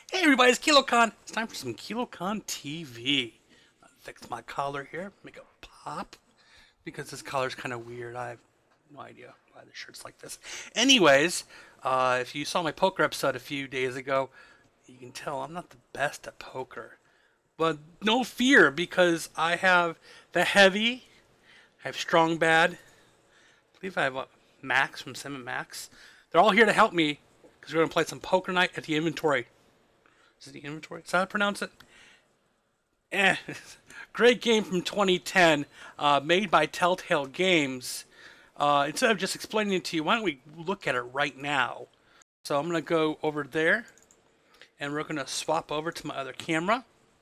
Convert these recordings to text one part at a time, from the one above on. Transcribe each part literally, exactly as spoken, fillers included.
Hey everybody, it's KiloCon. It's time for some KiloCon T V. I'll fix my collar here, make it pop, because this collar's kind of weird. I have no idea why the shirt's like this. Anyways, uh, if you saw my poker episode a few days ago, you can tell I'm not the best at poker. But no fear, because I have the heavy, I have strong bad, I believe I have what, Max from Sim and Max. They're all here to help me, because we're going to play some poker night at the inventory. Is it the inventory? Is that how I pronounce it? Eh. Great game from twenty ten, uh, made by Telltale Games. Uh, instead of just explaining it to you, why don't we look at it right now? So I'm going to go over there, and we're going to swap over to my other camera.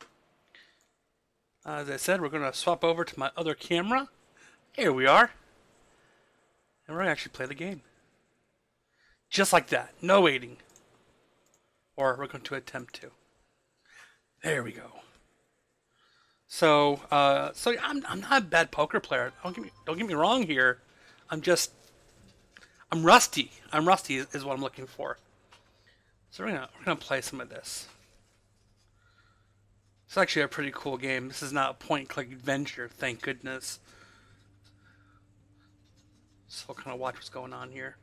Uh, as I said, we're going to swap over to my other camera. Here we are. And we're going to actually play the game. Just like that. No waiting. Or we're going to attempt to. There we go. So, uh, so I'm I'm not a bad poker player. Don't get me don't get me wrong here. I'm just I'm rusty. I'm rusty is, is what I'm looking for. So we're gonna we're gonna play some of this. It's actually a pretty cool game. This is not a point-and-click adventure, thank goodness. So I'll kind of watch what's going on here.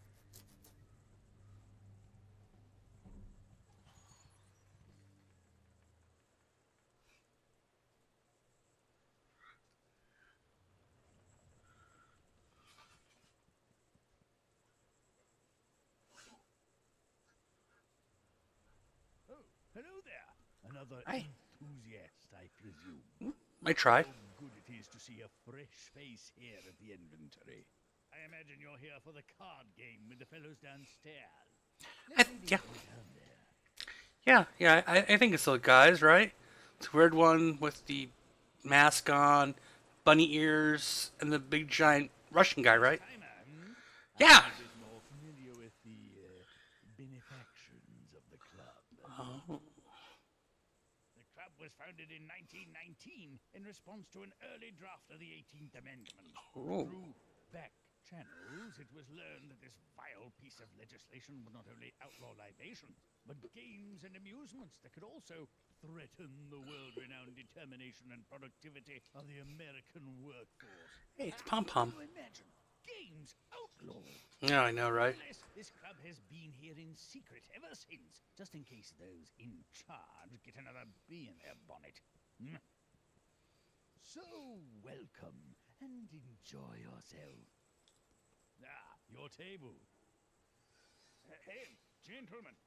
Hello there. Another Hi. enthusiast, I presume. I try. How good it is to see a fresh face here at the inventory. I imagine you're here for the card game with the fellows downstairs. I, yeah. Yeah, yeah. I, I think it's those guys, right? It's a weird one with the mask on, bunny ears, and the big giant Russian guy, right? Yeah. I'm a bit more familiar with the uh, benefactions of the club. Oh. The club was founded in nineteen nineteen in response to an early draft of the eighteenth Amendment. Oh. Through back channels, it was learned that this vile piece of legislation would not only outlaw libations, but games and amusements that could also threaten the world-renowned determination and productivity of the American workforce. Hey, it's Pom Pom. Can you imagine? Games outlawed. Yeah, I know, right? Nonetheless, this club has been here in secret ever since, just in case those in charge get another bee in their bonnet. Hmm? So, welcome and enjoy yourself. Ah, your table. Uh, hey, gentlemen.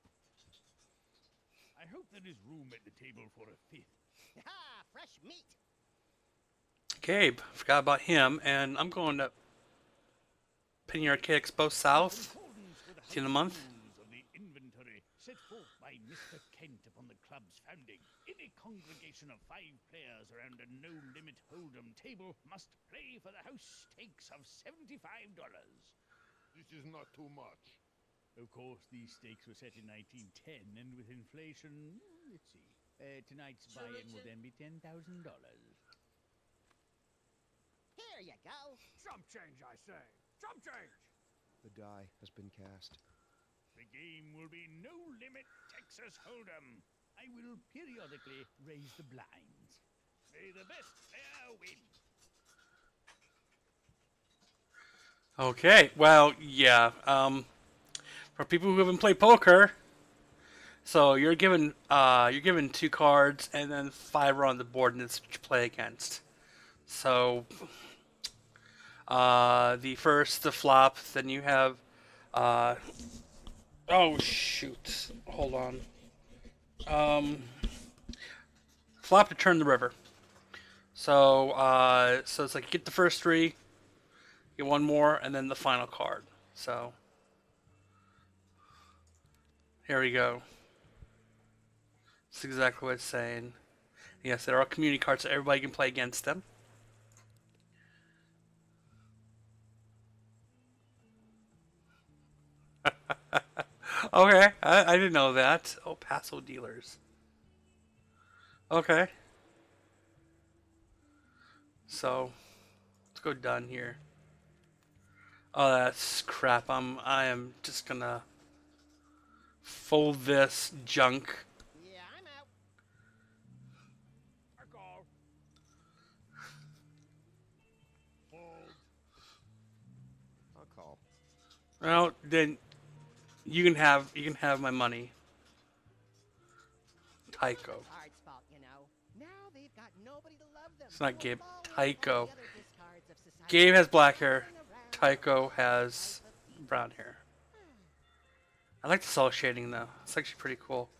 I hope there is room at the table for a fifth. Ha! Fresh meat. Gabe, forgot about him, and I'm going to Penny Arcade Expo South at the end of the month. Rules of the inventory set forth by Mister Kent upon the club's founding. Any congregation of five players around a no-limit hold'em table must play for the house stakes of seventy-five dollars. This is not too much. Of course, these stakes were set in nineteen ten, and with inflation, let's see, uh, tonight's buy-in will then be ten thousand dollars. Here you go. Chump change, I say. Chump change. The die has been cast. The game will be no-limit Texas Hold'em. I will periodically raise the blinds. May the best player win. Okay, well, yeah. Um, for people who haven't played poker, so you're given uh, you're given two cards and then five are on the board, and it's what you play against. So, uh, the first, the flop, then you have. Uh, oh shoot! Hold on. Um, flop to turn the river. So, uh, so it's like you get the first three. Get one more, and then the final card. So, here we go. That's exactly what it's saying. Yes, there are community cards, so everybody can play against them. Okay, I, I didn't know that. Oh, Paso dealers. Okay. So, let's go done here. Oh, that's crap. I'm, I am just gonna fold this junk call. Well, then you can have you can have my money. Tycho. Cards' fault, you know. Now they've got nobody to love them. It's not Gabe. Along with all Tycho. the other discards of society. Gabe has black hair. Running around Tycho like has a brown hair. I like the cell shading though. It's actually pretty cool.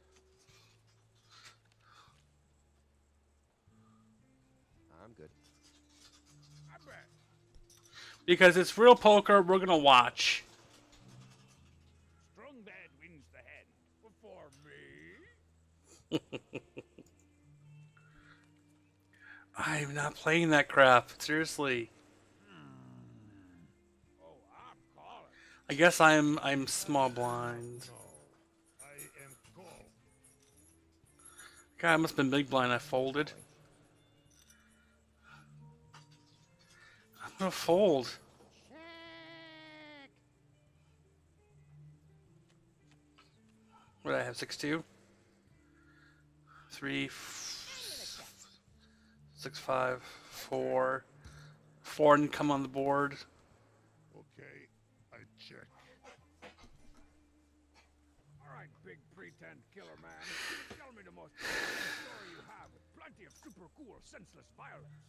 I'm good. I bet. Because it's real poker, we're gonna watch. Strong bad wins the hand. Before me? I'm not playing that crap. Seriously. Oh, I'm calling. I guess I'm I'm small blind. No. I am call. God, I must have been big blind. I folded. I'm gonna fold. Check. What did I have? Six two. Three. F six five. Four. Four and come on the board. Okay, I check. All right, big pretend killer man. Tell me the most interesting story you have with plenty of super cool, senseless violence.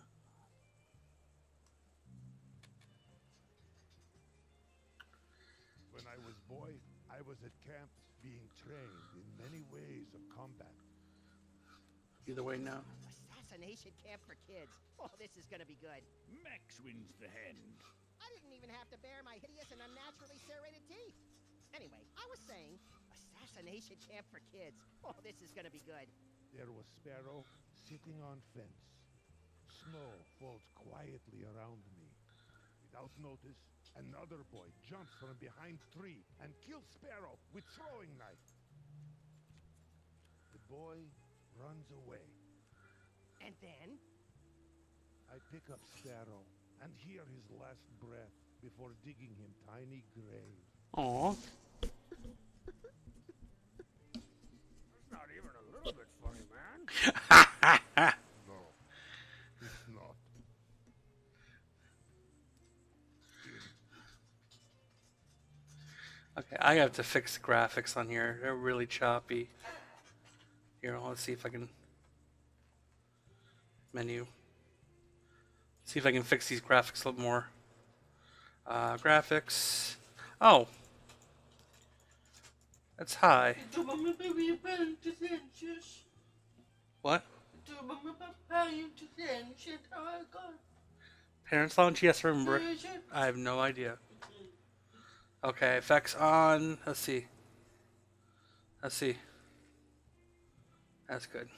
When I was boy, I was at camp being trained in many ways of combat. Either way, no. Assassination camp for kids. Oh, this is gonna be good. Max wins the hand. I didn't even have to bare my hideous and unnaturally serrated teeth. Anyway, I was saying, assassination camp for kids. Oh, this is gonna be good. There was Sparrow sitting on fence. Snow falls quietly around me. Without notice, another boy jumps from behind tree and kills Sparrow with throwing knife. The boy runs away. And then, I pick up Sparrow and hear his last breath before digging him tiny grave. Aw. That's not even a little bit funny, man. No, it's not. Okay, I have to fix the graphics on here. They're really choppy. Here, let's see if I can menu. See if I can fix these graphics a little more. Uh, graphics. Oh, that's high. What? Parents launch? Yes, I remember. I have no idea. Okay, effects on. Let's see. Let's see. That's good.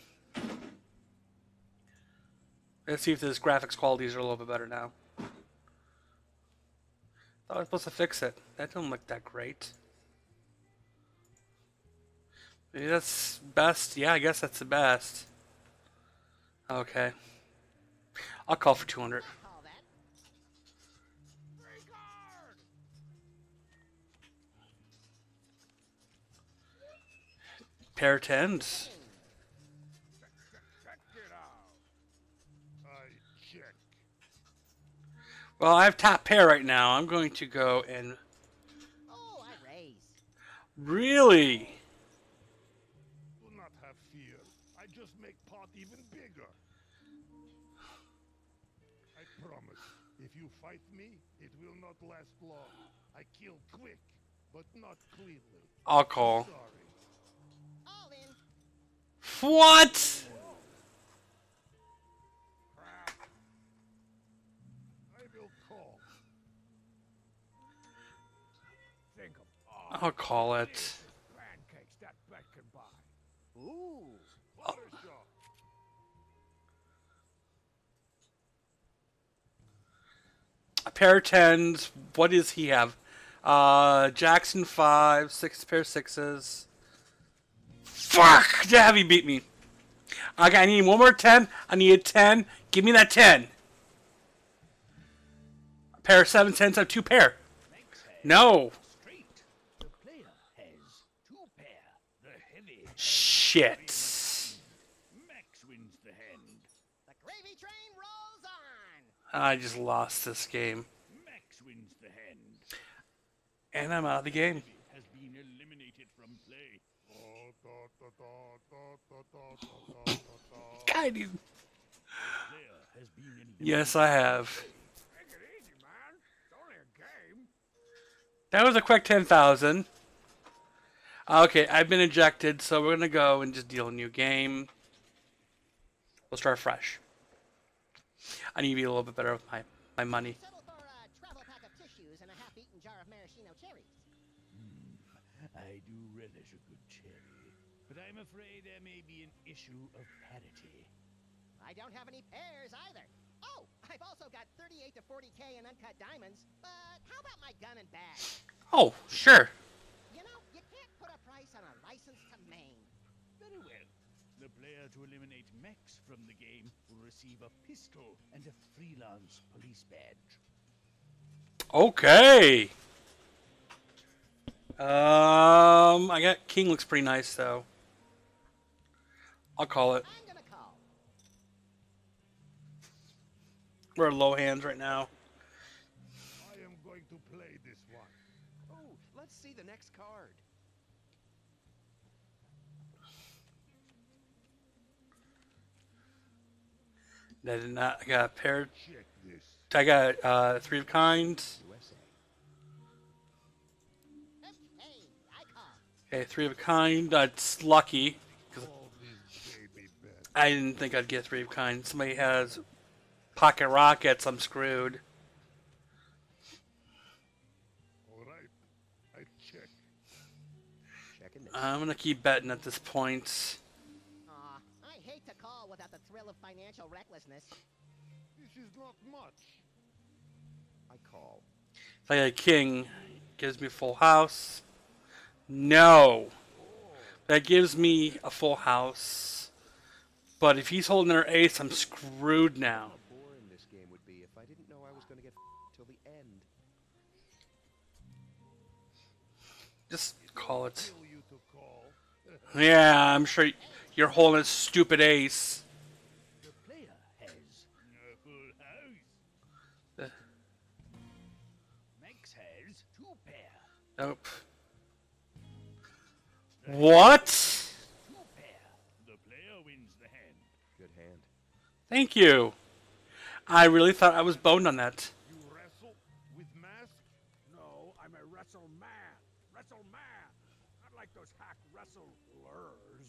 Let's see if this graphics qualities are a little bit better now. Thought I was supposed to fix it. That doesn't look that great. Maybe that's best. Yeah, I guess that's the best. Okay. I'll call for two hundred. call that. Free card! Pair tens. Check it out. I check. Well, I have top pair right now. I'm going to go and Oh, I raise. really. Do not have fear. I just make pot even bigger. I promise, if you fight me, it will not last long. I kill quick, but not cleanly. I'll call. Sorry. All in. What? Crap. I will call. Think of all I'll call it. the pancakes that bet can buy. Ooh. Buttershock. A pair of tens. What does he have? Uh, Jackson five, six pair of sixes. Fuck! Have he beat me? Okay, I need one more ten. I need a ten. Give me that ten. A pair of seven tens. I have two pair. Max has No. straight. The player has two pair. The heavy. Shit. Max wins the hand. The gravy train rolls on. I just lost this game. Max wins the hand. And I'm out of the game. Has been eliminated from play. God, you... Player has been eliminated. Yes, I have. Take it easy, man. It's only a game. That was a quick ten thousand. Okay, I've been ejected, so we're gonna go and just deal a new game. We'll start fresh. I need to be a little bit better with my, my money. Settle for a travel pack of tissues and a half-eaten jar of maraschino cherries. I do relish a good cherry, but I'm afraid there may be an issue of parity. I don't have any pears either. Oh, I've also got thirty-eight to forty K in uncut diamonds. But how about my gun and bag? Oh, sure. You know, you can't put a price on a license to maim. Very well. The player to eliminate Max from the game will receive a pistol and a freelance police badge. Okay. Um, I got King looks pretty nice though. I'll call it. I'm gonna call. We're low hands right now. I am going to play this one. Oh, let's see the next card. I did not. I got a pair. Check this. I got uh, three of kinds. U S A. Okay, I call. Okay, three of a kind. That's lucky because All these baby beds. I didn't think I'd get three of a kind. Somebody has pocket rockets. I'm screwed. All right. I check. Check and miss. I'm gonna keep betting at this point. Aw, I hate to call without the thrill of financial recklessness. This is not much. I call. If I got a king, gives me a full house. No, that gives me a full house. But if he's holding their ace, I'm screwed now. How boring this game would be if I didn't know I was going to get f- till the end. Just call it. Kill you to call. Yeah, I'm sure you're holding a stupid ace. The player has a full house. Uh. Max has two pair. Nope. What? Two pair. The player wins the hand. Good hand. Thank you. I really thought I was boned on that. You wrestle with mask? No, I'm a wrestle man. Wrestle man. Not like those hack wrestlers.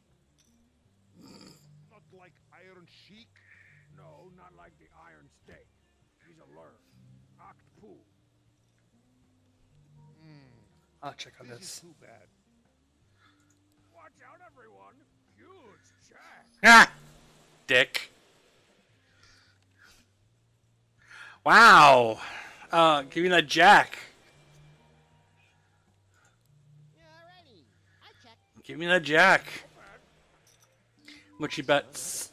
Not like Iron Sheik? No, not like the Iron Steak. He's a lure. Oct poo. I'll check on This is this. too bad. Watch out, everyone. Huge jack. Ah! Dick. Wow. Uh, give me that jack. Alrighty, I check. Give me that jack. What you bets?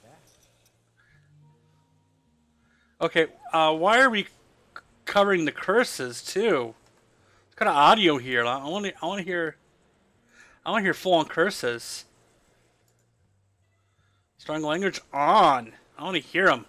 Okay, uh, why are we c- covering the curses too? What kind of audio here? I want to. I want to hear. I want to hear full on curses. Strong language on. I want to hear them.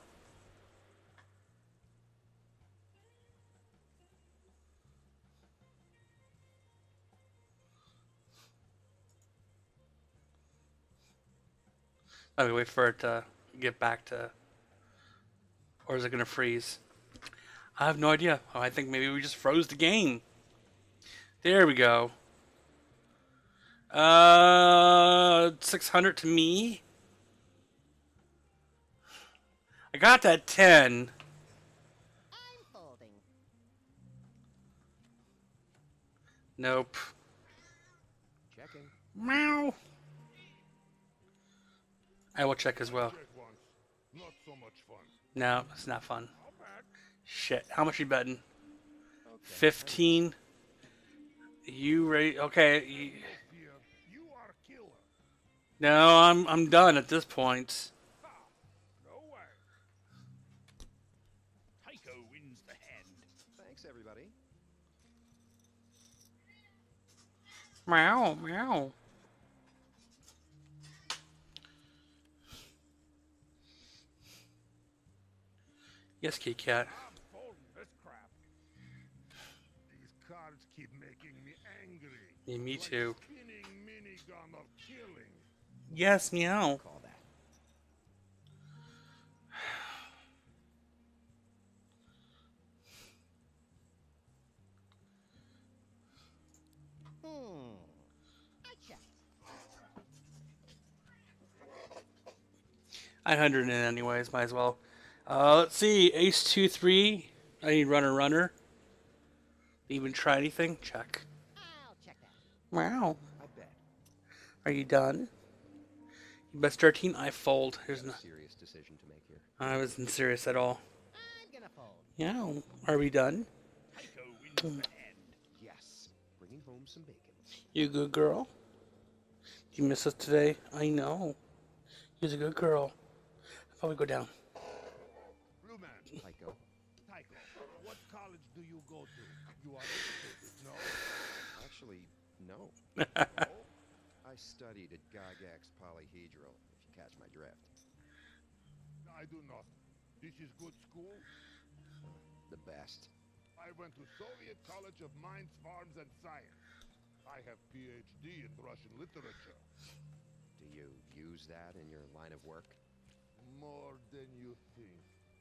Okay, wait for it to get back to. Or is it going to freeze? I have no idea. Oh, I think maybe we just froze the game. There we go. Uh, six hundred to me. I got that ten. I'm folding. Nope. Checking. Meow. I will check as well. Check once. Not so much fun. No, it's not fun. Not bad. Shit. How much you betting? Okay. Fifteen. You ready? Okay. You... Fear, you are a killer. No, I'm I'm done at this point. Ha! No way. Tycho wins the hand. Thanks, everybody. Meow meow. Yes, Kit Kat. I'm folding this crap. These cards cards keep making me angry. Yeah, me Like too. spinning minigun of killing. Yes, meow. Call that. Hmm. I checked. I hundred in anyways. Might as well. Uh, let's see. Ace two three. I need runner runner. Even try anything? Check. I'll check that. Wow. I bet. Are you done? You best thirteen. I fold. Here's Got no. a serious decision to make here. I wasn't serious at all. I'm gonna fold. Yeah. Are we done? Tycho wins the hand. Yes. Bringing home some bacon. You a good girl? You miss us today? I know. You're a good girl. I'll probably go down. Blue man, Tycho. Tycho, what college do you go to? You are educated, no? Actually, no. No? I studied at Gygax Polyhedral, if you catch my drift. I do not. This is good school. The best. I went to Soviet College of Mines, Farms, and Science. I have P H D in Russian literature. Do you use that in your line of work? More than you think.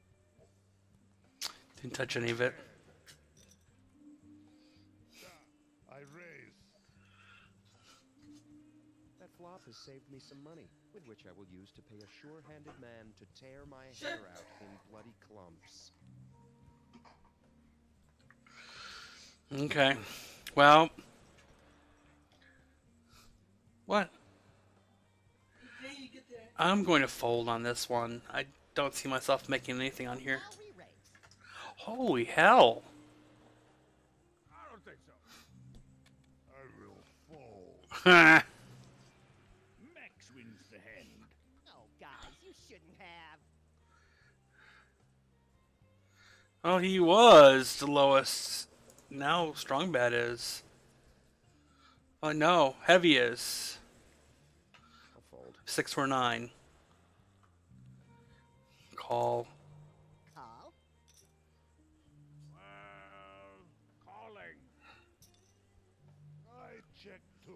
Didn't touch any of it. I raise. That flop has saved me some money, with which I will use to pay a sure-handed man to tear my hair out in bloody clumps. Okay. Well. What? I'm going to fold on this one. I don't see myself making anything on here. I'll re-raise. Holy hell. I don't think so. I will fold. Ha! Max wins the hand. Oh, guys, you shouldn't have. Oh, he was the lowest. Now strong bad is. Oh no, heavy is. I'll fold. Six or nine. Call. Call. Well, calling. I check two.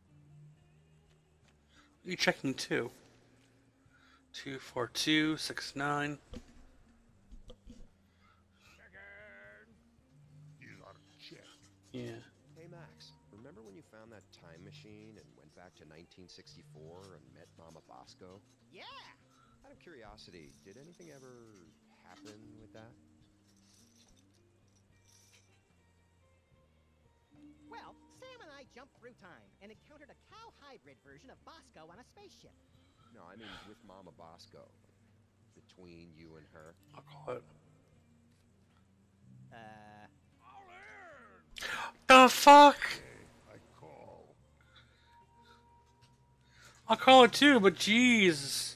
You checking two? Two, four, two, six, nine. Checking. These are checks. Yeah. Hey, Max, remember when you found that time machine and went back to nineteen sixty-four and met Mama Bosco? Yeah. Out of curiosity, did anything ever happen with that? Well, Sam and I jumped through time and encountered a cow hybrid version of Bosco on a spaceship. No, I mean with Mama Bosco. Between you and her. I'll call it. Uh, All in. The fuck? I call. I'll call it too, but jeez.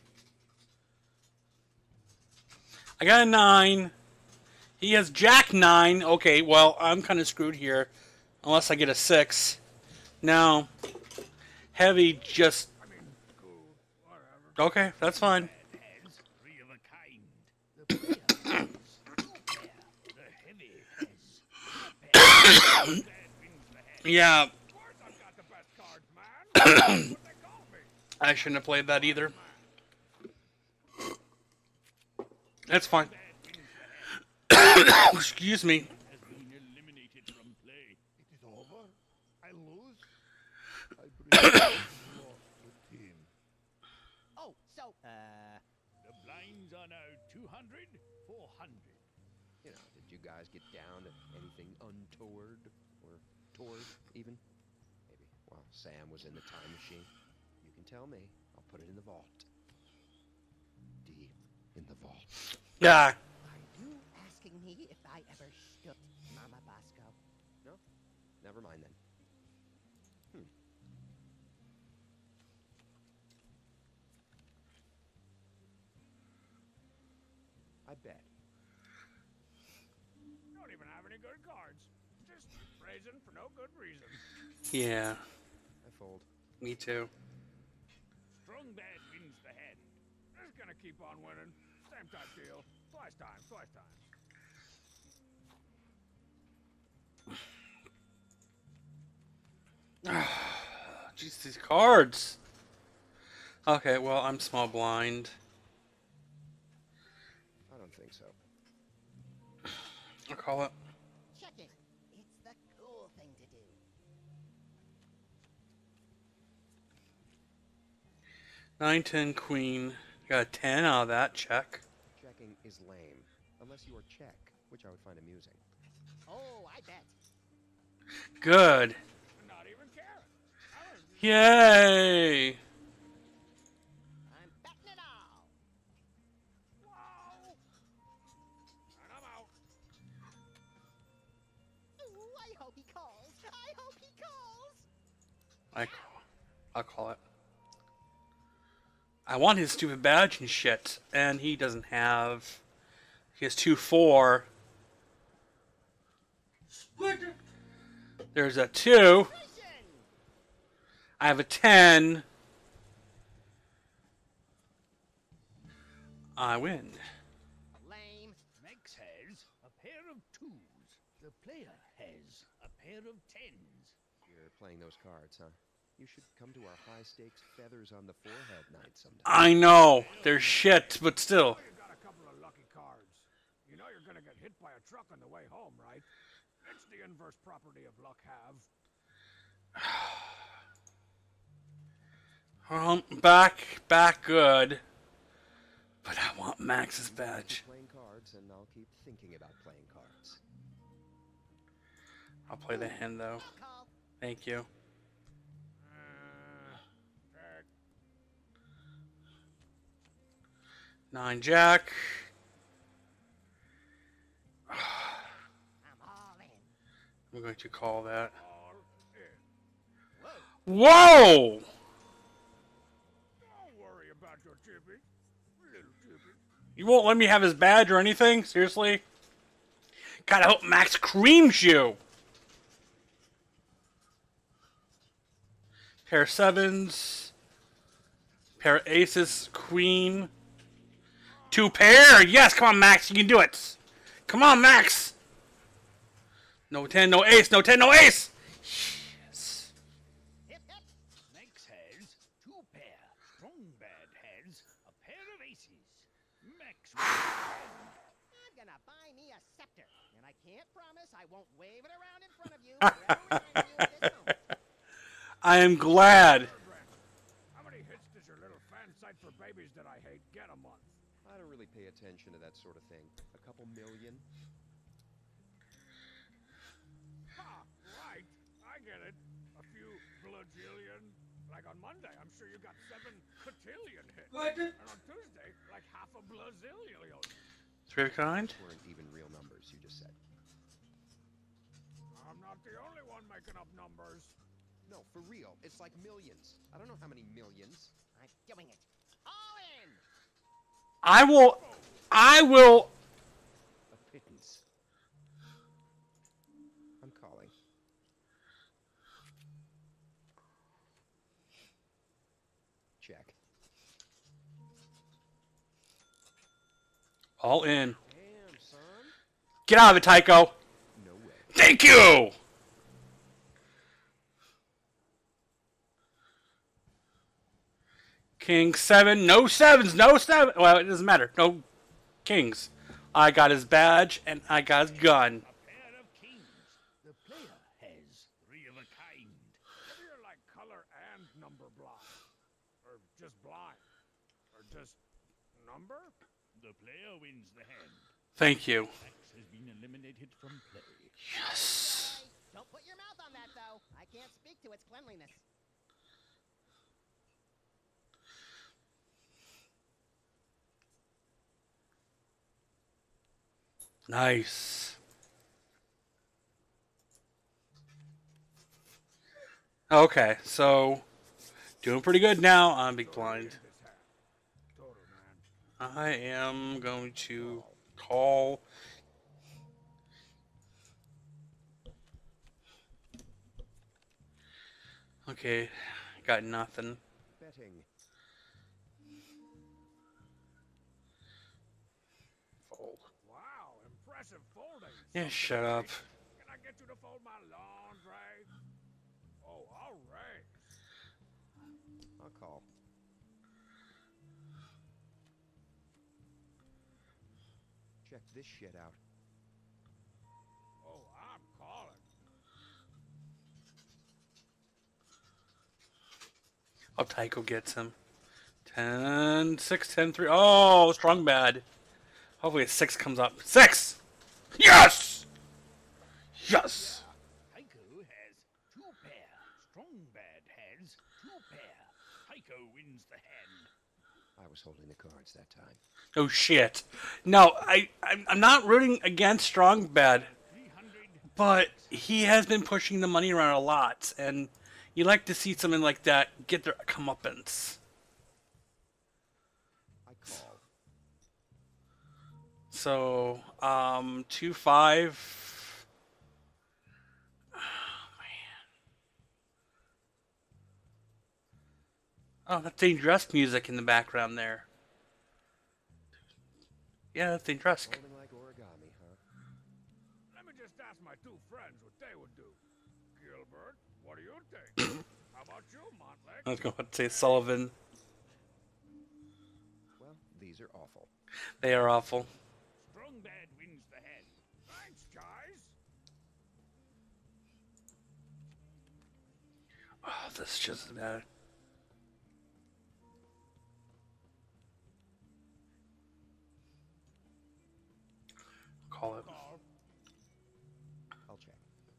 I got a nine. He has jack nine. Okay, well, I'm kind of screwed here. Unless I get a six. No. Heavy just... I mean, cool. Whatever. Okay, that's fine. Heads, three of a kind. The player heads. The heavy heads. Dad wins the hand. Yeah, Of course I've got the best cards, man. That's what they call me. I shouldn't have played that either. That's fine. Excuse me. Has been eliminated from play. It is over? I lose? I bring you to team. oh, so, uh, The blinds are now two hundred, four hundred. You know, did you guys get down to anything untoward? Or toward, even? Maybe. Well, Sam was in the time machine. You can tell me. I'll put it in the vault. Deep in the vault. Yeah. are you asking me if I ever stood Mama Bosco? No? Never mind then. Hmm. I bet. You don't even have any good cards. Just raising for no good reason. Yeah, I fold. me too. Strong bad wins the hand. Just gonna keep on winning. Same type deal. Twice times, twice times. these cards? Okay, well, I'm small blind. I don't think so. I'll call it. Check it. It's the cool thing to do. Nine, ten, queen. Got a ten out of that. Check. Checking is lame, unless you are check, which I would find amusing. Oh, I bet. Good. Not even caring. I was just Yay! I'm betting it all. wow. And I'm out. Ooh, I hope he calls. I hope he calls. I call, I'll call it. I want his stupid badge and shit, and he doesn't have. He has two four. There's a two. Vision. I have a ten. I win. Lame. Max has a pair of twos. The player has a pair of tens. You're playing those cards, huh? You should come to our high-stakes feathers on the forehead night sometime. I know. They're shit, but still. Oh, you got a couple of lucky cards. You know you're gonna get hit by a truck on the way home, right? It's the inverse property of luck have. Um, back, back good. But I want Max's badge. Keep playing cards, and I'll keep thinking about playing cards. I'll play the hand though. I'll call. Thank you. Uh, check. Nine jack. I'm all in. I'm going to call that. All in. Whoa! Don't worry about your chippy. Little chippy. You won't let me have his badge or anything? Seriously? God, I hope Max creams you. Pair of sevens. Pair of aces. Queen. Two pair. Yes, come on, Max. You can do it. Come on, Max. No ten, no ace. No ten, no ace. Yes. Hip, hip. Max has two pair. Strong bad has a pair of aces. Max will I'm gonna buy me a scepter, and I can't promise I won't wave it around in front of you wherever I send you at this moment. I am glad. How many hits does your little fan site for babies that I hate get a month? I don't really pay attention to that sort of thing. A couple million? Ha! Right. I get it. A few blajillion. Like on Monday, I'm sure you got seven cotillion hits. And on Tuesday, like half a blazillion. Three of a kind. Weren't even real numbers, you just said. I'm not the only one making up numbers. No, for real. It's like millions. I don't know how many millions. I'm doing it. All in. I will. I will. A pittance. I'm calling. Check. All in. Damn, son. Get out of it, Tycho. No way. Thank you. King seven. No sevens. No seven. Well, it doesn't matter. No kings. I got his badge and I got his gun. a pair of kings. The player has three of a kind. Maybe you're like color and number blind. Or just blind. Or just number? The player wins the hand. Thank you. Max has been eliminated from play. Yes. Hey, don't put your mouth on that, though. I can't speak to its cleanliness. Nice. Okay, so doing pretty good now on Big Blind. This hand. Total, man. I am going to call. Okay, got nothing. Betting. Fold. Wow, impressive folding. Yeah, shut up. Can I get you to fold my laundry? Oh, all right. I'll call. Check this shit out. Oh, I'm calling. Oh, Tycho gets him. ten, six, ten, three. Oh, strong bad. Hopefully a six comes up. Six! Yes! Yes! Tycho has two pair. Strong bad has two pair. Tycho wins the hand. I was holding the cards that time. Oh, shit. No, I, I'm, I'm not rooting against strong bad, three hundred. but he has been pushing the money around a lot, and you like to see someone like that get their comeuppance. I call. So, um, two, five. Oh, man. Oh, that's Dangerous music in the background there. Yeah, that's Dangerous. Folding like origami, huh? Let me just ask my two friends what they would do. Gilbert, what do you think? How about you, Montlake? I was going to say Sullivan. Well, these are awful. They are awful. Strong bad wins the hand. Thanks, guys. Oh, this is just bad. Call it. Call. I'll check.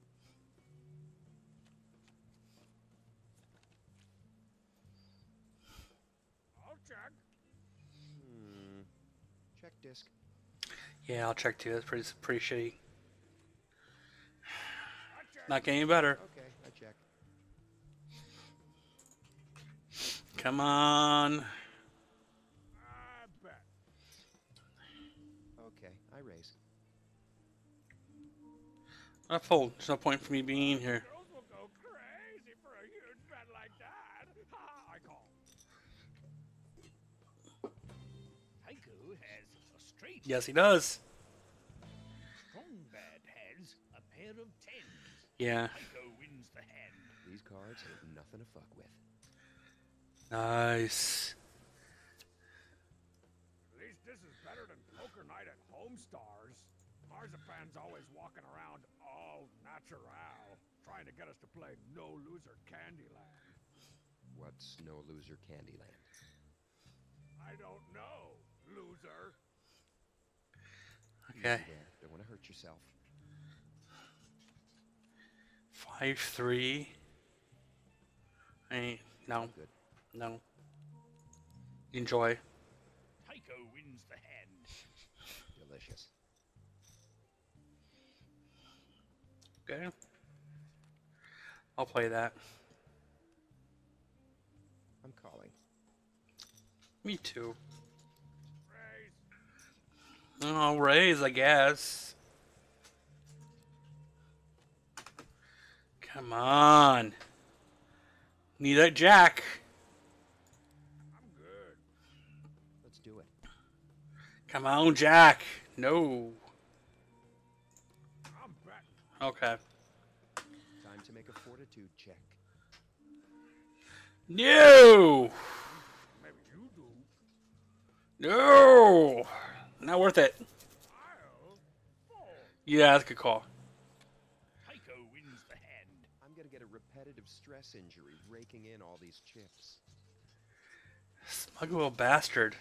I'll check. Hmm. Check disc. Yeah, I'll check too. That's pretty pretty shitty. I check. Not getting any better. Okay, I check. Come on. I bet. Okay, I raise. I fold. There's no point for me being here. Girls will go crazy for a huge bet like that. Ha! I call. Tycho has a straight. Yes, he does. Strong bad has a pair of tens. Yeah. Tycho wins the hand. These cards have nothing to fuck with. Nice. At least this is better than poker night at Home Stars. Marzipan's always walking around all natural, trying to get us to play No Loser Candyland. What's No Loser Candyland? I don't know, loser. Okay. Easy there. Don't want to hurt yourself. Five, three. I no, Good. no. Enjoy. Tycho wins the hand. Delicious. Okay. I'll play that. I'm calling. Me too. Raise. I'll raise, I guess. Come on. Need that jack. I'm good. Let's do it. Come on, jack. No. I'm betting. Okay. Time to make a fortitude check. No. Maybe you do. No. Not worth it. I'll fold. Yeah, that's a good call. Tycho wins the hand. I'm gonna get a repetitive stress injury raking in all these chips. Smug little bastard.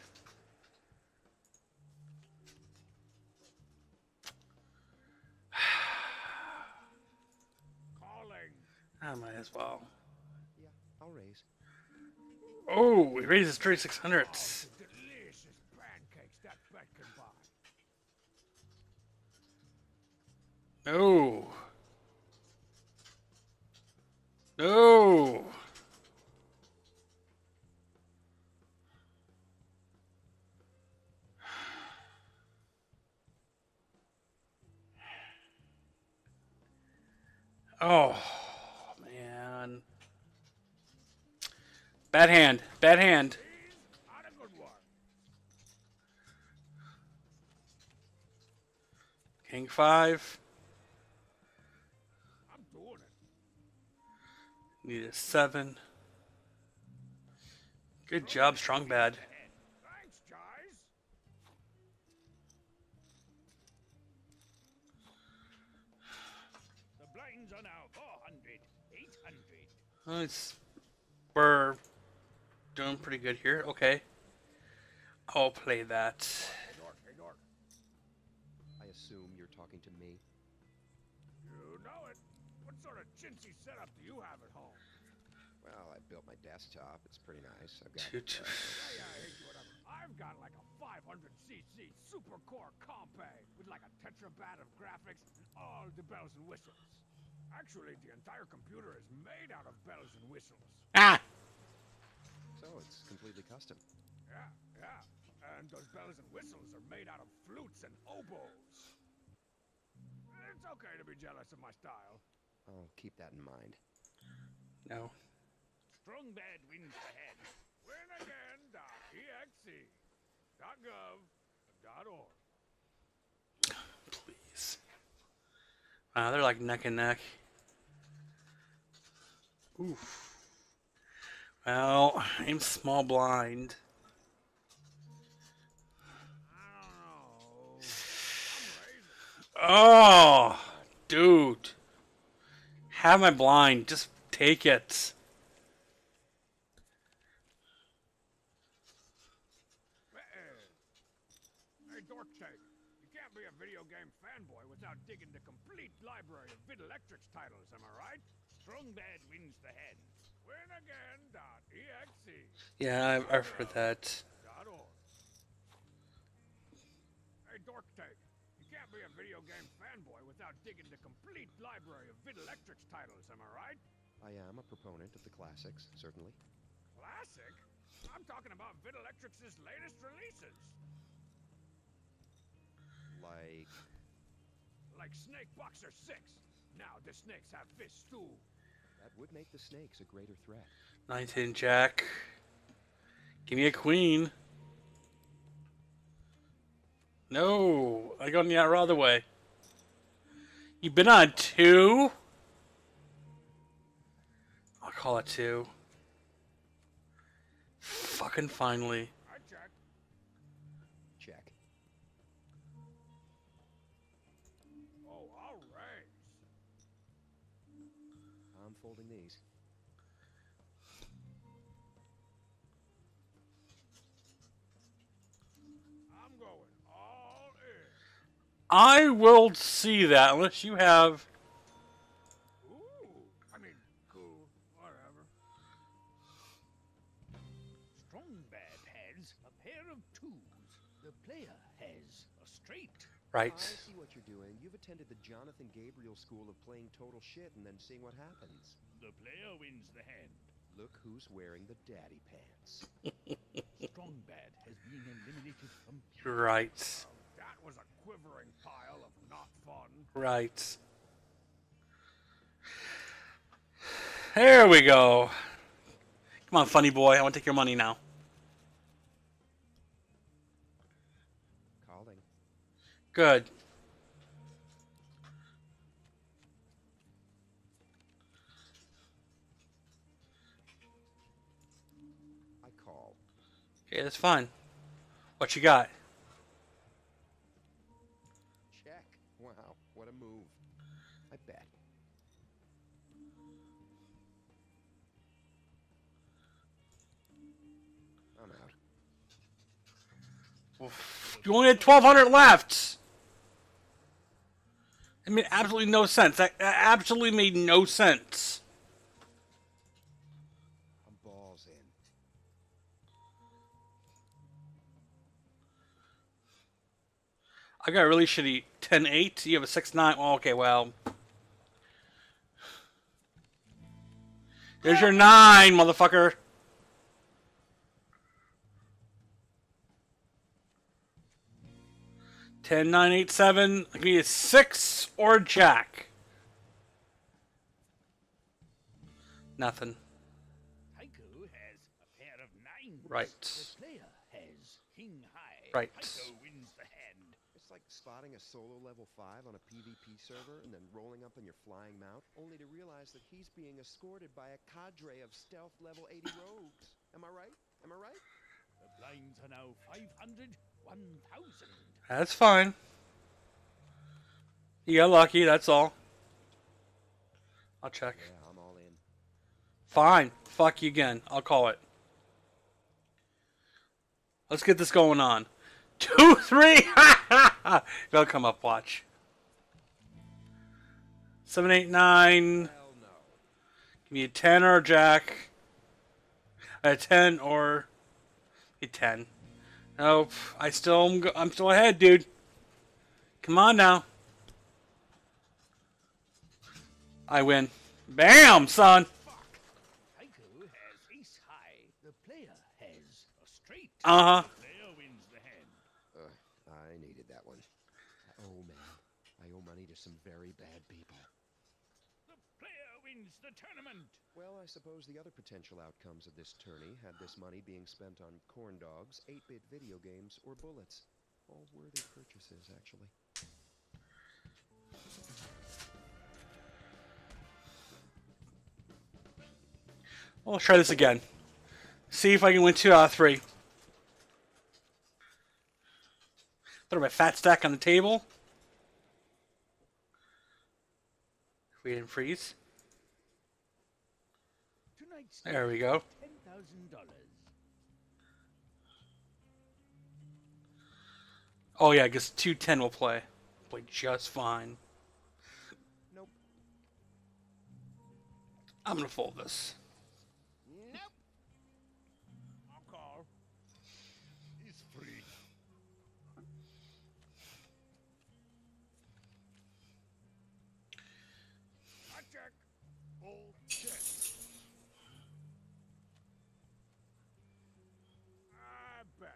Calling. I might as well. Yeah, I'll raise. Oh, he raises thirty-six hundred. The delicious pancakes that bet can buy. No. No. Oh, man. Bad hand. Bad hand. Not a good one. King five. I'm doing it. Need a seven. Good job, Strong Bad. Thanks, guys. The blinds are now four hundred, eight hundred. Oh, it's, we're doing pretty good here. Okay. I'll play that. Hey, Dork, hey, Dork. I assume you're talking to me. You know it. What sort of chintzy setup do you have at home? Well, I built my desktop. It's pretty nice. I've got. Two, two. Uh, Yeah, yeah, hey, whatever. I've got like a five hundred c c super core Compay with like a tetrabat of graphics and all the bells and whistles. Actually, the entire computer is made out of bells and whistles. Ah! so it's completely custom. Yeah, yeah. And those bells and whistles are made out of flutes and oboes. It's okay to be jealous of my style. I'll keep that in mind. No. Strong Bad wins the head. win again dot e x e dot gov dot org. Please. Wow, they're like neck and neck. Oof. Well, I'm small blind. I don't know. I'm raising. Oh, dude. Have my blind. Just take it. Hey, Dork Take, you can't be a video game fanboy without digging the complete library of Vidalectrix titles, am I right? Strong Bad wins the head. win again dot e x e Yeah, I've, I've heard that. dot org. Hey, Dork Take, you can't be a video game fanboy without digging the complete library of Vidalectrix titles, am I right? I am a proponent of the classics, certainly. Classic? I'm talking about Vidalectrix's latest releases. Like, Like Snake Boxer six. Now the snakes have fists too. that would make the snakes a greater threat. nineteen Jack. Give me a queen. No, I got the other way. You've been on two? I'll call it two. Fucking finally. I check. Check. Oh, all right. I'm folding these. I'm going all in. I will see that unless you have. Ooh, I mean, cool, whatever. Strong Bad has a pair of twos. The player has a straight. Right. I see what you're doing. You've attended the Jonathan Gabriel school of playing total shit and then seeing what happens. The player wins the hand. Look who's wearing the daddy pants. Strong Bad has been eliminated from. You're right. That was a quivering pile of not fun. Right. There we go. Come on, funny boy. I want to take your money now. Calling. Good. I call. Okay, that's fine. What you got? Check. Wow, what a move. I bet. I'm out. You only had twelve hundred left. It made absolutely no sense. That, that absolutely made no sense. I'm balls in. I got a really shitty ten eight. You have a six nine. Well, okay, well. There's your nine, motherfucker. ten nine eight seven. Give me a six or a jack. Nothing. Tycho has a pair of nines. Right. The player has king high. Right. Tycho wins the hand. It's like spotting a solo level five on a PvP server and then rolling up in your flying mount, only to realize that he's being escorted by a cadre of stealth level eighty rogues. Am I right? Am I right? The blinds are now five hundred, one thousand. That's fine. You got lucky, that's all. I'll check. Yeah, I'm all in. Fine. Fuck you again. I'll call it. Let's get this going on. Two, three. They'll come up. Watch. Seven, eight, nine. Hell no. Give me a ten or a jack. A ten or a ten. Nope. I still. am go- I'm still ahead, dude. Come on now. I win. Bam, son. Tycho has ace high. The player has a straight. Uh huh. The player wins the hand. Uh, I needed that one. Oh man, I owe money to some very bad people. The player wins the tournament. Well, I suppose the other potential outcomes of this tourney had this money being spent on corn dogs, eight-bit video games, or bullets. All worthy purchases, actually. Well, let's try this again. See if I can win two out of three. Throw my fat stack on the table. Wait and freeze. Tonight's There we go. ten thousand dollars. Oh yeah, I guess two ten will play. Play just fine. Nope. I'm gonna fold this. Nope. I'll call. He's free. I check. All check. I bet.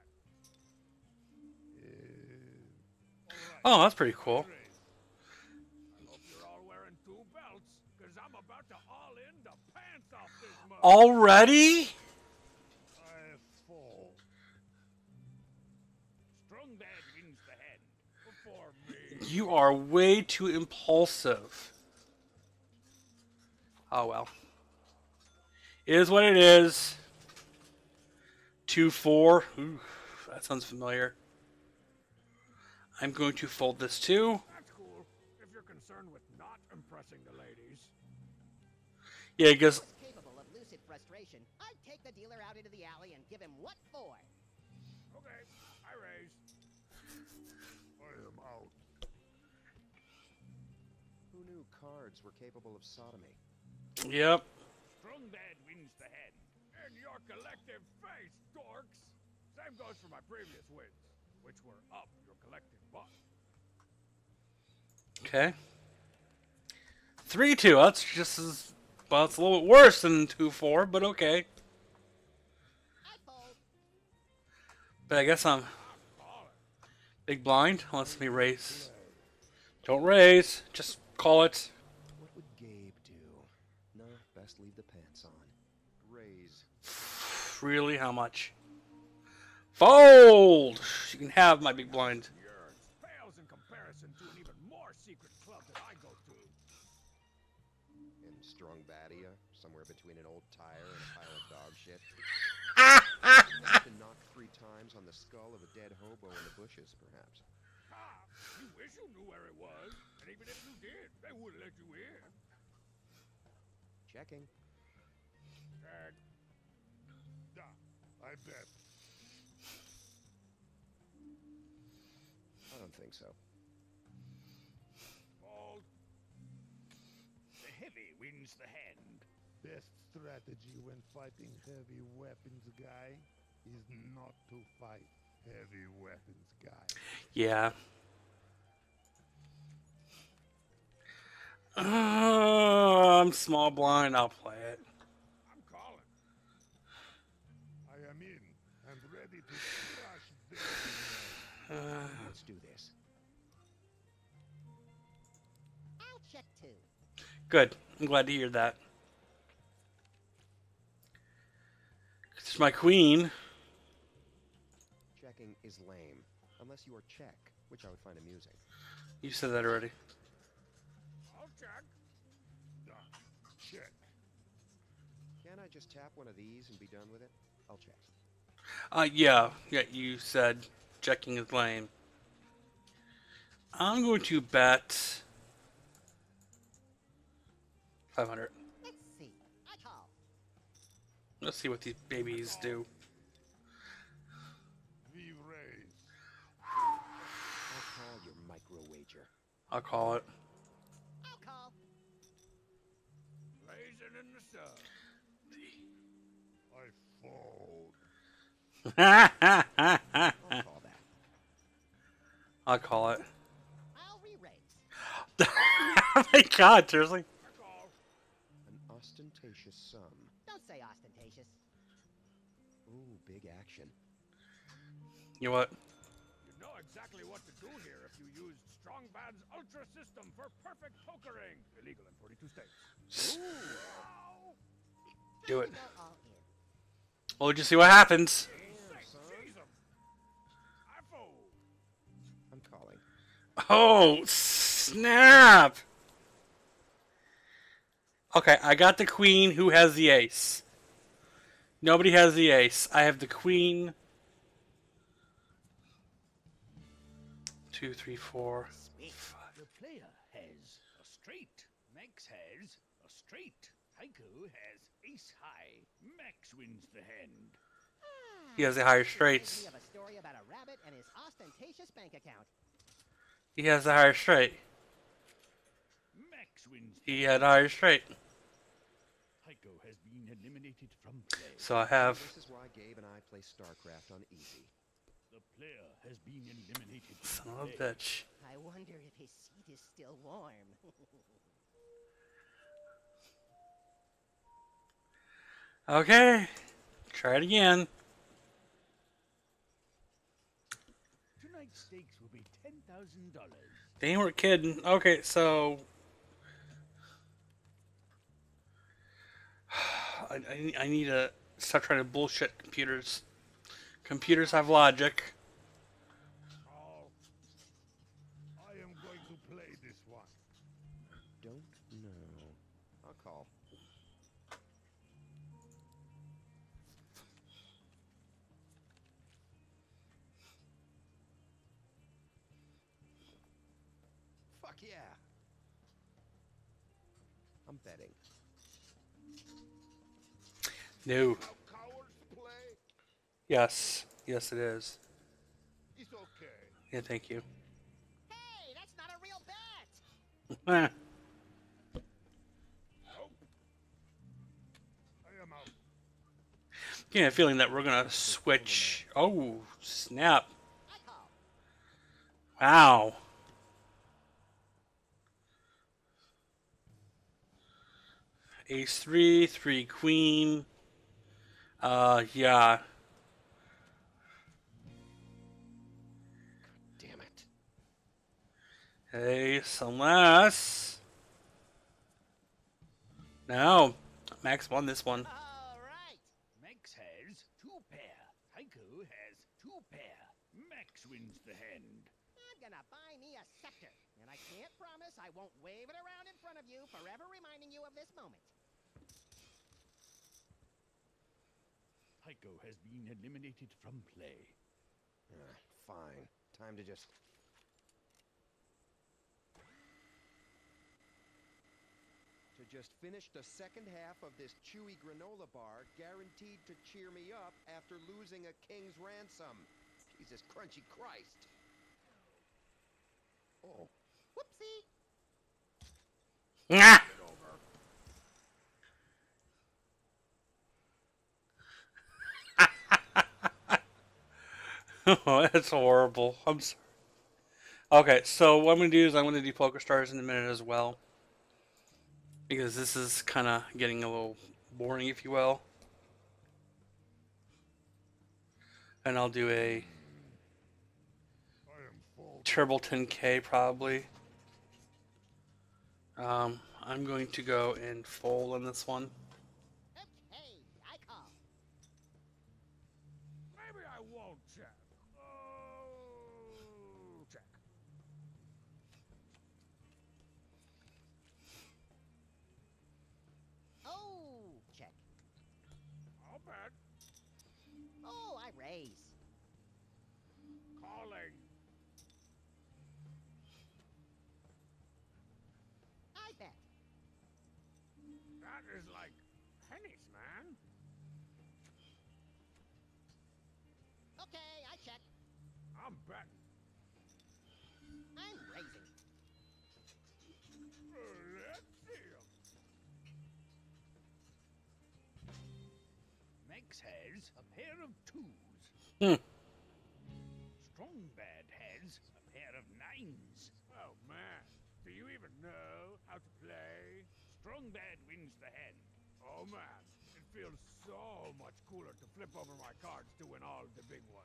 Uh, all right. Oh, that's pretty cool. Raise. I hope you're all wearing two belts, because I'm about to all in the pants off this mug. Already? I fall. Strong bad wins the hand. Before me. You are way too impulsive. Oh well. It is what it is. Two four. Ooh, that sounds familiar. I'm going to fold this too. That's cool, if you're concerned with not impressing the ladies. Yeah, I guess. Was capable of lucid frustration, I'd take the dealer out into the alley and give him what for. Okay, I raise. I am out. Who knew cards were capable of sodomy? Yep. Strong bad wins the hand. In your collective face, dorks! Same goes for my previous wins, which were up your collective butt. Okay. Three two. That's just as well. It's a little bit worse than two four, but okay. I fold. But I guess I'm Call it. big blind. Let's me raise. Don't raise. Just call it. What would Gabe do? No, best leave the pants on. Raise. Really? How much? Fold! You can have my big blind. Yours pales in comparison to an even more secret club that I go to. In Strong Badia, somewhere between an old tire and a pile of dog shit. To knock three times on the skull of a dead hobo in the bushes, perhaps. Ha! You wish you knew where it was, and even if you did, they wouldn't let you in. Checking. Check. Da. I bet. I don't think so. Fold. The heavy wins the hand. Best strategy when fighting heavy weapons guy is not to fight heavy weapons guy. Yeah. Uh, I'm small blind. I'll play it. I'm calling. I am in and ready to crush them. Let's do this. I'll check too. Good. I'm glad to hear that. It's my queen. Checking is lame. Unless you are check, which I would find amusing. You said that already. I'll check. Da. Check. Can't I just tap one of these and be done with it? I'll check. Uh, yeah, yeah, you said checking his lane. I'm going to bet five hundred. Let's see. I call. Let's see what these babies do. We raise. I'll call your micro wager. I'll call it. I'll call. Blazing in the sun. I fold. I'll call that. I'll call it. I'll re-raise. Oh my god, seriously? I call. An ostentatious sum. Don't say ostentatious. Ooh, big action. You know what? You know exactly what to do here if you use Strongbad's Ultra System for perfect pokering. Illegal in forty-two states. Ooh. Ow. Do it. Go all in. We'll just see what happens. Say, seize 'em. I fold. I'm calling. Oh, snap! Okay, I got the queen. Who has the ace? Nobody has the ace. I have the queen. Two, three, four. Five. The player has a straight. Max has a straight. Tycho has ace high. Max wins the hand. He has the higher This reminds straights. me of a story about a rabbit and his ostentatious bank account. He has the higher straight. Max wins the He had a higher straight. Tycho has been eliminated from play. So I have. This is why Gabe and I play StarCraft on easy. The player has been eliminated Son from of a play. bitch. I wonder if his seat is still warm. Okay. Try it again. Tonight's stakes will be ten thousand dollars. They ain't were kidding. Okay, so. I, I, I need to stop trying to bullshit computers. Computers have logic. Call. I am going to play this one. Don't know. I'll call. Fuck yeah. I'm betting. No. How cowards play? Yes. Yes, it is. It's okay. Yeah, thank you. Hey, that's not a real bet! Eh. I am out. Getting a feeling that we're gonna switch. Oh, snap. I call. Wow. Ace three, three queen. Uh, yeah. Damn it. Ace unless. No. Max won this one. All right. Max has two pair. Tycho has two pair. Max wins the hand. I'm gonna buy me a scepter, and I can't promise I won't wave it around in front of you, forever reminding you of this moment. Tycho has been eliminated from play. Ah, fine. Time to just... To just finish the second half of this chewy granola bar, guaranteed to cheer me up after losing a king's ransom. Jesus crunchy Christ. Oh. Whoopsie. Nah. Oh, that's horrible. I'm sorry. Okay, so what I'm going to do is I'm going to do Poker Stars in a minute as well. Because this is kind of getting a little boring, if you will. And I'll do a I am full. Turbo ten K probably. Um, I'm going to go and fold on this one. Okay, I call. Maybe I won't check. Oh, check. Oh, check. I'll bet. Oh, I raise. Calling. I bet. That is like pennies, man. Okay, I check. I'm betting. I'm raising. Uh, Let's see 'em. Max has a pair of twos. Hmm. Strongbad has a pair of nines. Oh man, do you even know how to play? Strongbad wins the hand. Oh man, it feels so much cooler to flip over my cards to win all the big ones.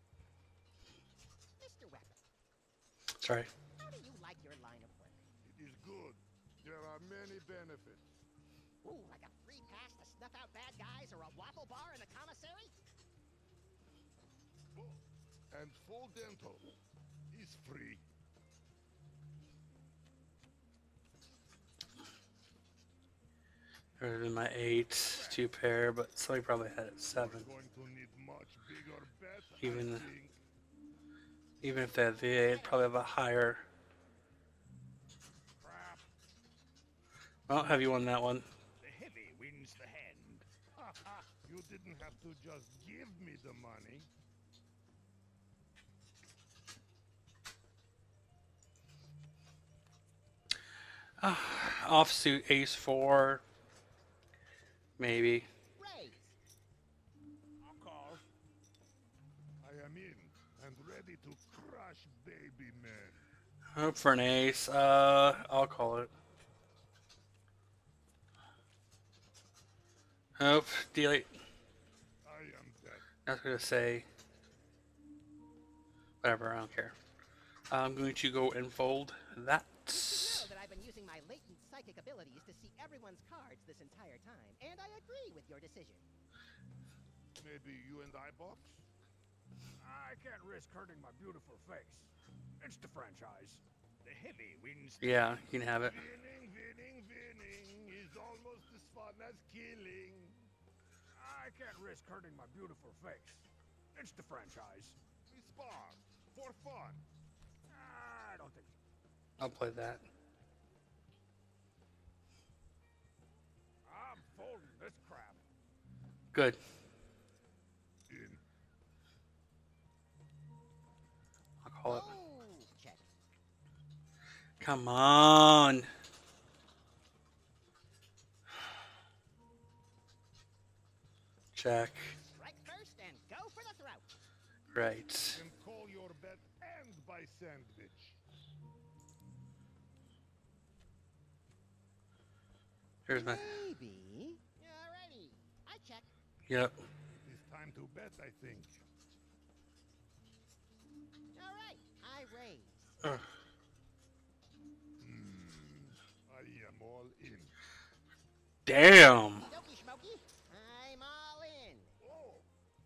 Mister Weapon, Sorry. how do you like your line of work? It is good. There are many benefits. Ooh, like a free pass to snuff out bad guys or a waffle bar in the commissary? Oh, and full dental is free. Would have been my eight, two pair, but somebody probably had it seven. We're going to need much bigger bets, Even- I think. Even if they had the eight, probably have a higher. Crap. Well, have you won that one? The heavy wins the hand. Ha ha! You didn't have to just give me the money. Offsuit ace four. Maybe. Raise. I'll call. I am in and ready to crush baby men. Hope for an ace. Uh, I'll call it. Hope. Delete. I am dead. I was gonna say. Whatever. I don't care. I'm going to go and fold that. You know that I've been using my latent psychic abilities to see everyone's cards this entire time, and I agree with your decision. Maybe you and I box? I can't risk hurting my beautiful face. It's the franchise. The heavy wins the Yeah, you can have it. Winning, winning, winning is almost as fun as killing. I can't risk hurting my beautiful face. It's the franchise. We spar for fun. I don't think so. I'll play that. I'm folding this crap. Good. In. I'll call it. Oh, check. Come on. Check. Strike first and go for the throat. Right. And call your bet and buy sandwich. Here's my. Maybe. Alrighty. I check. Yep. It is time to bet, I think. Alright. I raise. Ugh. Hmm. I am all in. Damn. Dokey schmokey. I'm all in. Oh!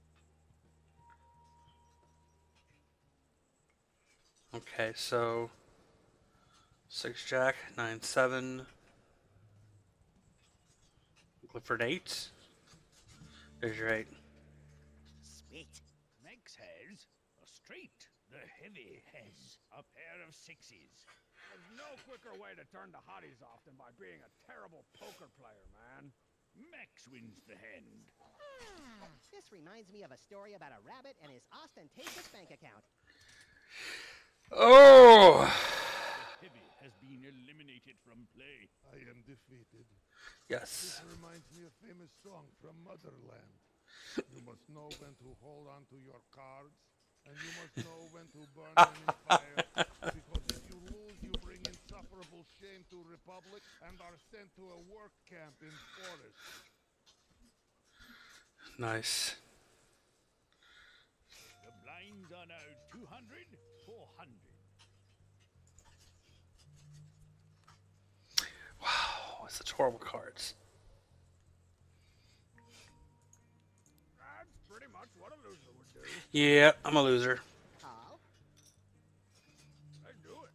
Okay, so six jack, nine seven. Clifford eight. There's your eight. Sweet. Max has a straight. The heavy has a pair of sixes. There's no quicker way to turn the hotties off than by being a terrible poker player, man. Max wins the hand. Ah, this reminds me of a story about a rabbit and his ostentatious bank account. Oh. The heavy has been eliminated from play. I am defeated. Yes. This reminds me of a famous song from Motherland. You must know when to hold on to your cards, and you must know when to burn them in fire, because if you lose, you bring insufferable shame to Republic and are sent to a work camp in forest. Nice. The blinds are now two hundred, four hundred. Wow, it's such horrible cards. That's pretty much what a loser would do. Yeah, I'm a loser. Call. They do it.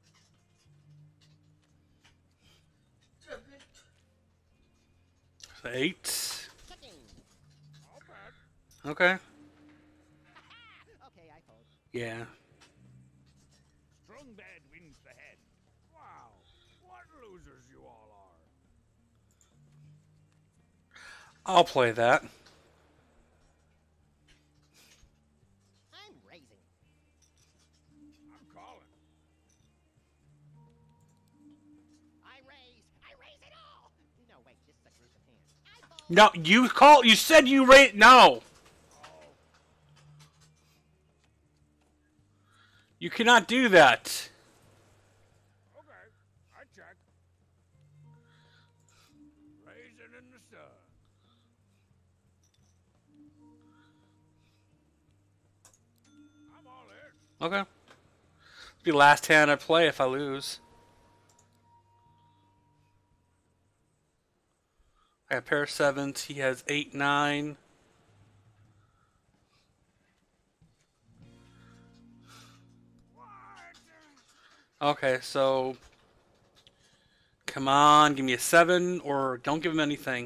Eight. Checking. I'll bet. Okay. Yeah. Strong bad wins the hand. Wow, what losers you all are. I'll play that. I'm raising. I'm calling. I raise. I raise it all. No, wait, this is a group of hands. I fold. No, you call. You said you rate. No. You cannot do that. Okay, I check. Raisin in the sun. I'm all in. Okay. Be the last hand I play if I lose. I have a pair of sevens. He has eight, nine. Okay, so come on, give me a seven, or don't give him anything.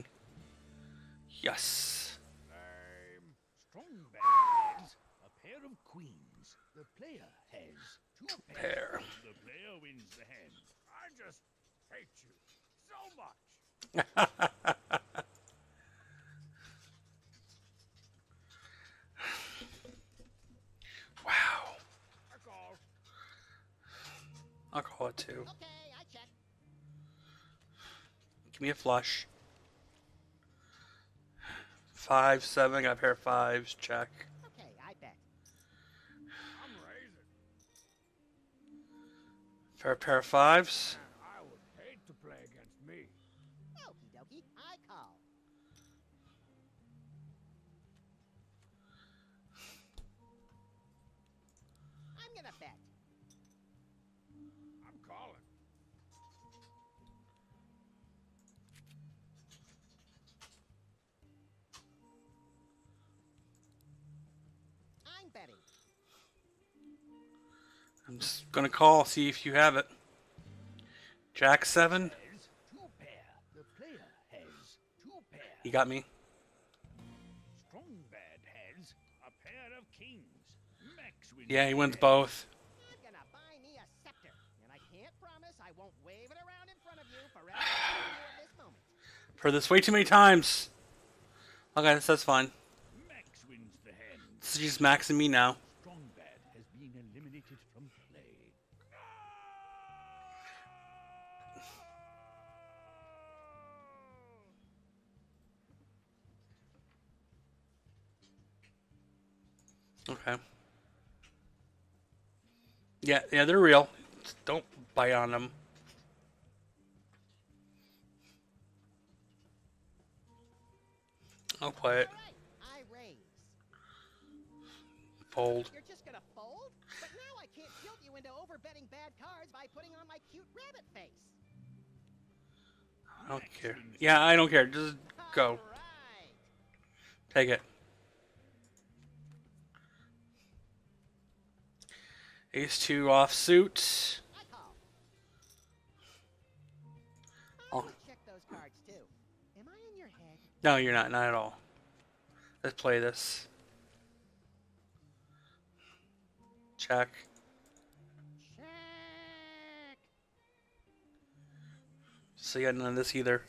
Yes. Lame. Strong bad has a pair of queens. The player has two pairs. Pair. The player wins the hand. I just hate you so much. Wow. I call. I'll call it two. Okay, I check. Give me a flush. Five, seven, got a pair of fives, check. Okay, I bet. I'm raising. Pair, pair of fives. Man, I would hate to play against me. Okie dokie, I call. I'm gonna bet. I'm calling. I'm betting. I'm just gonna call, see if you have it. Jack seven. Has two pair. The player has two pair. He got me. Strong bad has a pair of kings. Max wins. Yeah, he the wins hand. both. I'm gonna buy me a scepter, and I can't promise I won't wave it around in front of you forever after this moment. Heard this way too many times. Okay, that's, that's fine. Max wins the hand. This is just maxing me now. Strong bad has been eliminated from play. Okay. Yeah, yeah, they're real. Just don't bite on them. I'll play it. All right, I raise. Fold. You're just gonna fold? But now I can't guilt you into overbetting bad cards by putting on my cute rabbit face. I don't care. Yeah, I don't care. Just go. All right. Take it. Ace two off suit. I call. I Oh. would check those cards too. Am I in your head? No, you're not. Not at all. Let's play this. Check. Check. So you got none of this either.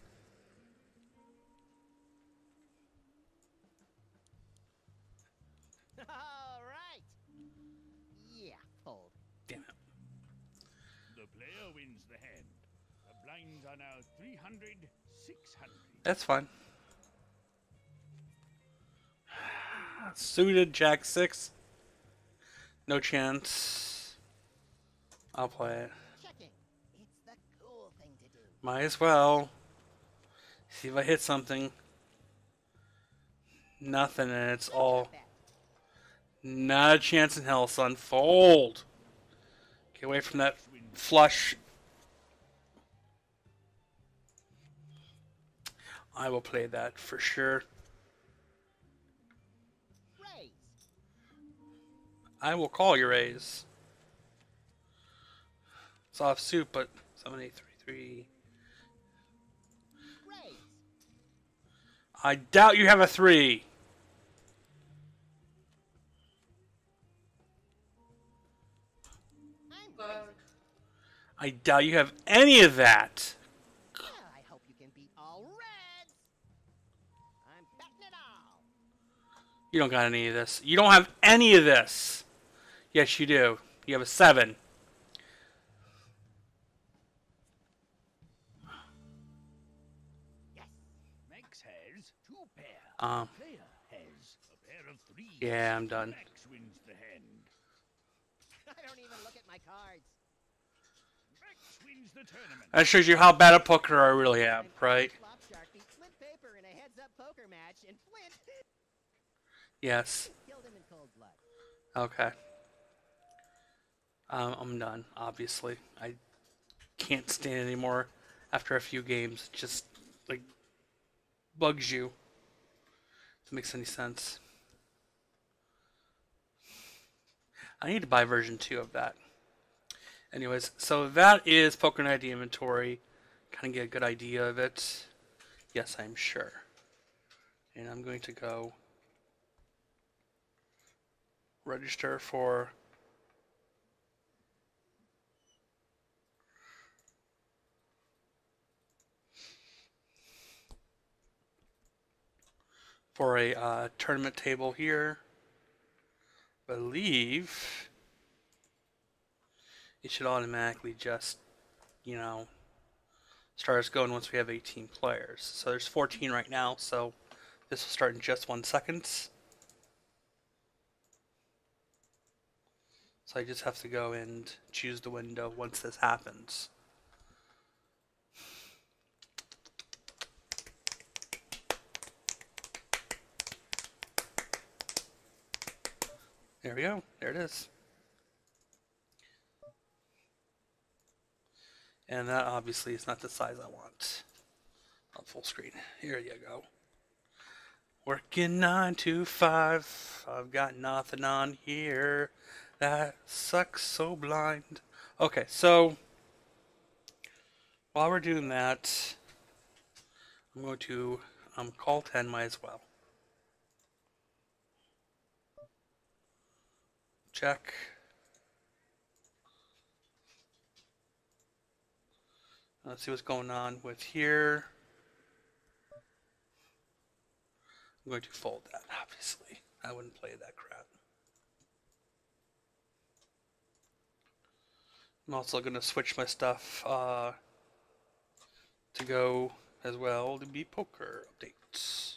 All right. Yeah, fold. Damn it. The player wins the hand. The blinds are now three hundred, six hundred. That's fine. Suited Jack six. No chance. I'll play it. Checking. It's the cool thing to do. Might as well. See if I hit something. Nothing, and it's all. Bet. Not a chance in hell, son. Fold. Get away from that flush. I will play that for sure. Raise. I will call your A's. It's off suit, but seven, eight, three, three. Raise. I doubt you have a three. I doubt you have any of that. Well, I hope you can beat all Reds. I'm betting it all. You don't got any of this. You don't have any of this. Yes, you do. You have a seven. Yes. Max has two pair. Um. Player has a pair of three. Yeah, I'm done. Max wins the hand. I don't even look at my cards. Max wins the tournament. That shows you how bad at poker I really am, right? Flop Shark beat Flint Paper in a heads-up poker match, and Flint Yes. killed him in cold blood. Okay. Um, I'm done, obviously. I can't stand anymore after a few games. It just, like, bugs you. Doesn't make any sense. I need to buy version two of that. Anyways, so that is Poker Night the inventory. Kind of get a good idea of it. Yes, I'm sure. And I'm going to go register for for a uh, tournament table here. Believe it should automatically just, you know, start us going once we have eighteen players. So there's fourteen right now, so this will start in just one second. So I just have to go and choose the window once this happens. There we go. There it is. And that obviously is not the size I want. On full screen. Here you go. Working nine to five. I've got nothing on here. That sucks so blind. Okay, so while we're doing that, I'm going to um, call ten, might as well. Check. Let's see what's going on with here. I'm going to fold that, obviously. I wouldn't play that crap. I'm also going to switch my stuff uh, to go as well to be poker updates.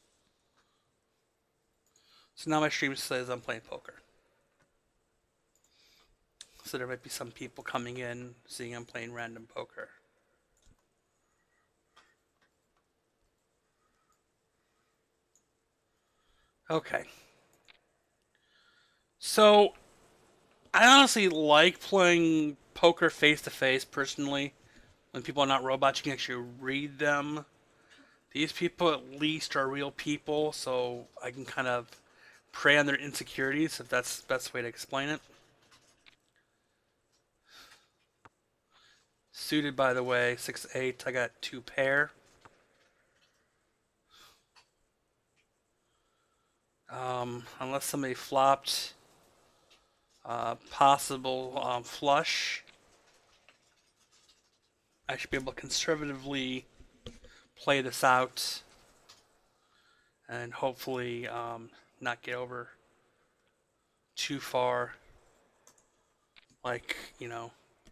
So now my stream says I'm playing poker. So there might be some people coming in, seeing I'm playing random poker. Okay. So, I honestly like playing poker face-to-face, personally. When people are not robots, you can actually read them. These people at least are real people, so I can kind of prey on their insecurities, if that's the best way to explain it. Suited, by the way, six eight, I got two pair. Um, unless somebody flopped uh, possible um, flush, I should be able to conservatively play this out and hopefully um, not get over too far. Like, you know,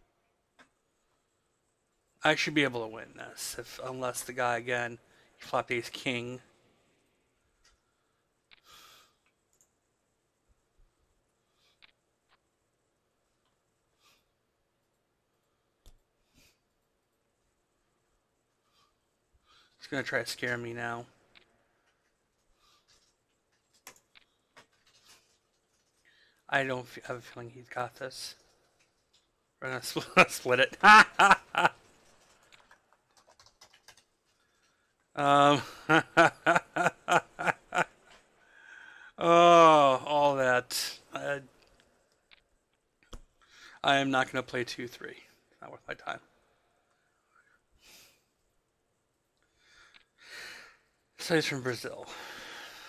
I should be able to win this, if unless the guy again he flopped ace king. He's gonna try to scare me now. I don't f have a feeling he's got this. We're gonna split, split it. um. Oh, all that. I, I am not gonna play two three. It's not worth my time. So he's from Brazil.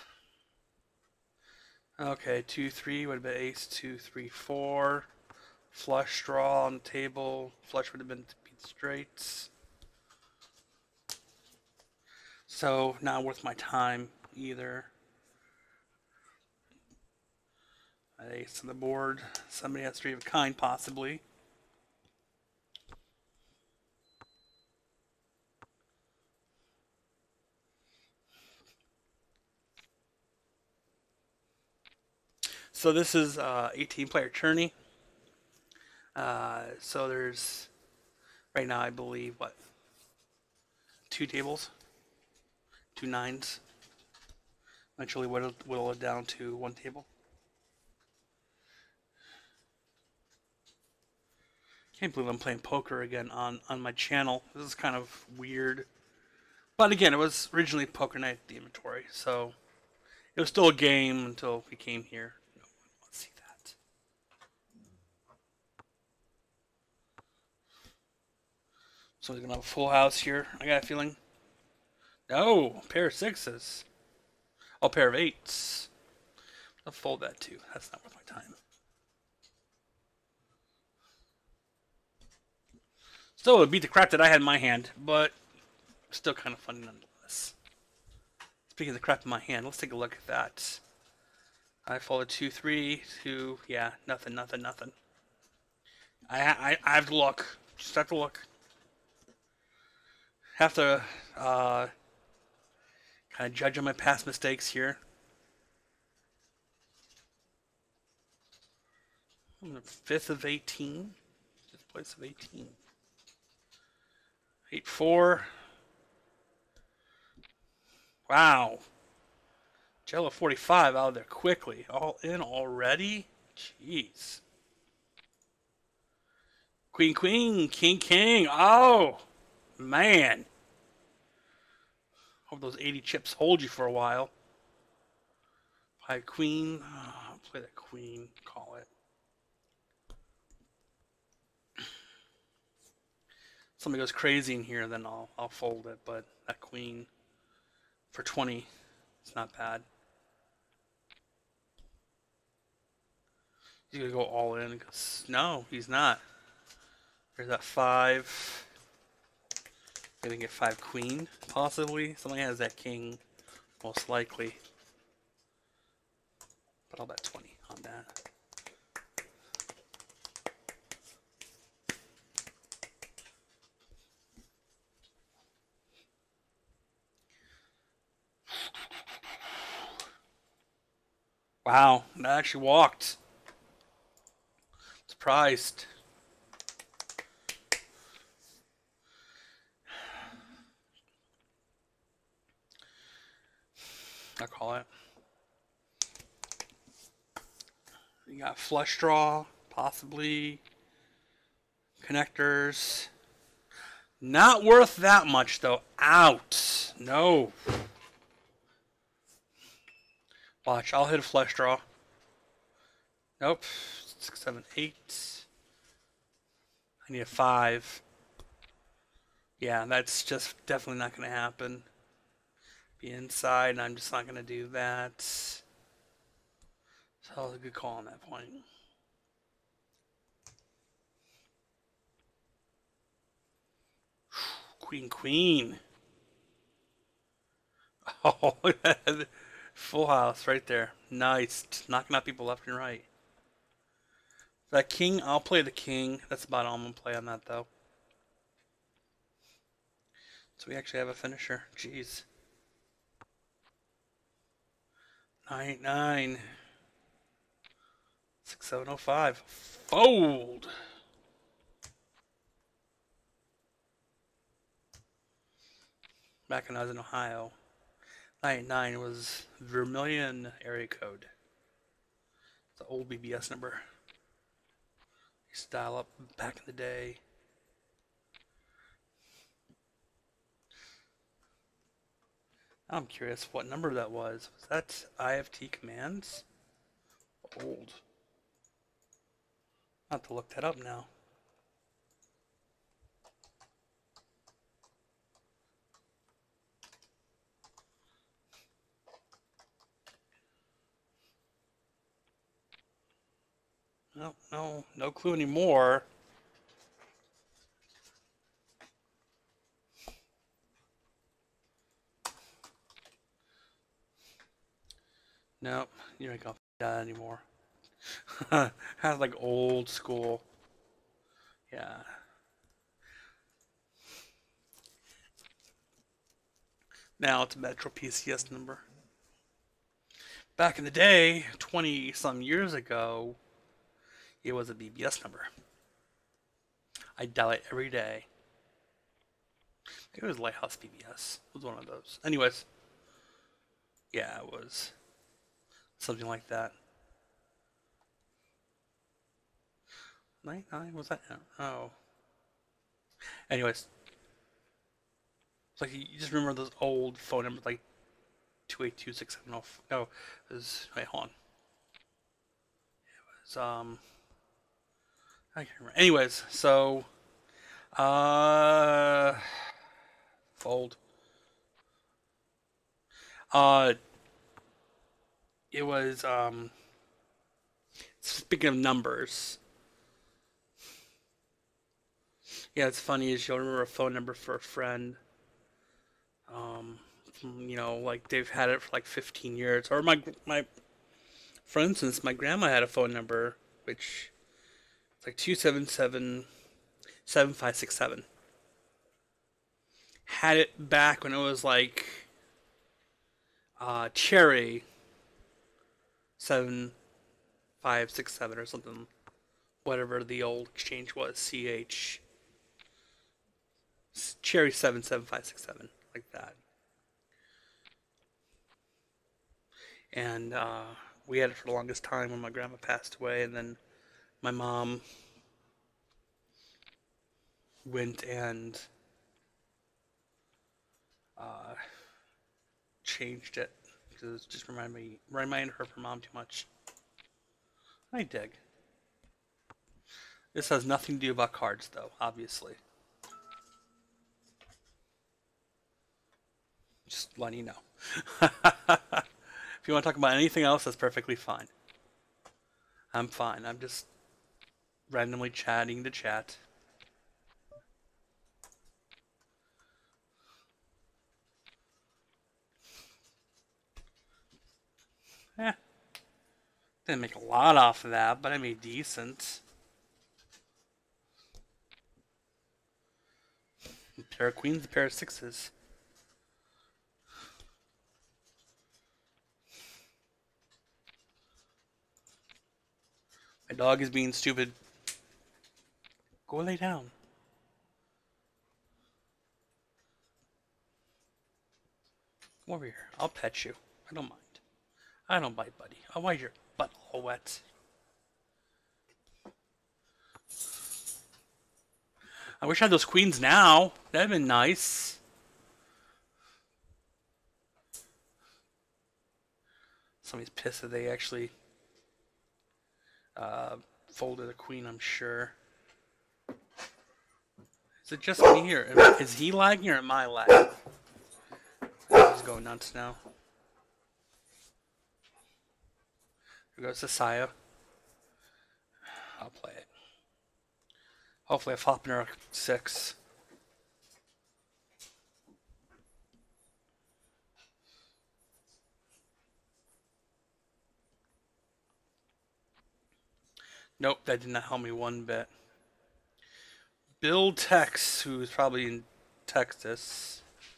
Okay, two three would have been ace two three four. Flush draw on the table. Flush would have been to beat straights. So not worth my time either. Ace on the board. Somebody has three of a kind, possibly. So this is uh, eighteen player tourney. Uh, so there's right now, I believe, what, two tables, two nines. Eventually whittle, whittle it down to one table. Can't believe I'm playing poker again on, on my channel. This is kind of weird. But again, it was originally Poker Night at the Inventory, so it was still a game until we came here. Let's see that. So we're gonna have a full house here. I got a feeling. No, pair of sixes. Oh, pair of eights. I'll fold that too. That's not worth my time. Still, it would beat the crap that I had in my hand, but still kind of funny nonetheless. Speaking of the crap in my hand, let's take a look at that. I folded two, three, two, yeah, nothing, nothing, nothing. I, I, I have to look. Just have to look. Have to uh, kind of judge on my past mistakes here. I'm the fifth of eighteen. Fifth place of eighteen. eight four. Wow. Jello forty-five out of there quickly. All in already? Jeez. Queen, queen, king, king. Oh, man. Hope those eighty chips hold you for a while. Play queen. Oh, play that queen. Call it. Something goes crazy in here, then I'll I'll fold it. But that queen for twenty, it's not bad. He's gonna go all in. Cause, no, he's not. There's that five. Gonna get five queen, possibly. Somebody has that king, most likely. But I'll bet twenty on that. Wow, that actually walked. Surprised. I call it. You got flush draw, possibly. Connectors. Not worth that much though. Out. No. Watch, I'll hit a flush draw. Nope. Six, seven, eight. I need a five. Yeah, that's just definitely not going to happen. Be inside, and I'm just not going to do that. So that was a good call on that point. Queen, queen. Oh, full house right there. Nice. Just knocking out people left and right. That king, I'll play the king. That's about all I'm going to play on that, though. So we actually have a finisher. Jeez. nine nine. six seven oh five. Fold! Back when I was in Ohio, nine nine was Vermilion area code. It's an old B B S number. Used to dial up back in the day. I'm curious what number that was. Was that I F T commands? Old. I'll have to look that up now. No, no, no clue anymore. Nope, you ain't gonna f that anymore. Has like old school. Yeah. Now it's a Metro P C S number. Back in the day, twenty some years ago, it was a B B S number. I dial it every day. It was Lighthouse B B S. It was one of those. Anyways, yeah, it was something like that. Nine nine was that? Oh. Anyways, it's like you just remember those old phone numbers, like two eight two six seven zero. No, it was wait, hold on. It was um. I can't remember. Anyways, so uh, fold. Uh, it was um. Speaking of numbers, yeah, it's funny is you'll remember a phone number for a friend. Um, from, you know, like they've had it for like fifteen years, or my my, for instance, my grandma had a phone number which it's like two seven seven seven five six seven. Had it back when it was like uh, Cherry seven five six seven or something, whatever the old exchange was, C H Cherry seven seven five six seven, like that. And uh, we had it for the longest time when my grandma passed away, and then my mom went and uh, changed it because it just reminded me, reminded her of her mom too much. I dig. This has nothing to do about cards, though, obviously. Just letting you know. If you want to talk about anything else, that's perfectly fine. I'm fine. I'm just randomly chatting to chat. Eh. Didn't make a lot off of that, but I made decent. A pair of queens, a pair of sixes. My dog is being stupid. Go lay down. Come over here. I'll pet you. I don't mind. I don't bite, buddy. Oh, why is your butt all wet? I wish I had those queens now. That'd been nice. Somebody's pissed that they actually uh, folded a queen, I'm sure. Is it just me here? Is he lagging or am I lagging? He's going nuts now. Here goes Saya. I'll play it. Hopefully I flop in her six. Nope, that did not help me one bit. Bill Tex, who's probably in Texas.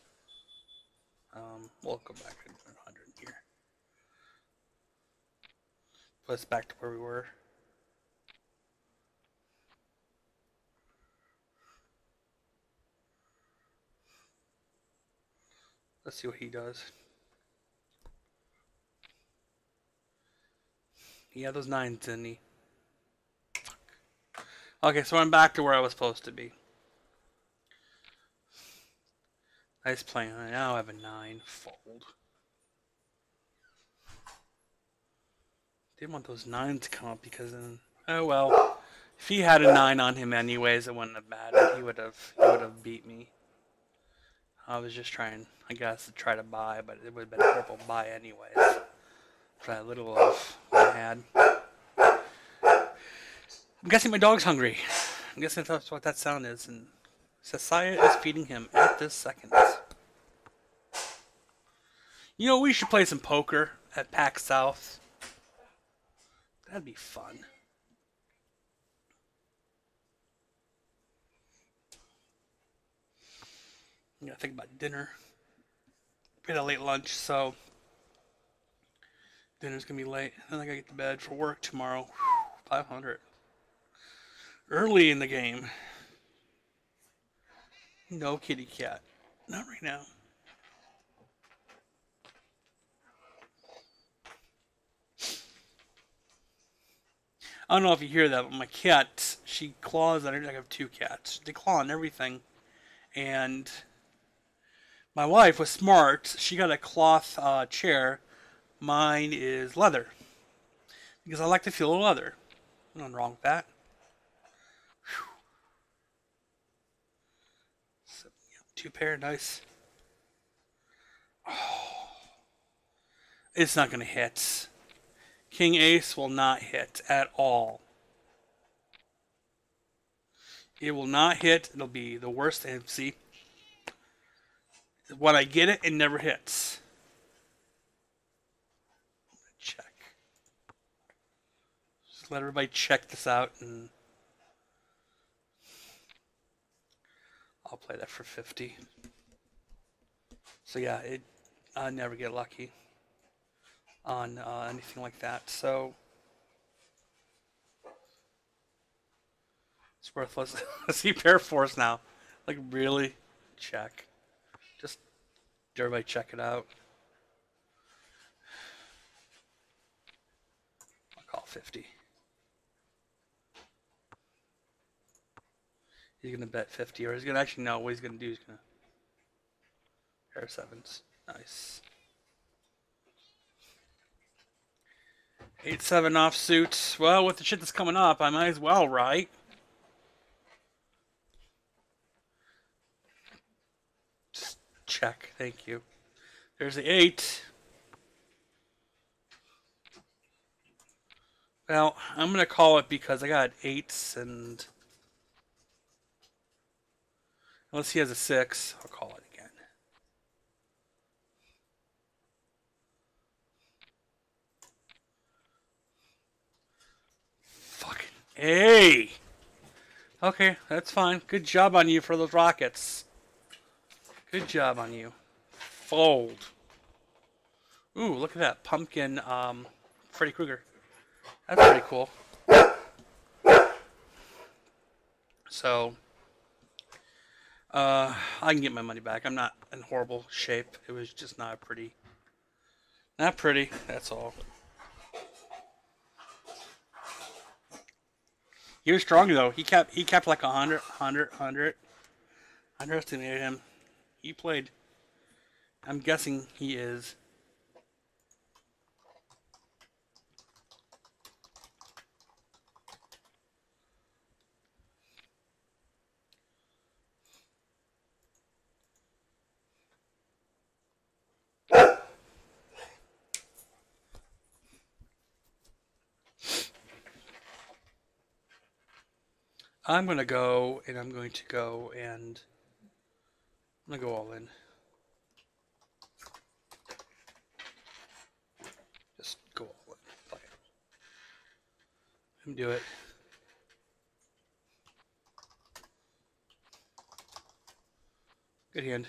Um, we'll go back to one hundred here. Put us back to where we were. Let's see what he does. He had those nines, didn't he? Okay, so I'm back to where I was supposed to be. Nice playing. I now have a nine. Fold. Didn't want those nines to come up because then, oh well. If he had a nine on him anyways, it wouldn't have mattered. He would have he would have beat me. I was just trying, I guess, to try to buy, but it would have been a purple buy anyways. For that little of what I had. I'm guessing my dog's hungry. I'm guessing that's what that sound is, and Sasaya is feeding him at this second. You know, we should play some poker at PAX South. That'd be fun. I gotta think about dinner. We had a late lunch, so dinner's gonna be late. Then I gotta get to bed for work tomorrow. Whew, five hundred. Early in the game. No kitty cat. Not right now. I don't know if you hear that, but my cat, she claws on everything. I have two cats. They claw on everything. And my wife was smart. She got a cloth uh, chair. Mine is leather. Because I like to feel leather. Nothing wrong with that. Whew. So, yeah, two pair, nice. Oh. It's not going to hit. King Ace will not hit at all. It will not hit. It'll be the worst. And see, when I get it, it never hits. Check. Just let everybody check this out, and I'll play that for fifty. So yeah, it I never get lucky on uh, anything like that, so it's worthless. See Pair Force now. Like, really? Check. Just everybody check it out. I'll call fifty. He's gonna bet fifty, or he's gonna actually know what he's gonna do. He's gonna pair sevens. Nice. eight seven offsuit. Well, with the shit that's coming up, I might as well, right? Just check. Thank you. There's the eight. Well, I'm going to call it because I got eights, and unless he has a six, I'll call it again. Fucking A. Okay, that's fine. Good job on you for those rockets. Good job on you. Fold. Ooh, look at that. Pumpkin um, Freddy Krueger. That's pretty cool. So, uh, I can get my money back. I'm not in horrible shape. It was just not pretty. Not pretty, that's all. He was strong though. He kept he kept like a hundred, hundred, hundred. I underestimated him. He played. I'm guessing he is. I'm going to go, and I'm going to go, and I'm going to go all in. Just go all in. Fuck it. Let me do it. Good hand.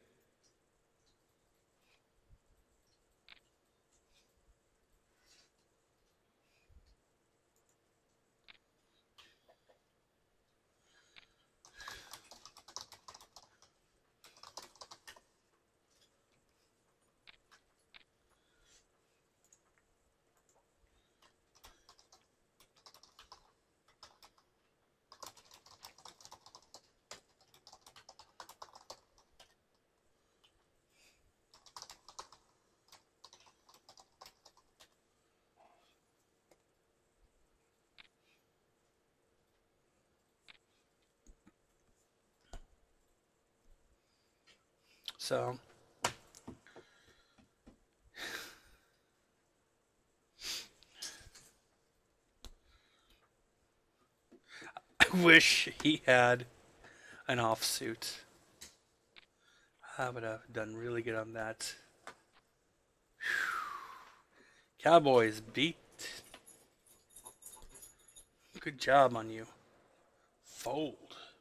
So, wish he had an offsuit. I would have done really good on that. Cowboys beat. Good job on you. Fold.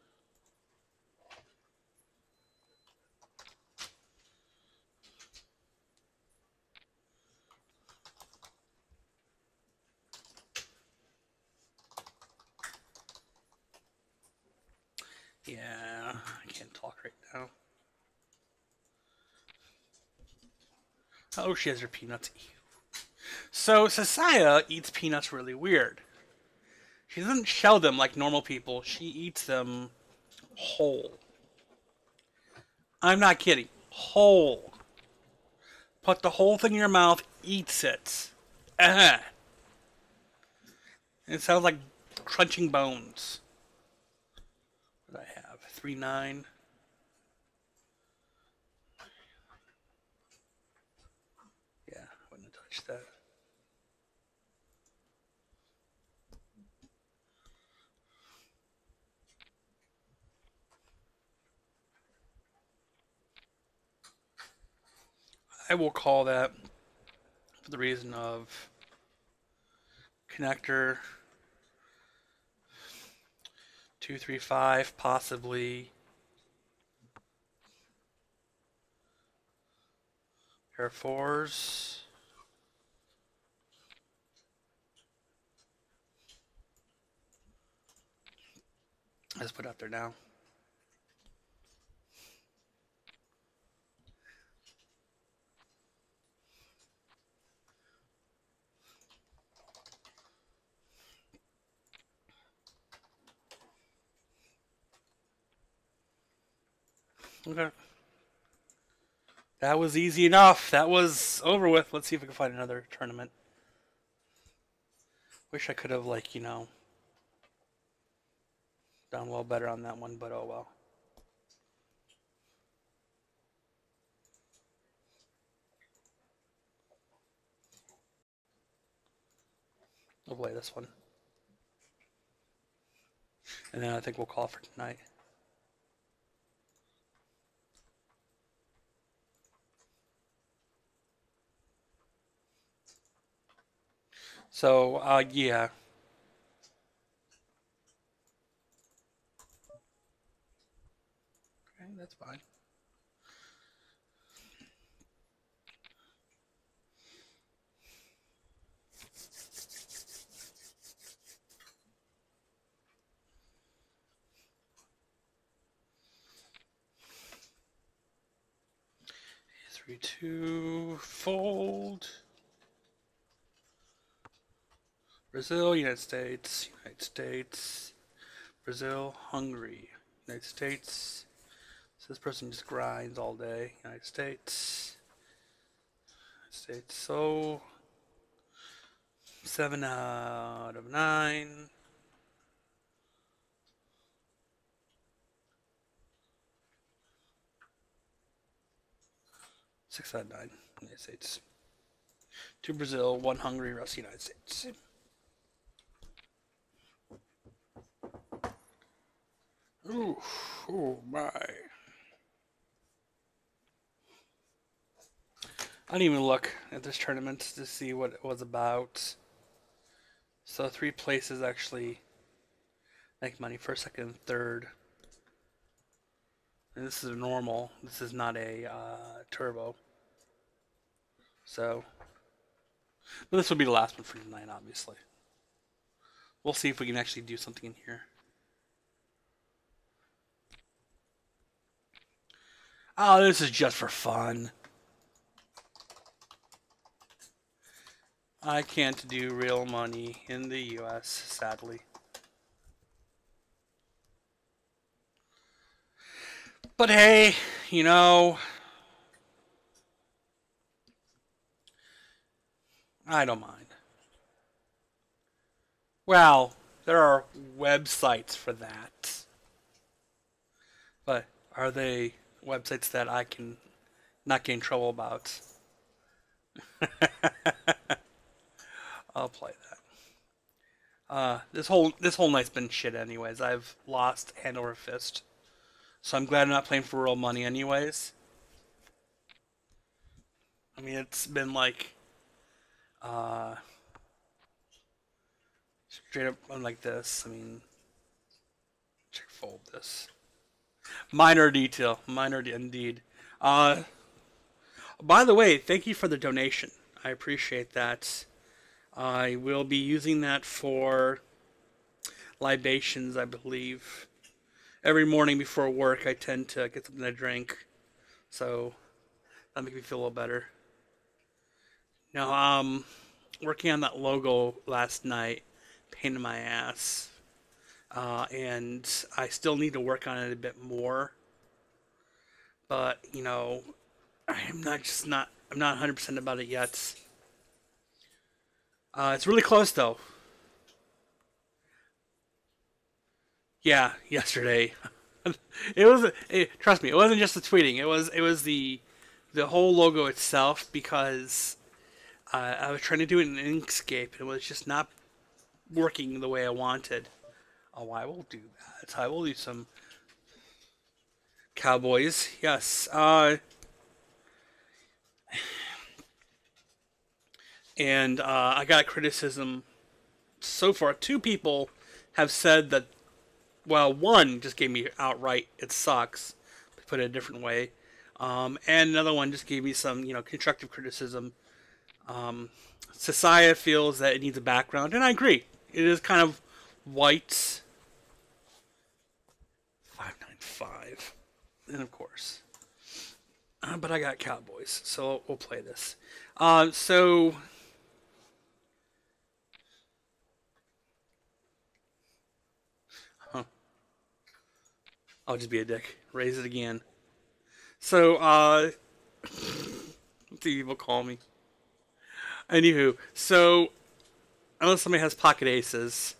Yeah, I can't talk right now. Oh, she has her peanuts. So, Sasaya eats peanuts really weird. She doesn't shell them like normal people. She eats them whole. I'm not kidding. Whole. Put the whole thing in your mouth, eats it. Uh-huh. It sounds like crunching bones. What do I have? three nine. Yeah, I wouldn't have touched that. I will call that for the reason of connector two three five, possibly pair fours. Let's put it out there now. Okay. That was easy enough. That was over with. Let's see if we can find another tournament. Wish I could have, like, you know, done well better on that one, but oh well. We'll play this one. And then I think we'll call for tonight. So, uh, yeah. Okay, that's fine. Three, two, fold. Brazil, United States, United States, Brazil, Hungary, United States. So this person just grinds all day. United States, United States. So seven out of nine. Six out of nine. United States. Two Brazil, one Hungary, rest United States. Ooh, oh my. I didn't even look at this tournament to see what it was about. So three places actually make money, first, second, and third. And this is a normal. This is not a uh, turbo. So, but this will be the last one for tonight, obviously. We'll see if we can actually do something in here. Oh, this is just for fun. I can't do real money in the U S, sadly. But hey, you know, I don't mind. Well, there are websites for that. But are they websites that I can not get in trouble about? I'll play that. Uh, this whole this whole night's been shit anyways. I've lost hand over fist. So I'm glad I'm not playing for real money anyways. I mean, it's been like, uh, straight up like this. I mean, check fold this. Minor detail. Minor de indeed. Uh, by the way, thank you for the donation. I appreciate that. I will be using that for libations, I believe. Every morning before work, I tend to get something to drink. So, that makes me feel a little better. Now, um, working on that logo last night, pain in my ass. Uh, and I still need to work on it a bit more. But, you know, I'm not just not, I'm not one hundred percent about it yet. Uh, it's really close, though. Yeah, yesterday. It was, it, trust me, it wasn't just the tweeting. It was, it was the, the whole logo itself, because uh, I was trying to do it in Inkscape, and it was just not working the way I wanted. Oh, I will do that. I will do some Cowboys. Yes. Uh, and uh, I got criticism so far. Two people have said that, well, one just gave me outright, it sucks, to put it a different way. Um, and another one just gave me some, you know, constructive criticism. Um, Society feels that it needs a background, and I agree. It is kind of white. five ninety-five. And of course. Uh, but I got Cowboys, so we'll play this. Uh, so... Huh. I'll just be a dick. Raise it again. So, uh... what do people call me? Anywho, so... Unless somebody has pocket aces...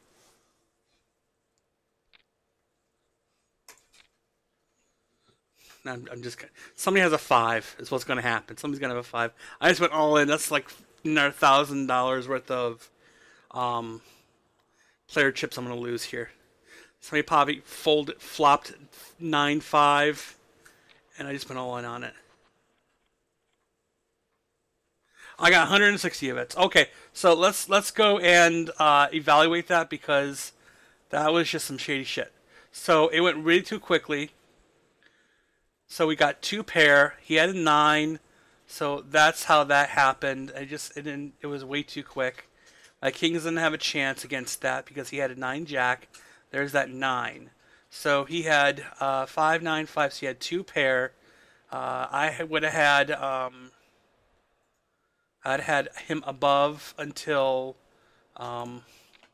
I'm, I'm just somebody has a five is what's going to happen. Somebody's going to have a five. I just went all in. That's like another thousand dollars worth of um, player chips I'm going to lose here. Somebody probably folded, flopped nine five, and I just went all in on it. I got one hundred sixty of it. Okay, so let's let's go and uh, evaluate that, because that was just some shady shit. So it went really too quickly. So we got two pair. He had a nine, so that's how that happened. I just it didn't. It was way too quick. My kings didn't have a chance against that because he had a nine jack. There's that nine. So he had uh, five nine five. So he had two pair. Uh, I would have had um, I'd had him above until um,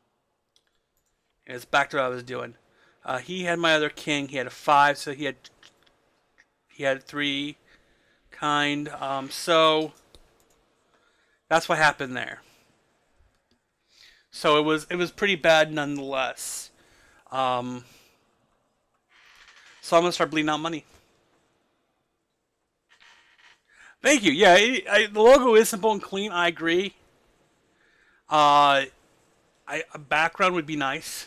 it's back to what I was doing. Uh, he had my other king. He had a five, so he had. He had three kind, um, so that's what happened there. So it was it was pretty bad nonetheless. Um, so I'm gonna start bleeding out money. Thank you. Yeah, it, I, the logo is simple and clean. I agree. Uh, I, a background would be nice.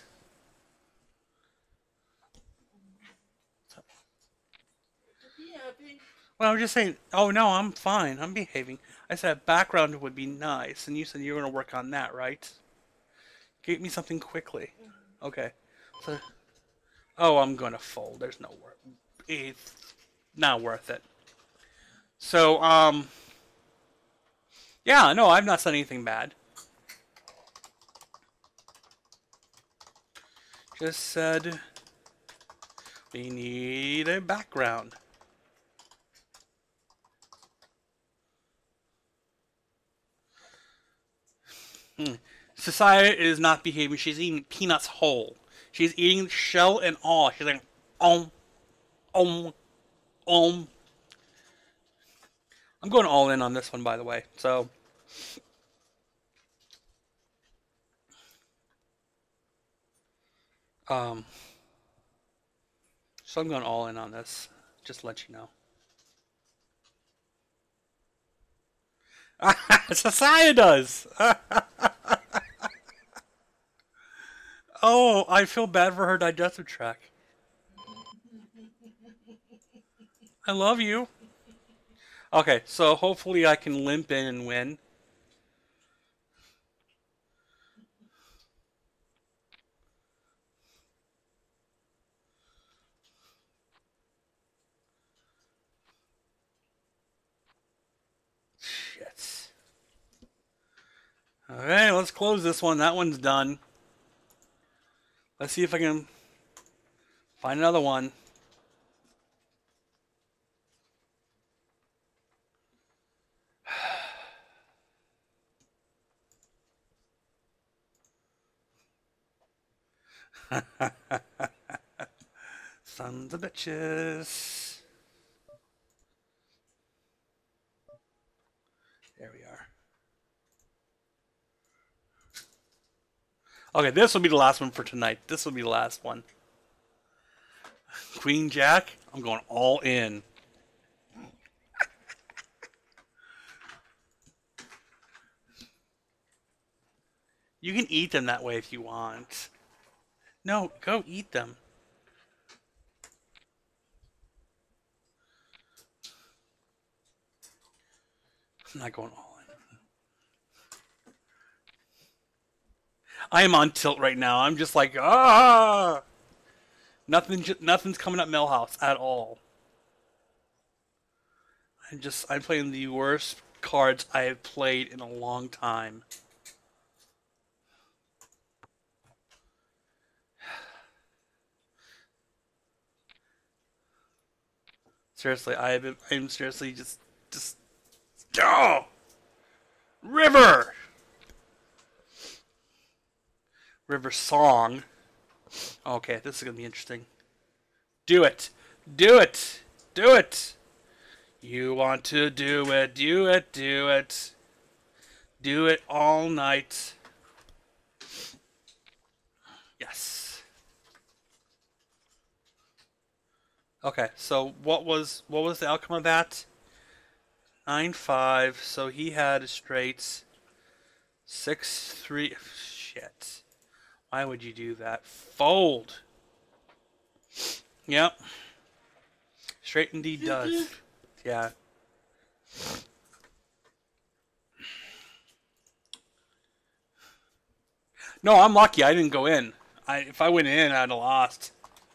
Well, I was just saying, oh no, I'm fine. I'm behaving. I said background would be nice, and you said you were going to work on that, right? Get me something quickly. Okay. So, oh, I'm going to fold. There's no worth. It's not worth it. So, um, yeah, no, I've not said anything bad. Just said we need a background. Hmm. Society is not behaving. She's eating peanuts whole. She's eating shell and all. She's like, om, om, om. I'm going all in on this one, by the way. So, um, so I'm going all in on this. Just to let you know. Society does. Oh, I feel bad for her digestive tract. I love you. Okay, so hopefully I can limp in and win. Shit. Alright, let's close this one. That one's done. Let's see if I can find another one. Sons of bitches. There we are. Okay, this will be the last one for tonight. This will be the last one. Queen Jack, I'm going all in. You can eat them that way if you want. No, go eat them. I'm not going all in. I am on tilt right now. I'm just like, ah! Nothing, nothing's coming up Millhouse at all. I'm just, I'm playing the worst cards I have played in a long time. Seriously, I have, I'm seriously just, just, oh! River! River Song. Okay, this is going to be interesting. Do it! Do it! Do it! You want to do it, do it, do it. Do it all night. Yes. Okay, so what was what was the outcome of that? Nine five. So he had a straight six three. Shit. Why would you do that? Fold. Yep. Straight indeed does. Yeah. No, I'm lucky. I didn't go in. I if I went in, I'd have lost.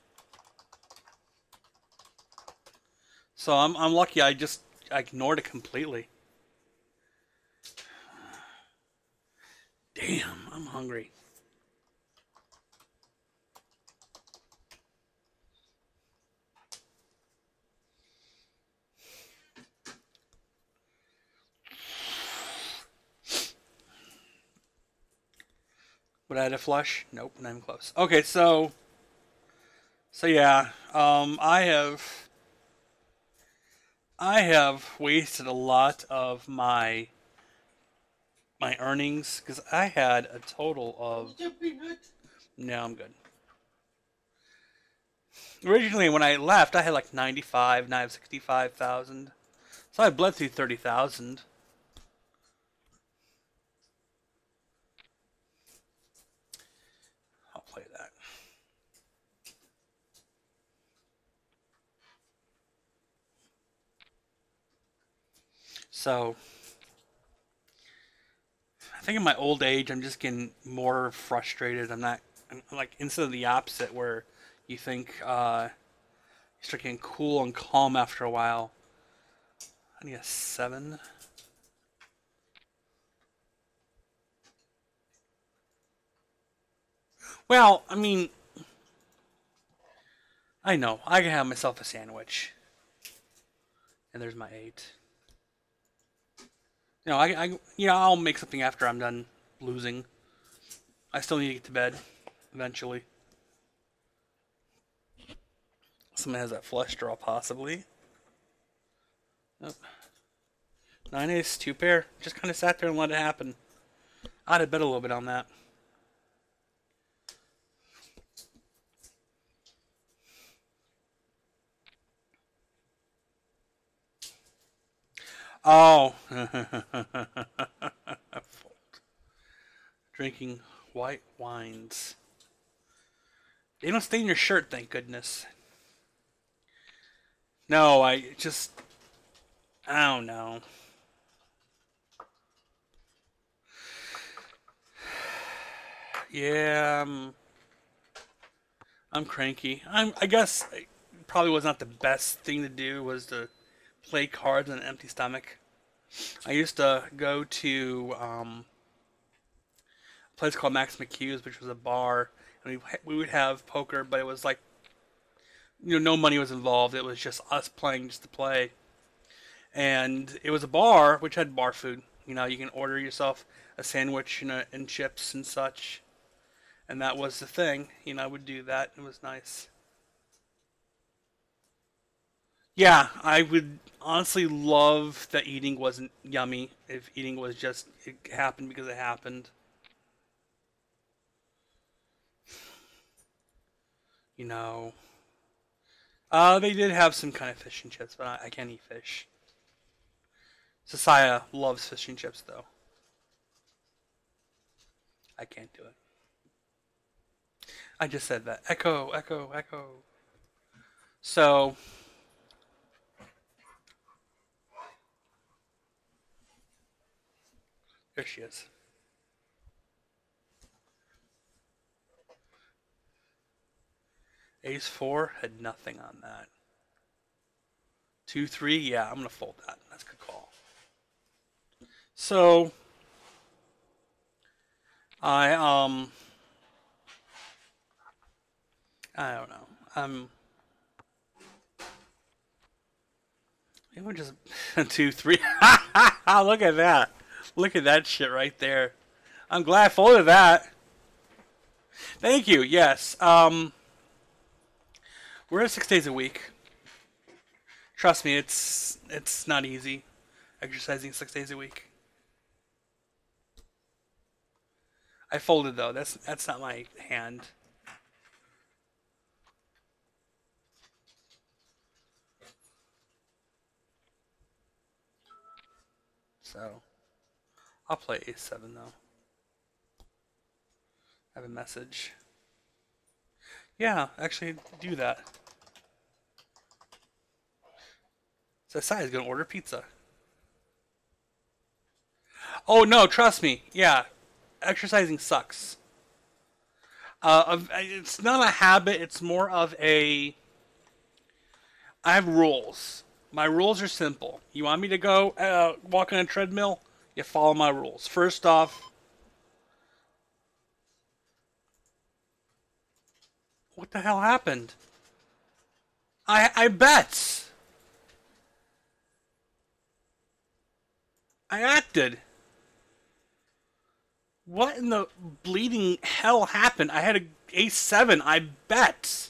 So I'm I'm lucky. I just I ignored it completely. Damn, I'm hungry. Would I have a flush? Nope, not even close. Okay, so so yeah, um, I have I have wasted a lot of my my earnings because I had a total of. No, I'm good. Originally, when I left, I had like ninety-five. Now I have sixty-five thousand. So I bled through thirty thousand. I'll play that. So, I think in my old age, I'm just getting more frustrated. I'm not, I'm like, instead of the opposite, where you think uh, you start getting cool and calm after a while. I need a seven. Well, I mean, I know. I can have myself a sandwich. And there's my eight. You know, I, I, you know, I'll make something after I'm done losing. I still need to get to bed eventually. Someone has that flush draw, possibly. Nope. Nine ace, two pair. Just kind of sat there and let it happen. I'd have bet a little bit on that. Oh. Drinking white wines. They don't stain your shirt, thank goodness. No, I just... I don't know. Yeah, I'm, I'm cranky. I'm, I guess it probably was not the best thing to do was to play cards on an empty stomach. I used to go to um, a place called Max McHugh's, which was a bar, and we we would have poker, but it was like, you know, no money was involved. It was just us playing just to play, and it was a bar which had bar food. You know, you can order yourself a sandwich and, a, and chips and such, and that was the thing. You know, I would do that. It was nice. Yeah, I would honestly love that eating wasn't yummy. If eating was just, it happened because it happened. You know. Uh, they did have some kind of fish and chips, but I, I can't eat fish. Sociah loves fish and chips, though. I can't do it. I just said that. Echo, echo, echo. So... there she is. Ace four had nothing on that. Two three, yeah, I'm gonna fold that. That's a good call. So I um I don't know. Um it would just two three. Look at that. Look at that shit right there. I'm glad I folded that. Thank you. Yes. Um, we're at six days a week. Trust me, it's it's not easy exercising six days a week. I folded though. That's that's not my hand. So. I'll play ace seven though. I have a message. Yeah, actually do that. So Sai is gonna order pizza. Oh no, trust me. Yeah, exercising sucks. Uh, it's not a habit. It's more of a. I have rules. My rules are simple. You want me to go uh, walk on a treadmill? You follow my rules. First off, what the hell happened? I I bet. I acted. What in the bleeding hell happened? I had a ace seven. I bet.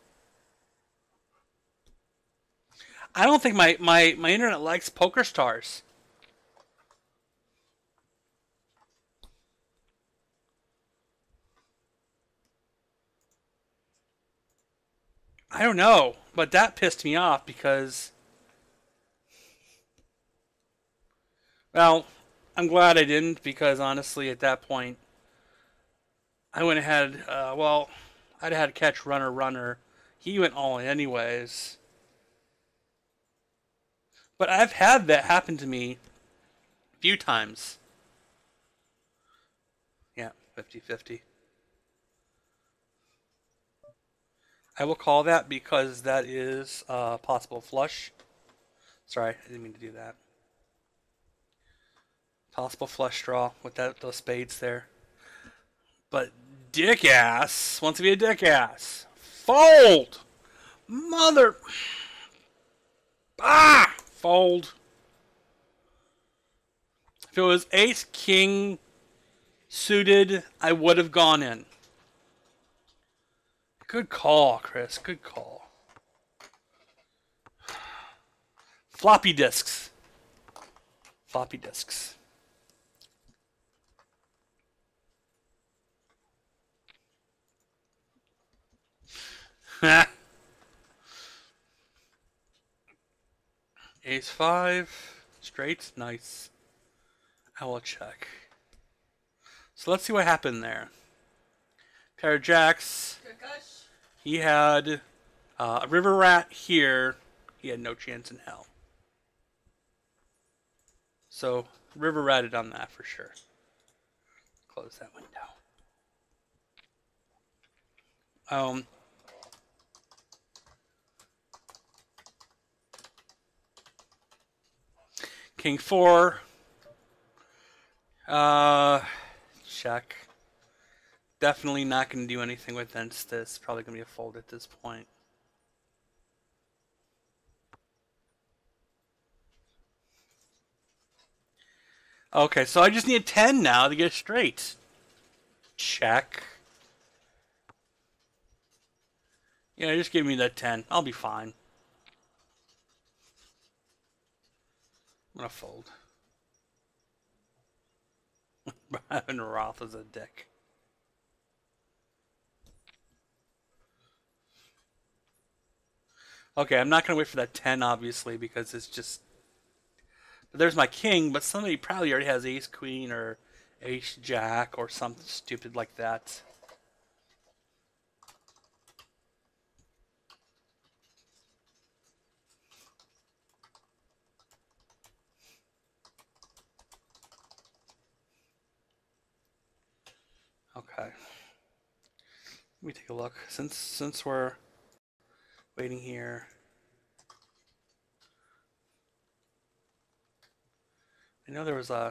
I don't think my my my internet likes Poker Stars. I don't know, but that pissed me off because, well, I'm glad I didn't because honestly at that point, I went ahead, uh, well, I'd had catch runner runner. He went all in anyways. But I've had that happen to me a few times. Yeah, fifty fifty. I will call that because that is a uh, possible flush. Sorry, I didn't mean to do that. Possible flush draw with that those spades there. But dick ass wants to be a dick ass. Fold! Mother... Ah! Fold. If it was ace king suited, I would have gone in. Good call, Chris. Good call. Floppy disks. Floppy disks. Ace five. Straight. Nice. I will check. So let's see what happened there. Pair of jacks. he had uh, a river rat here. He had no chance in hell. So river ratted on that for sure. Close that window. Um. King four. Uh, check. Definitely not going to do anything against this. Probably going to be a fold at this point. Okay, so I just need ten now to get straight. Check. Yeah, just give me that ten. I'll be fine. I'm going to fold. Brian Roth is a dick. Okay, I'm not going to wait for that ten, obviously, because it's just... But there's my king, but somebody probably already has ace queen or ace jack or something stupid like that. Okay. Let me take a look. Since since we're waiting here... I know there was a...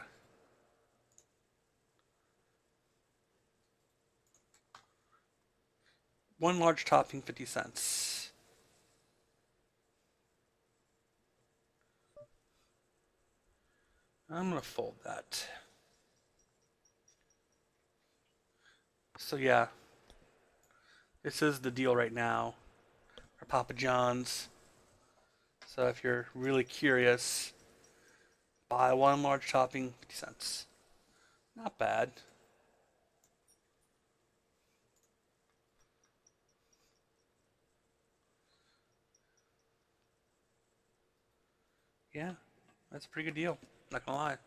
One large topping, fifty cents. I'm going to fold that. So yeah, this is the deal right now for Papa John's. So if you're really curious, buy one large topping, fifty cents. Not bad. Yeah, that's a pretty good deal. Not gonna lie.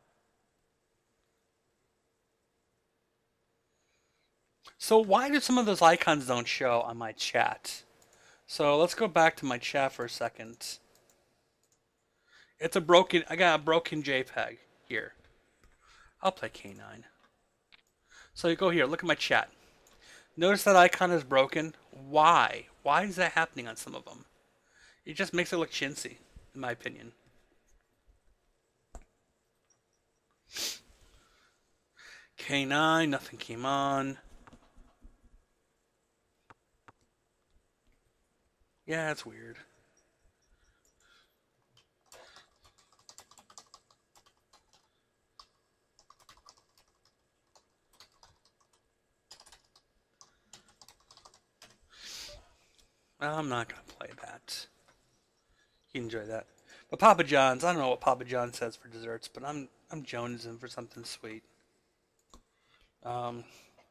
So why do some of those icons don't show on my chat? So let's go back to my chat for a second. It's a broken, I got a broken JPEG here. I'll play K nine. So you go here, look at my chat. Notice that icon is broken. Why? Why is that happening on some of them? It just makes it look chintzy, in my opinion. K nine, nothing came on. Yeah, that's weird. Well, I'm not going to play that. You enjoy that. But Papa John's, I don't know what Papa John says for desserts, but I'm I'm jonesing for something sweet. Um,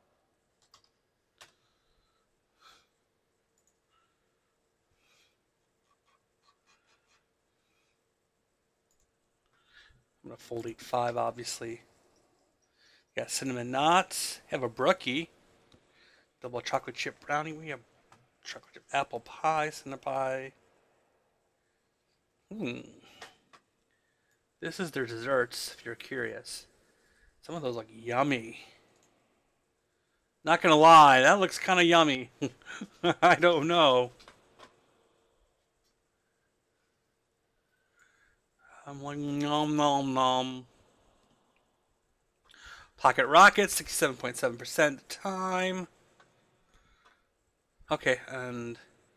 I'm going to fold eight five, obviously. Got cinnamon knots. Have a brookie. Double chocolate chip brownie. We have chocolate chip apple pie, cinnamon pie. Hmm. This is their desserts, if you're curious. Some of those look yummy. Not gonna lie, that looks kind of yummy. I don't know. I'm like, nom nom nom. Pocket Rocket, sixty-seven point seven percent time. Okay, and...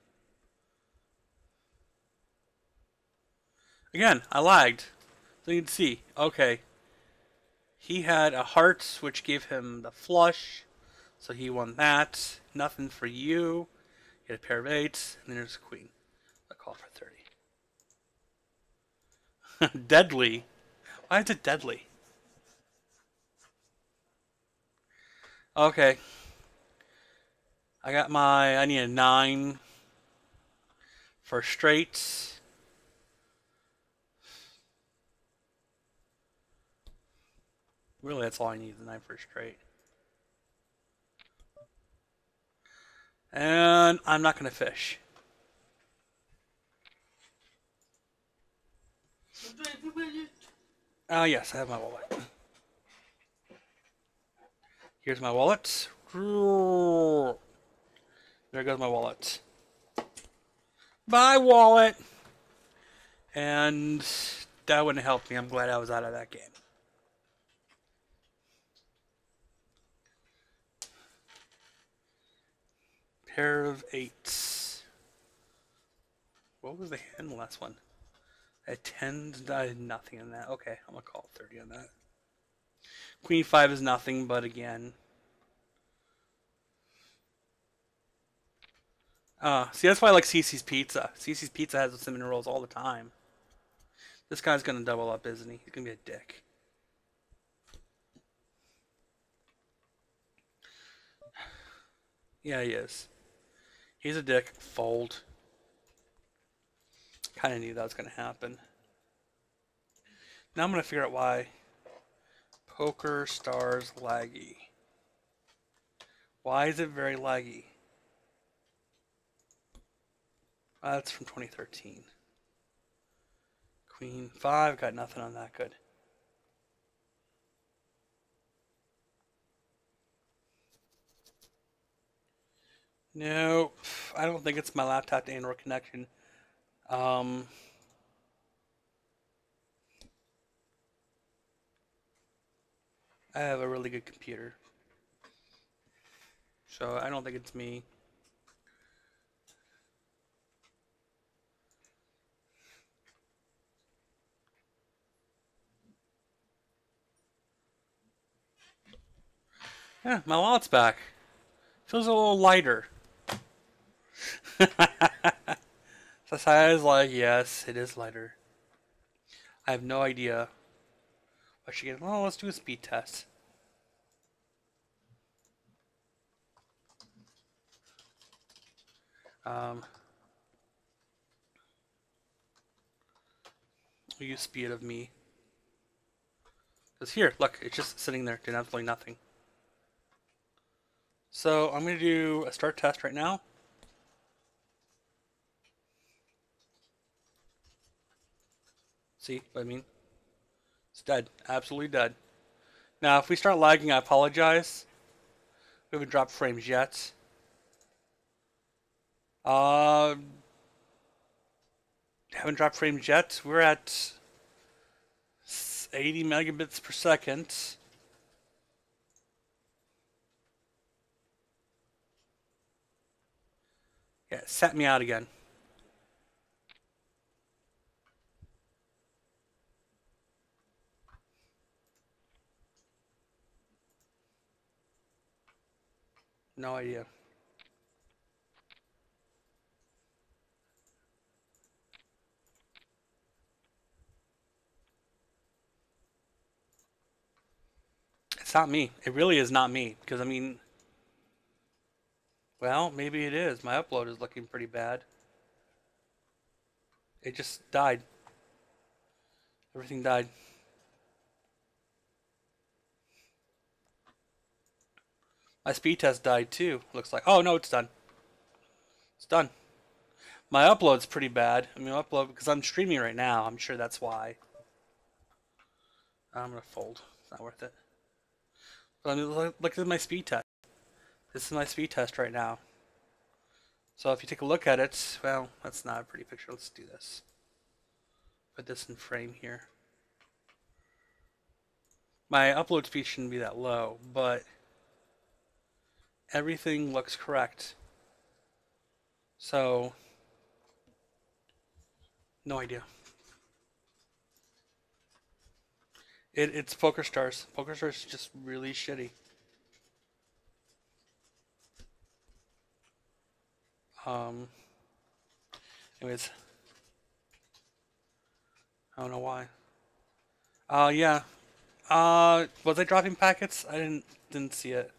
Again, I lagged. So you can see, okay. He had a heart, which gave him the flush. So he won that. Nothing for you. You had a pair of eights, and then there's a queen. I call for thirty. Deadly. Why is it deadly? Okay. I got my, I need a nine for straight. Really, that's all I need, the nine for straight. And I'm not going to fish. Ah, uh, yes, I have my wallet. Here's my wallet. There goes my wallet. Bye, wallet! And that wouldn't help me. I'm glad I was out of that game. Pair of eights. What was the hand the last one? I ten, I had nothing in that. Okay, I'm gonna call thirty on that. Queen five is nothing, but again. Uh, see, that's why I like Cece's Pizza. Cece's Pizza has the cinnamon rolls all the time. This guy's gonna double up, isn't he? He's gonna be a dick. Yeah, he is. He's a dick. Fold. Kind of knew that was going to happen. Now I'm going to figure out why Poker Stars laggy. Why is it very laggy? Uh, that's from twenty thirteen. Queen five, got nothing on that. Good. Nope, I don't think it's my laptop and/or connection. Um, I have a really good computer, so I don't think it's me. Yeah, my wallet's back. Feels a little lighter. So I was like, yes, it is lighter. I have no idea. I should get. Well, let's do a speed test. Um, we'll use speed of me. Because here, look, it's just sitting there, doing absolutely nothing. So I'm going to do a start test right now. See what I mean? It's dead. Absolutely dead. Now, if we start lagging, I apologize. We haven't dropped frames yet. Uh, haven't dropped frames yet. We're at eighty megabits per second. Yeah, it set me out again. No idea. It's not me. It really is not me. Because, I mean... Well, maybe it is. My upload is looking pretty bad. It just died. Everything died. My speed test died too, looks like. Oh, no, it's done. It's done. My upload's pretty bad. I mean, upload, because I'm streaming right now. I'm sure that's why. I'm going to fold. It's not worth it. But I mean, look, look at my speed test. This is my speed test right now. So if you take a look at it, well, that's not a pretty picture. Let's do this. Put this in frame here. My upload speed shouldn't be that low, but everything looks correct. So, no idea. It, it's Poker Stars. Poker Stars is just really shitty. Um. Anyways, I don't know why. Uh, yeah. Uh, was I dropping packets? I didn't didn't see it.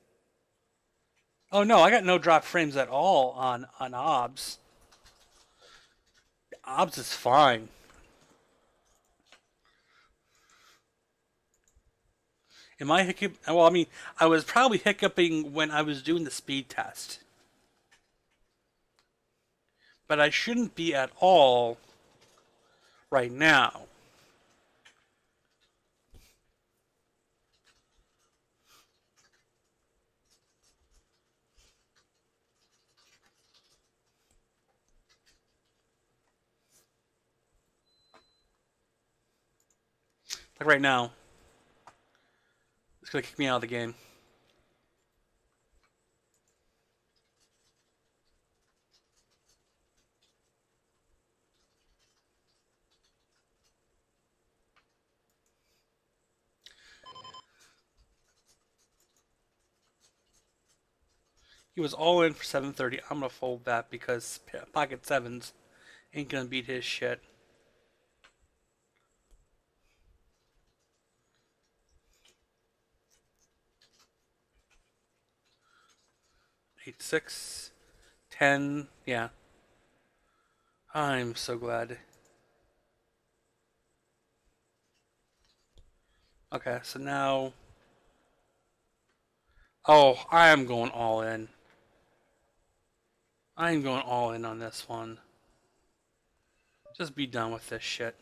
Oh no, I got no drop frames at all on on O B S. O B S is fine. Am I hiccup? Well, I mean, I was probably hiccuping when I was doing the speed test. But I shouldn't be at all right now. Like right now. It's going to kick me out of the game. He was all in for seven thirty. I'm going to fold that because Pocket Sevens ain't going to beat his shit. Eight, six, ten, yeah. I'm so glad. Okay, so now... Oh, I am going all in. I am going all in on this one. Just be done with this shit.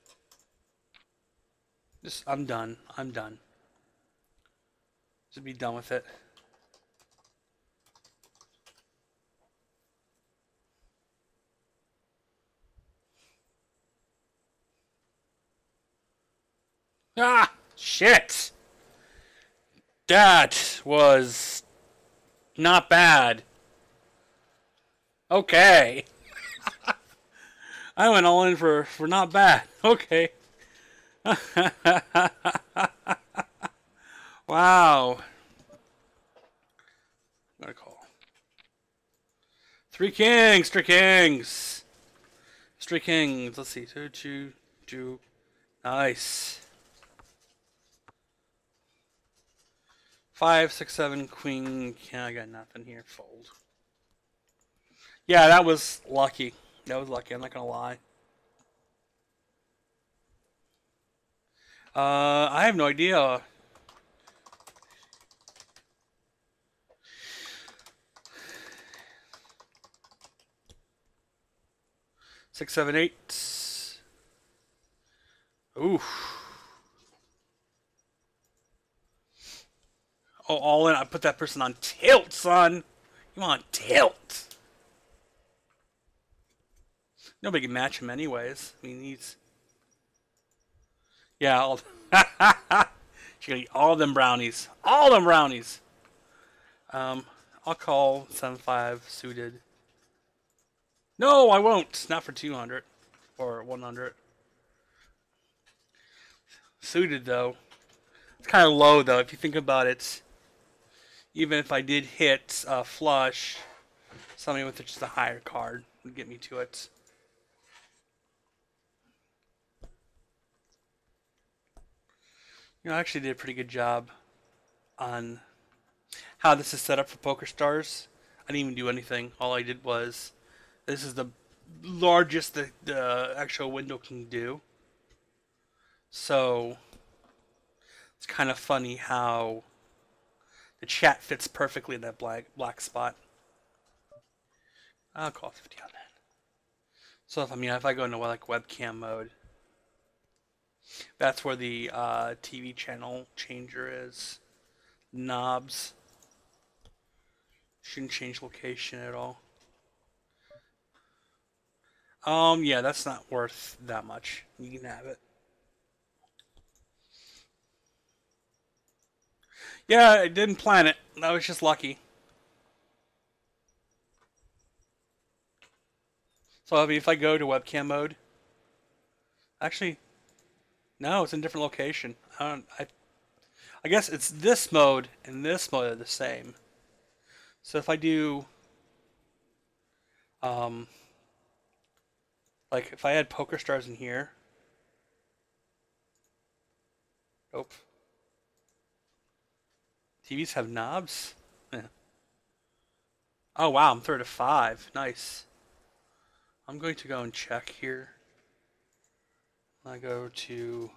Just, I'm done. I'm done. Just be done with it. Ah! Shit! That was not bad. Okay. I went all in for, for not bad. Okay. Wow. I'm gonna call. Three kings, three kings. Three kings. Let's see. Two, two, two. Nice. Five, six, seven, queen. Yeah, I got nothing here. Fold. Yeah, that was lucky. That was lucky. I'm not gonna lie. Uh, I have no idea. Six, seven, eight. Oof. Oh, all in. I put that person on tilt, son. You want tilt? Nobody can match him anyways. I mean, he's... Yeah, all... She's gonna eat all them brownies. All them brownies! Um, I'll call seven five suited. No, I won't. Not for two hundred. Or one hundred. Suited, though. It's kind of low, though, if you think about it. Even if I did hit uh, flush, something with just a higher card would get me to it. You know, I actually did a pretty good job on how this is set up for PokerStars. I didn't even do anything. All I did was, this is the largest the, the actual window can do. So, it's kind of funny how the chat fits perfectly in that black black spot. I'll call fifty on that. So if I mean if I go into like webcam mode, that's where the uh, T V channel changer is. Knobs. Shouldn't change location at all. Um, yeah, that's not worth that much. You can have it. Yeah, I didn't plan it. I was just lucky. So I mean, if I go to webcam mode, actually, no, it's in a different location. I don't. I. I guess it's this mode and this mode are the same. So if I do, um, like if I had PokerStars in here, nope. T Vs have knobs? Yeah. Oh wow, I'm third to five. Nice. I'm going to go and check here. I go to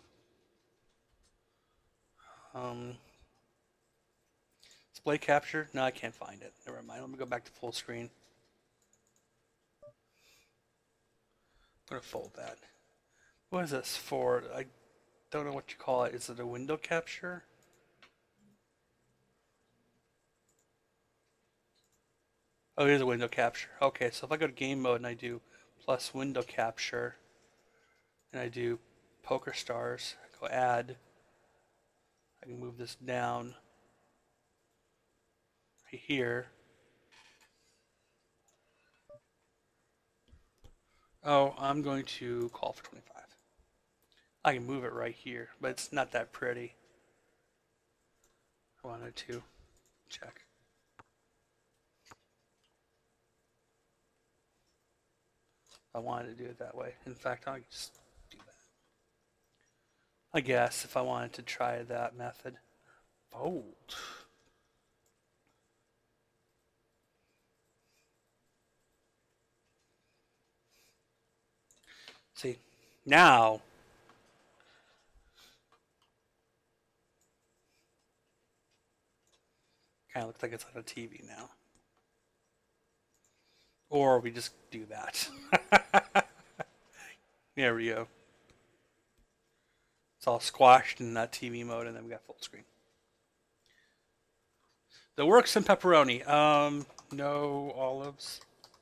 um, display capture. No, I can't find it. Never mind. Let me go back to full screen. gonna fold that. What is this for? I don't know what you call it. Is it a window capture? Oh, it is a window capture. Okay, so if I go to game mode and I do plus window capture, and I do Poker Stars, I go add, I can move this down right here. Oh, I'm going to call for twenty-five. I can move it right here, but it's not that pretty. I wanted to check. I wanted to do it that way. In fact, I'll just do that. I guess if I wanted to try that method. Fold. See, now kind of looks like it's on a T V now. Or we just do that. There we go. It's all squashed in that T V mode, and then we got full screen. The works in pepperoni. Um, no olives.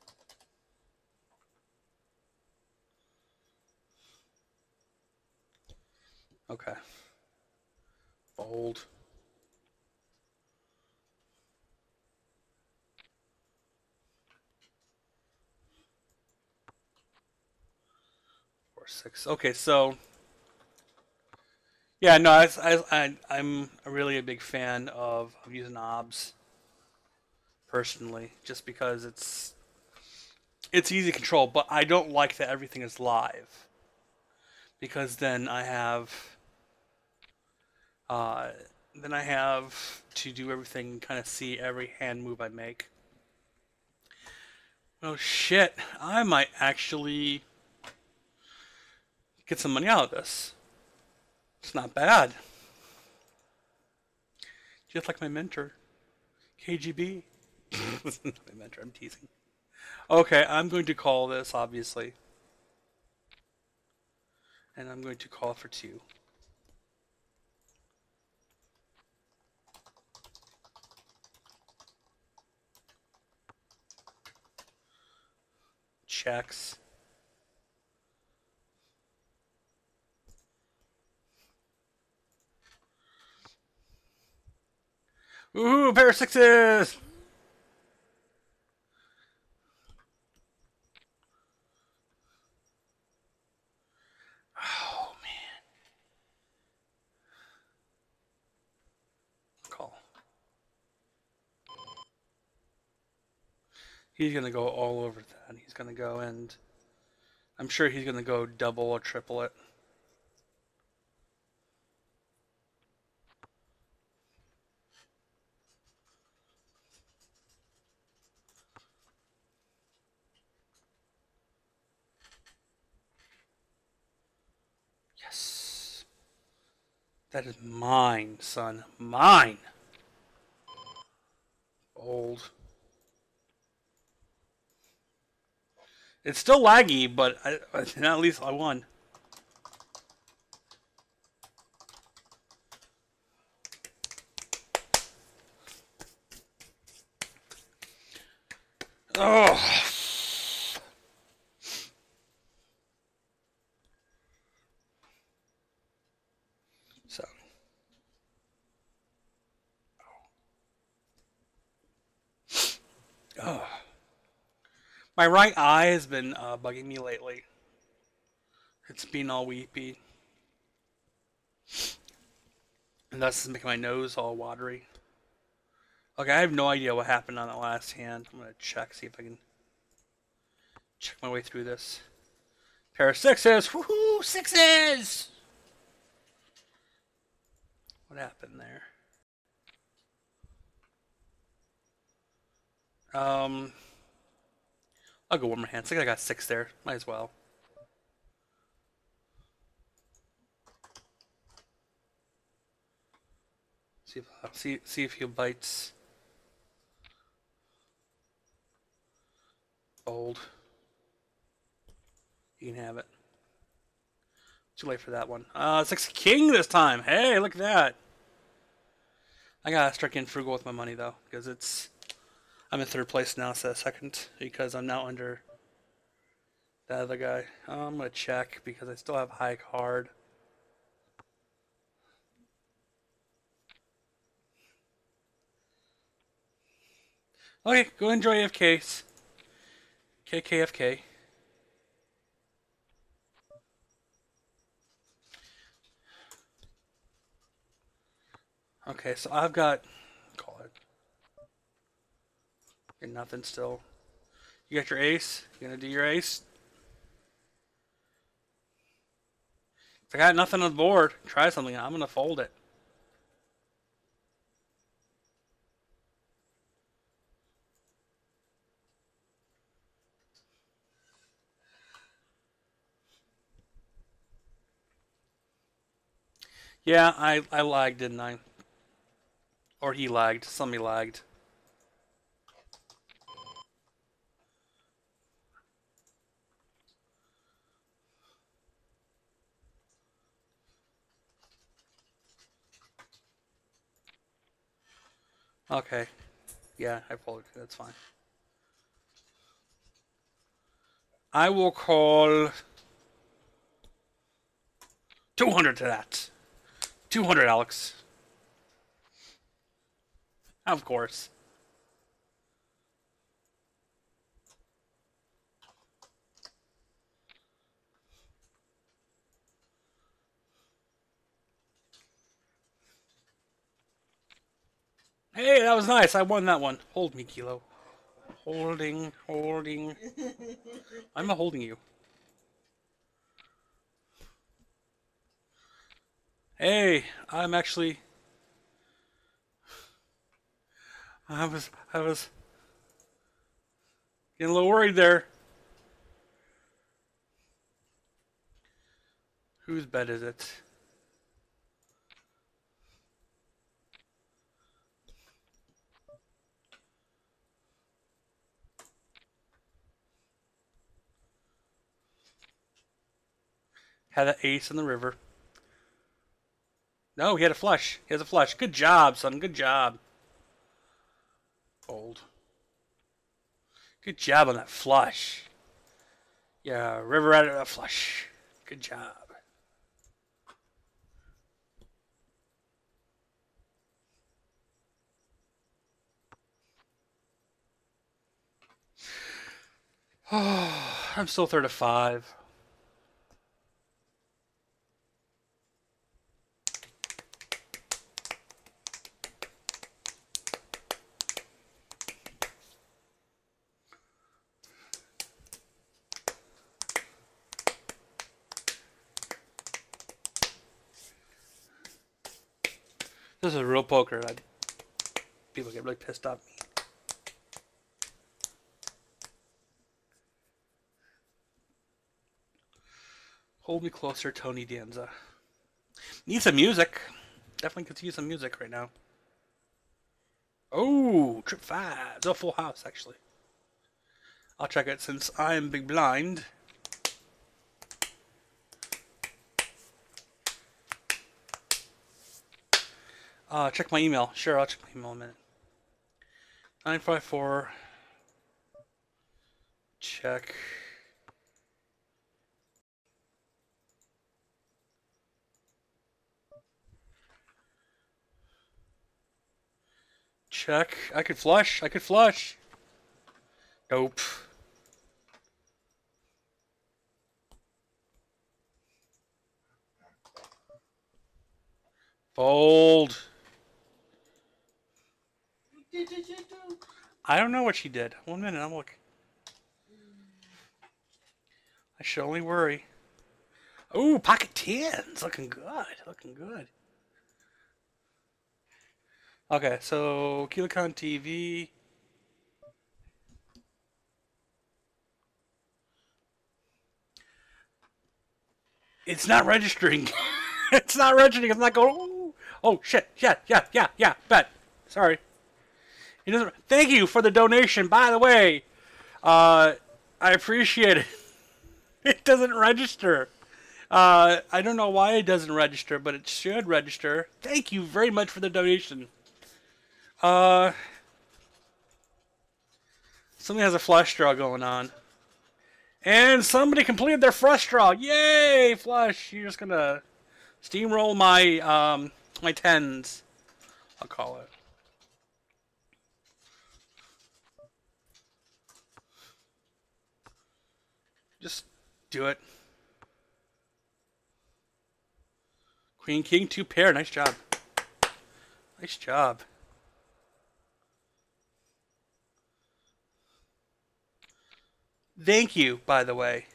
Okay. Fold. Four, six. Okay, so yeah, no, I, I, I, I'm really a big fan of, of using obs personally, just because it's it's easy to control. But I don't like that everything is live, because then I have uh, then I have to do everything and kind of see every hand move I make. Oh shit! I might actually get some money out of this. It's not bad. Just like my mentor, K G B. Not my mentor, I'm teasing. Okay, I'm going to call this, obviously. And I'm going to call for two. Checks. Ooh, pair of sixes! Oh, man. Call. He's going to go all over that. He's going to go and I'm sure he's going to go double or triple it. Yes. That is mine, son. Mine. Old. It's still laggy, but I, at least I won. Oh. So. Oh. My right eye has been uh, bugging me lately. It's been all weepy. And that's making my nose all watery. Okay, I have no idea what happened on that last hand. I'm going to check, see if I can check my way through this. Pair of sixes! Woohoo! Sixes! What happened there? Um... I'll go one more hand. I think I got six there. Might as well. See if uh, see see if he bites. Fold. You can have it. Too late for that one. Uh, Six King this time. Hey, look at that. I gotta start getting frugal with my money though, because it's I'm in third place now instead of second because I'm now under that other guy. Uh, I'm gonna check because I still have high card. Okay, go enjoy A F Ks. K K F K. Okay, so I've got call it. You're nothing still. You got your ace? You gonna do your ace? If I got nothing on the board, try something. I'm gonna fold it. Yeah, I, I lagged, didn't I? Or he lagged. Somebody lagged. Okay. Yeah, I folded. That's fine. I will call two hundred to that. two hundred, Alex. Of course. Hey, that was nice. I won that one. Hold me, Kilo. Holding, holding. I'm not holding you. Hey, I'm actually... I was, I was getting a little worried there. Whose bet is it? Had an ace in the river. No, he had a flush. He has a flush. Good job, son. Good job. Fold. Good job on that flush. Yeah, river out of a flush. Good job. Oh, I'm still third of five. This is real poker. I'd, people get really pissed off at me. Hold me closer, Tony Danza. Need some music. Definitely could use some music right now. Oh, trip five. It's a full house, actually. I'll check it since I'm big blind. Uh, check my email. Sure, I'll check my email in a minute. nine five four. Check. Check. I could flush. I could flush. Nope. Fold. What did you do? I don't know what she did. One minute, I'm looking. I should only worry. Ooh, pocket tens. Looking good. Looking good. Okay, so KiloCon T V. It's not registering. It's not registering. It's not going. Ooh. Oh shit! Yeah, yeah, yeah, yeah. Bet. Sorry. It doesn't. Thank you for the donation. By the way, uh, I appreciate it. It doesn't register. Uh, I don't know why it doesn't register, but it should register. Thank you very much for the donation. Uh, somebody has a flush draw going on. And somebody completed their flush draw. Yay, flush. You're just gonna steamroll my, um, my tens. I'll call it. Just do it. Queen, king, two pair. Nice job. Nice job. Thank you, by the way.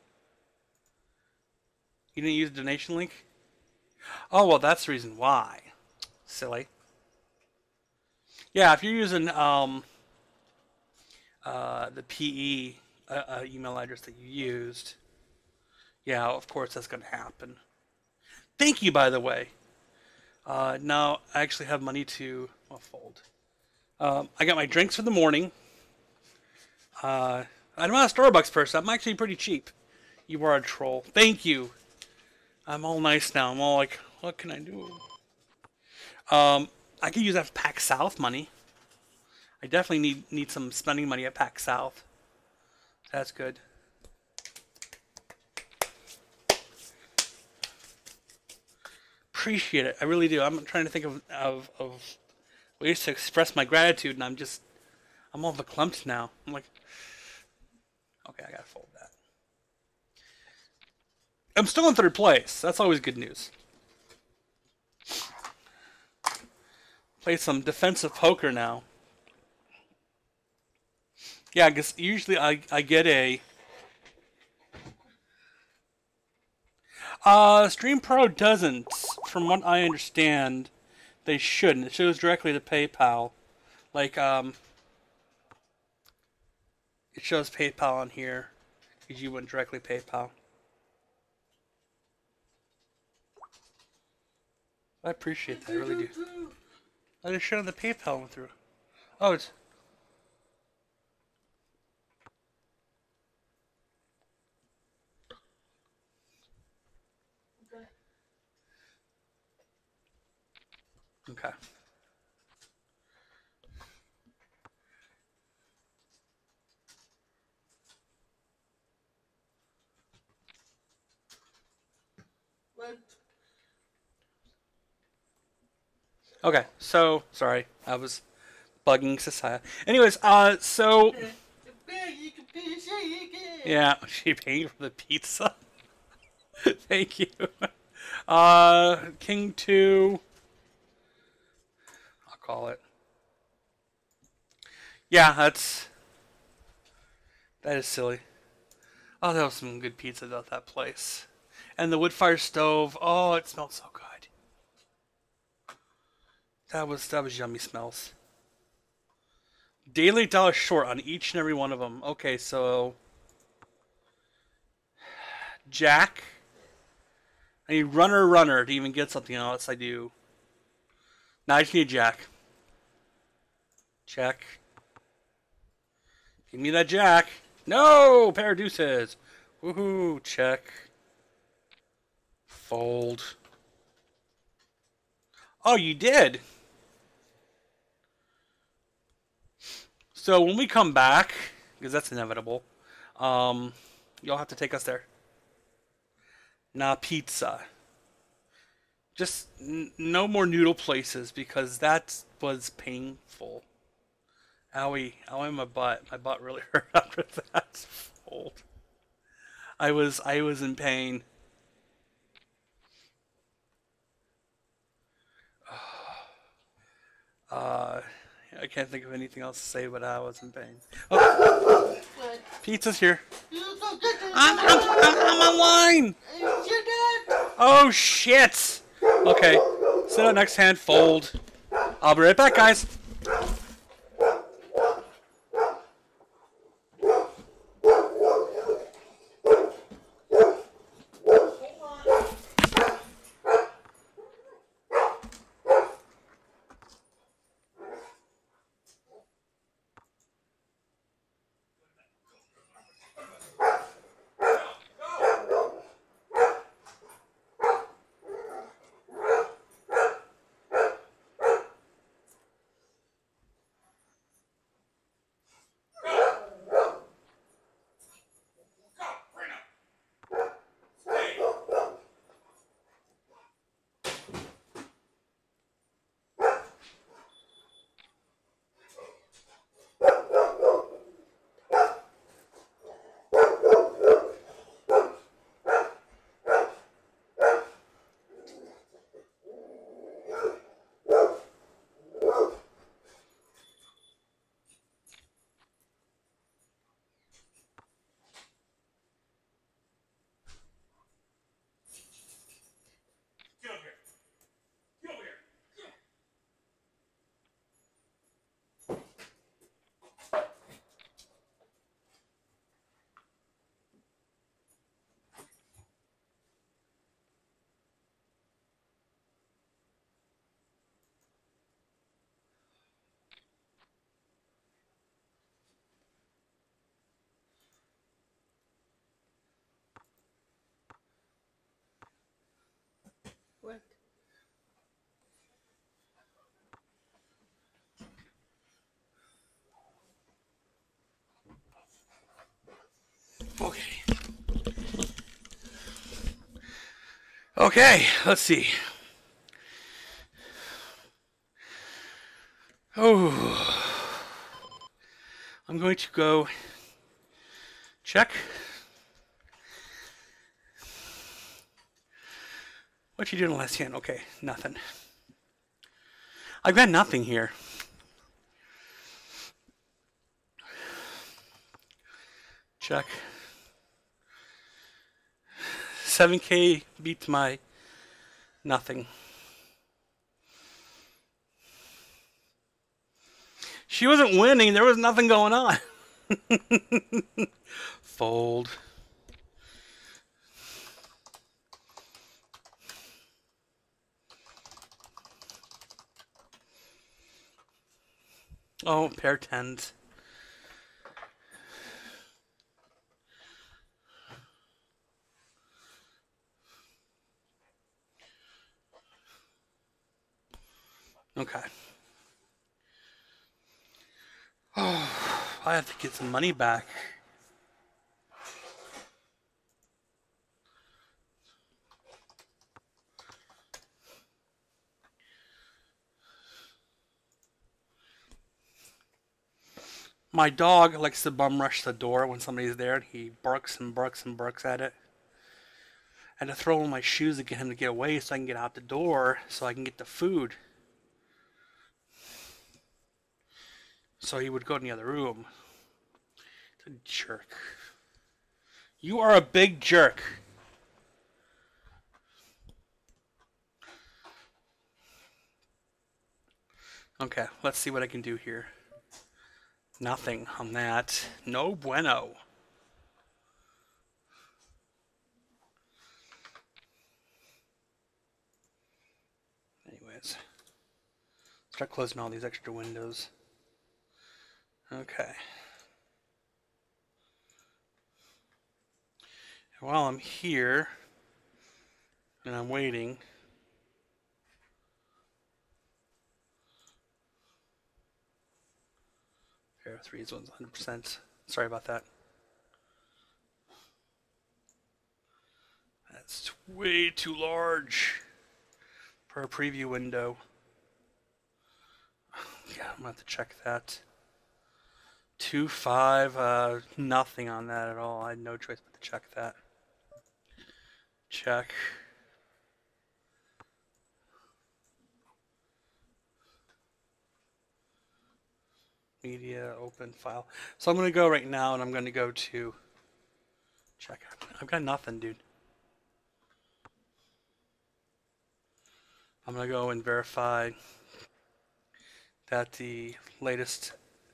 You didn't use the donation link? Oh, well, that's the reason why. Silly. Yeah, if you're using um, uh, the P E uh, uh, email address that you used, yeah, of course that's going to happen. Thank you, by the way. Uh, now I actually have money to well, fold. Um, I got my drinks for the morning. Uh, I'm not a Starbucks person. I'm actually pretty cheap. You are a troll. Thank you. I'm all nice now. I'm all like, what can I do? Um, I could use that Pack South money. I definitely need need some spending money at Pack South. That's good. Appreciate it. I really do. I'm trying to think of, of, of ways to express my gratitude, and I'm just, I'm all verklempt now. I'm like, okay, I gotta fold that. I'm still in third place. That's always good news. Play some defensive poker now. Yeah, I guess usually I, I get a... Uh, Stream Pro doesn't. From what I understand, they shouldn't. It shows directly to PayPal. Like, um... it shows PayPal on here. Because you went directly PayPal. I appreciate that, I really do. I just showed the PayPal went through. Oh, it's... Okay. What? Okay, so, sorry, I was bugging Society. Anyways, uh, so... Yeah, she paying for the pizza. Thank you. Uh, King two. I'll call it. Yeah, that's... That is silly. Oh, that was some good pizza at that place. And the wood fire stove, oh, it smelled so good. That was that was yummy smells. Daily dollar short on each and every one of them. Okay, so Jack. I need runner runner to even get something else. I do. Now I just need Jack. Check. Give me that Jack. No, pair of deuces. Woohoo! Check. Fold. Oh, you did. So when we come back, because that's inevitable, um, you'll have to take us there. Nah, pizza. Just n no more noodle places because that was painful. Owie, owie, my butt. My butt really hurt after that fold. I was, I was in pain. Uh, I can't think of anything else to say, but I was in pain. Oh, pizza's here. I'm, I'm, I'm online. Oh shit. Okay, sit out next hand, fold. I'll be right back, guys. Okay, let's see. Oh, I'm going to go check. What you doing last hand? Okay, nothing. I've got nothing here. Check. seven K beats my nothing. She wasn't winning. There was nothing going on. Fold. Oh, pair tens. Okay. Oh, I have to get some money back. My dog likes to bum rush the door when somebody's there, and he barks and barks and barks at it. I had to throw in my shoes to get him to get away so I can get out the door so I can get the food. So he would go in the other room. It's a jerk. You are a big jerk. Okay, let's see what I can do here. Nothing on that. No bueno. Anyways. Start closing all these extra windows. Okay. And while I'm here, and I'm waiting, pair of threes, one's one hundred percent. Sorry about that. That's way too large for a preview window. Yeah, I'm gonna have to check that. Two, five, uh, nothing on that at all. I had no choice but to check that. Check. Media, open, file. So I'm going to go right now and I'm going to go to check. I've got nothing, dude. I'm going to go and verify that the latest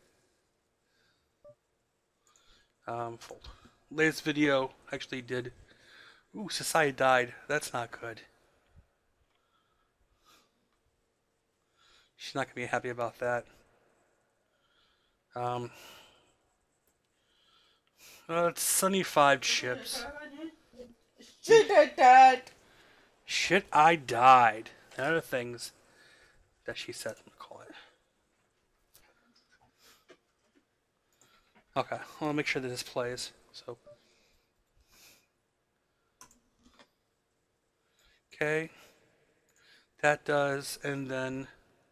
um, latest video actually did. Ooh, Society died. That's not good. She's not going to be happy about that. Um, uh, it's Sunny five chips. Shit, I died. Shit, I died. That are things that she said. I'm gonna call it. Okay, I want to make sure that this plays. So, okay, that does, and then.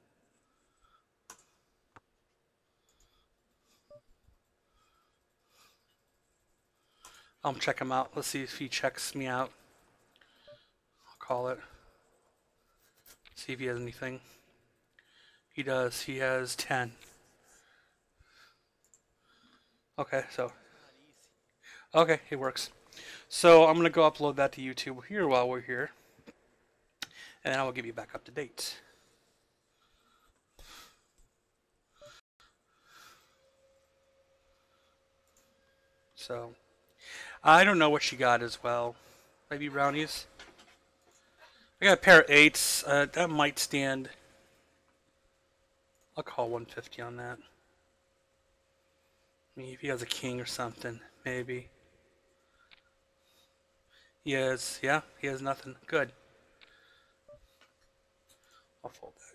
I'll check him out. Let's see if he checks me out. I'll call it. See if he has anything. He does. He has ten. Okay, so. Okay, it works. So I'm going to go upload that to YouTube here while we're here. And then I will give you back up to date. So. I don't know what she got as well. Maybe brownies. I got a pair of eights. Uh, that might stand. I'll call one fifty on that. I mean, if he has a king or something, maybe. He has, yeah, he has nothing. Good. I'll fold that.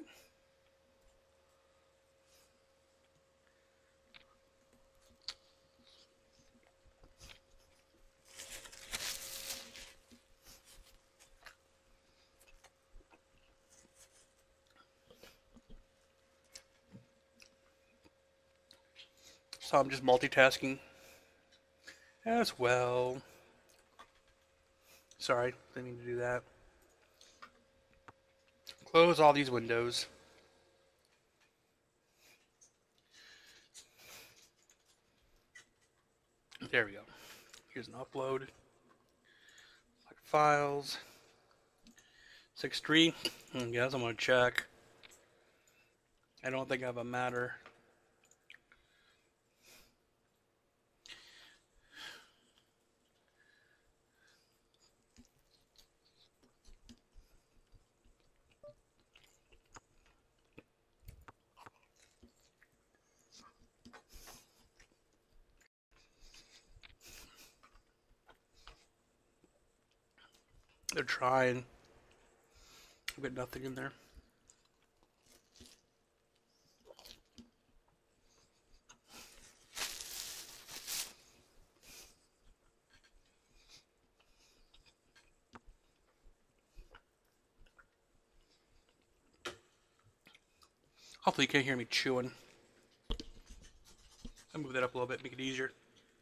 So I'm just multitasking as well. Sorry, didn't mean to do that. Close all these windows. There we go. Here's an upload. Files. six three. I guess I'm going to check. I don't think I have a matter. They're trying. I've got nothing in there. Hopefully you can't hear me chewing. I'll move that up a little bit, make it easier.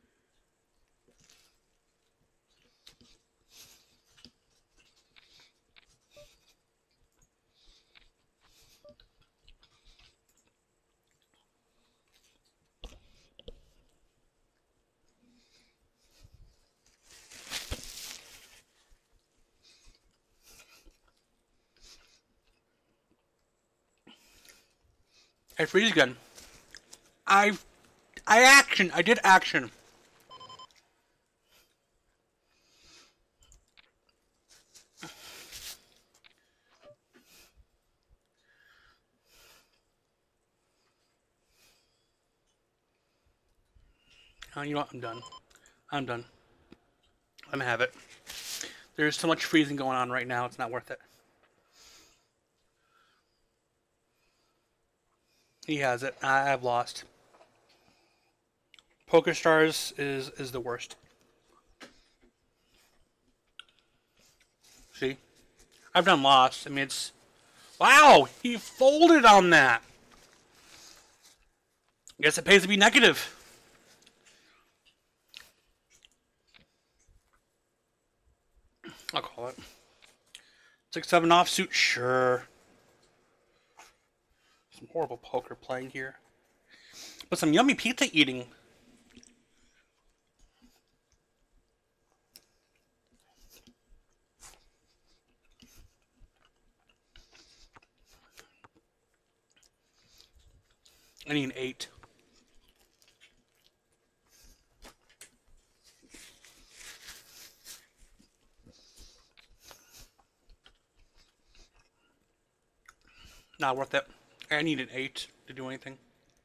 Hey, freeze gun. I, I action. I did action. Oh, you know what? I'm done. I'm done. Let me have it. There's so much freezing going on right now. It's not worth it. He has it. I, I've lost. PokerStars is is the worst. See? I've done lost. I mean, it's... Wow! He folded on that! Guess it pays to be negative. I'll call it. Six, seven offsuit? Sure. Some horrible poker playing here. But some yummy pizza eating. I need an eight. Not worth it. I need an eight to do anything.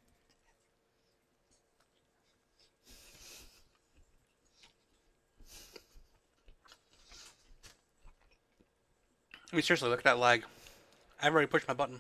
I mean, seriously, look at that lag. I've already pushed my button.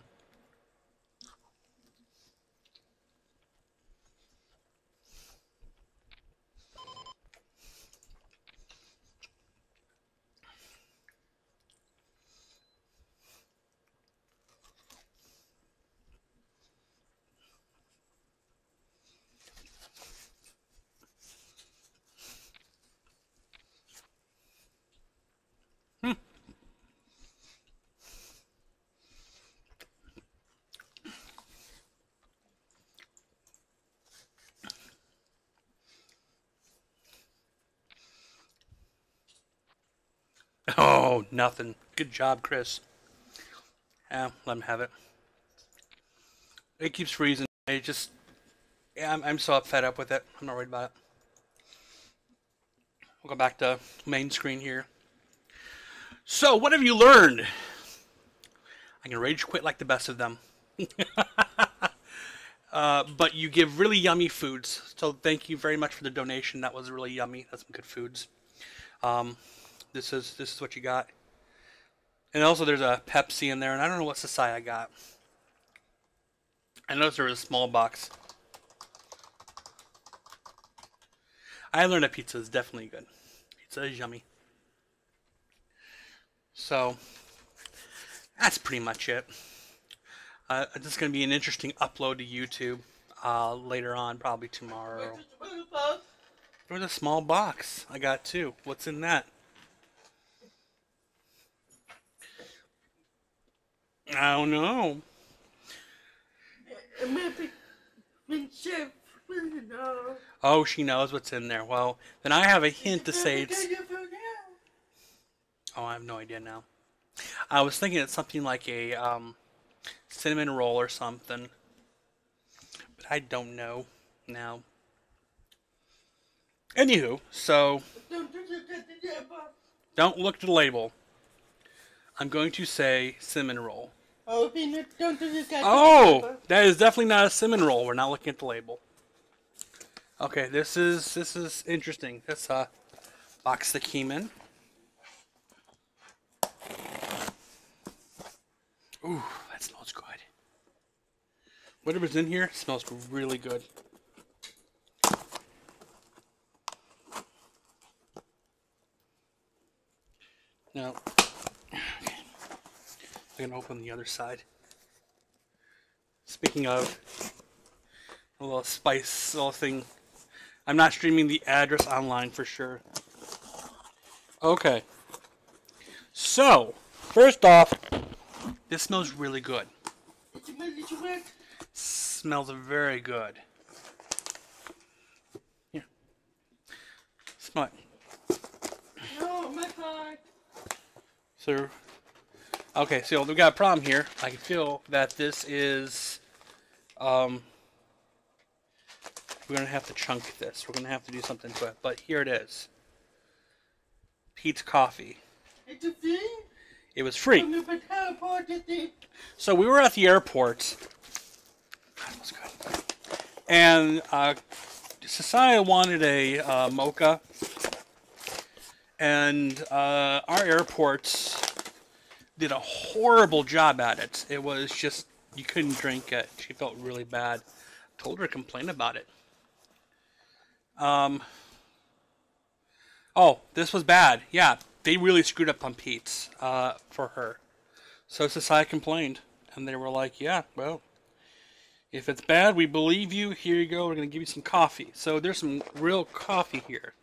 Oh, nothing. Good job, Chris. Yeah, let him have it. It keeps freezing. It just... Yeah, I'm, I'm so fed up with it. I'm not worried about it. We'll go back to main screen here. So, what have you learned? I can rage quit like the best of them. uh, but you give really yummy foods. So, thank you very much for the donation. That was really yummy. That's some good foods. Um... This is this is what you got. And also there's a Pepsi in there, and I don't know what Sasai I got. I noticed there was a small box. I learned that pizza is definitely good. Pizza is yummy. So that's pretty much it. Uh, this is going to be an interesting upload to YouTube. uh, later on, probably tomorrow. What's the matter, Bob? There was a small box I got too. What's in that? I don't know. It might be been chef. No. Oh, she knows what's in there. Well, then I have a hint to say it's. Oh, I have no idea now. I was thinking it's something like a um, cinnamon roll or something, but I don't know now. Anywho, so don't look at the label. I'm going to say cinnamon roll. Oh, Peanut, don't do this guy. Oh, that is definitely not a cinnamon roll. We're not looking at the label. Okay, this is this is interesting. This uh box that came in. Ooh, that smells good. Whatever's in here smells really good. Now, okay. I'm gonna open the other side. Speaking of a little spice, little thing. I'm not streaming the address online for sure. Okay. So, first off, this smells really good. Smells very good. Here. Smell it. No, my God. So, okay, so we've got a problem here. I can feel that this is, um, we're going to have to chunk this. We're going to have to do something to it. But here it is. Pete's Coffee. It's a thing? It was free. But how important is it? So we were at the airport. That was good. And uh, Society wanted a uh, mocha. And uh, our airports did a horrible job at it. It was just, you couldn't drink it. She felt really bad. Told her to complain about it. Um. Oh, this was bad. Yeah, they really screwed up on Pete's uh, for her. So Society complained. And they were like, yeah, well, if it's bad, we believe you. Here you go. We're going to give you some coffee. So there's some real coffee here.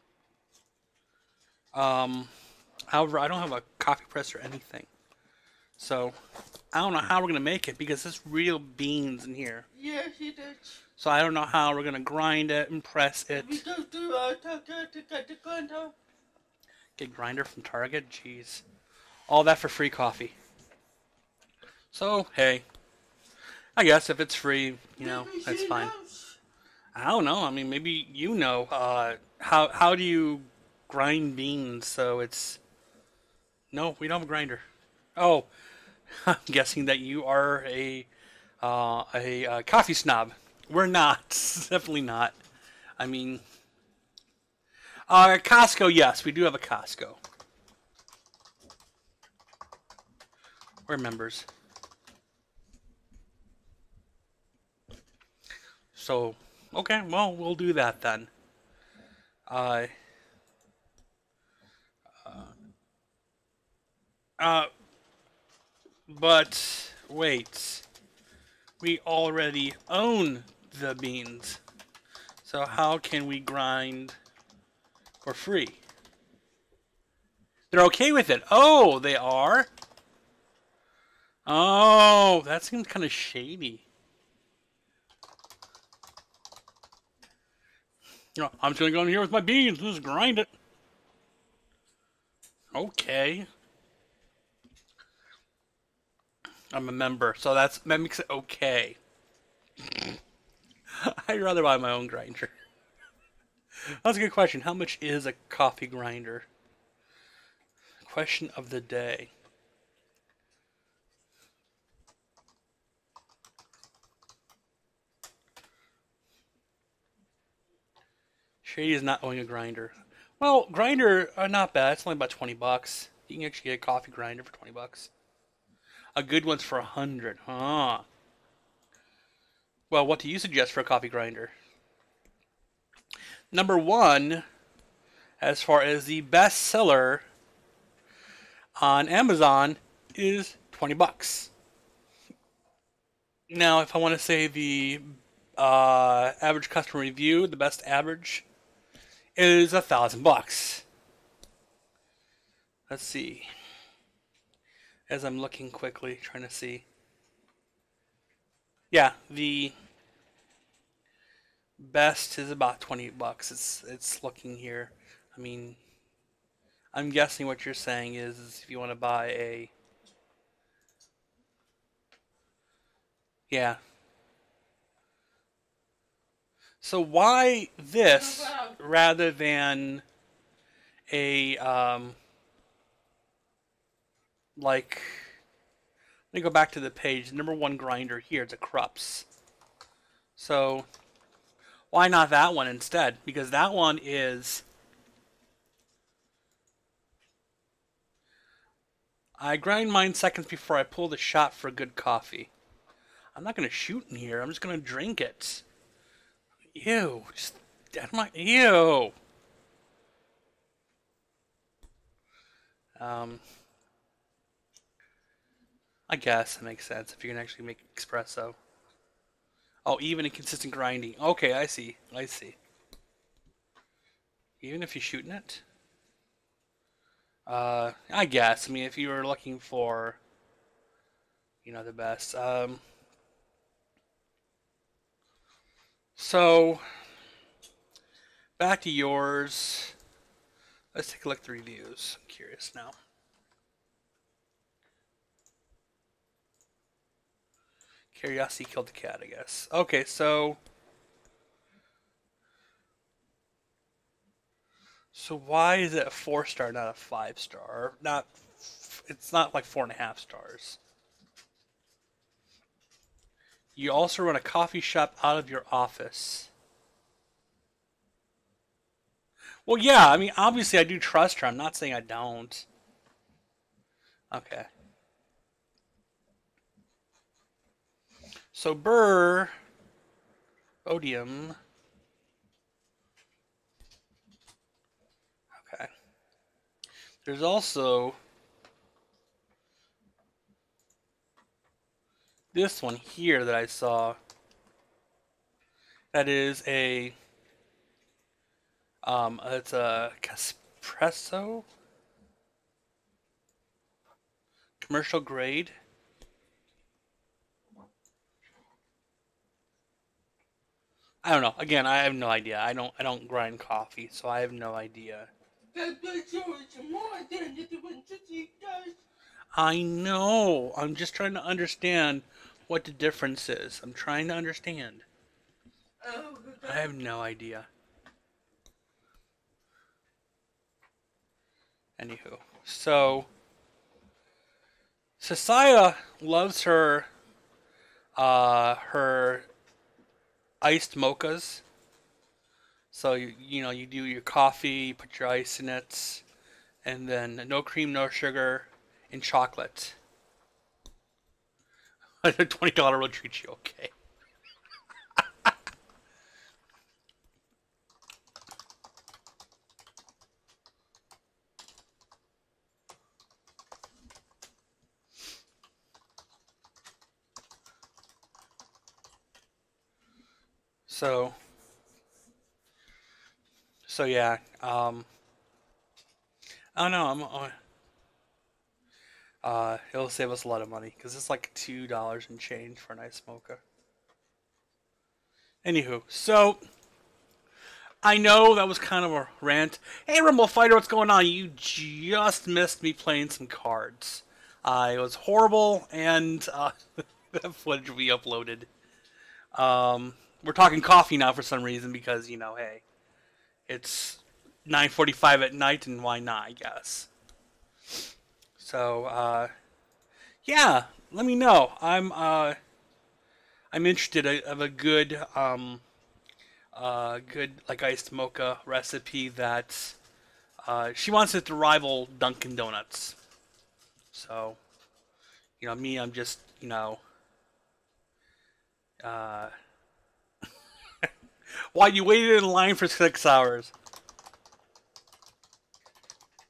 Um, however, I don't have a coffee press or anything. So I don't know how we're going to make it because there's real beans in here. Yes, it is. So I don't know how we're going to grind it and press it. We go to uh, Target to get the condo. Get grinder from Target? Jeez. All that for free coffee. So, hey. I guess if it's free, you know, Maybe that's she fine. knows. I don't know. I mean, maybe you know. Uh, how how do you grind beans so it's... No, we don't have a grinder. Oh, I'm guessing that you are a uh, a uh, coffee snob. We're not. Definitely not. I mean... Uh, Costco, yes. We do have a Costco. We're members. So, okay, well, we'll do that then. Uh, uh, uh, but, wait. We already own the beans. So how can we grind for free? They're okay with it. Oh, they are? Oh, that seems kind of shady. You know, I'm just going to go in here with my beans and just grind it. Okay. I'm a member, so that's that makes it okay. I'd rather buy my own grinder. That's a good question. How much is a coffee grinder? Question of the day. Shady is not owning a grinder. Well, grinder are not bad. It's only about twenty bucks. You can actually get a coffee grinder for twenty bucks. A good one's for a hundred, huh? Well, what do you suggest for a coffee grinder? Number one, as far as the best seller on Amazon, is twenty bucks. Now, if I want to say the Uh, average customer review, the best average is a thousand bucks. Let's see. As I'm looking quickly, trying to see. Yeah, the best is about twenty bucks. It's it's looking here. I mean, I'm guessing what you're saying is, is if you want to buy a, yeah. So why this rather than a um like, let me go back to the page. Number one grinder here, it's a Krups. So why not that one instead? Because that one is, I grind mine seconds before I pull the shot for good coffee. I'm not gonna shoot in here. I'm just gonna drink it. Ew, just that my ew. Um, I guess it makes sense if you can actually make espresso. Oh, even in consistent grinding. Okay, I see. I see. Even if you're shooting it? Uh, I guess. I mean, if you were looking for, you know, the best. Um, so, back to yours. Let's take a look at the reviews. I'm curious now. Curiosity killed the cat, I guess. Okay, so... So why is it a four star, not a five star? Not, it's not like four and a half stars. You also run a coffee shop out of your office. Well, yeah, I mean, obviously I do trust her. I'm not saying I don't. Okay. So Burr, Odium. Okay. There's also this one here that I saw. That is a, um, it's a Caspresso commercial grade. I don't know. Again, I have no idea. I don't. I don't grind coffee, so I have no idea. I know. I'm just trying to understand what the difference is. I'm trying to understand. I have no idea. Anywho, so Societa loves her, uh, her iced mochas. So you you know you do your coffee, you put your ice in it, and then no cream, no sugar, and chocolate. A twenty dollar will treat you okay. So, so yeah, um, I don't know, I'm, uh, uh, it'll save us a lot of money, because it's like two dollars and change for an ice mocha. Anywho, so, I know that was kind of a rant. Hey, Rumble Fighter, what's going on? You just missed me playing some cards. Uh, it was horrible, and, uh, that footage we uploaded. Um... We're talking coffee now for some reason because, you know, hey, it's nine forty-five at night and why not, I guess. So, uh, yeah, let me know. I'm, uh, I'm interested of a good, um, uh, good, like, iced mocha recipe that, uh, she wants it to rival Dunkin' Donuts. So, you know, me, I'm just, you know, uh... Why, you waited in line for six hours?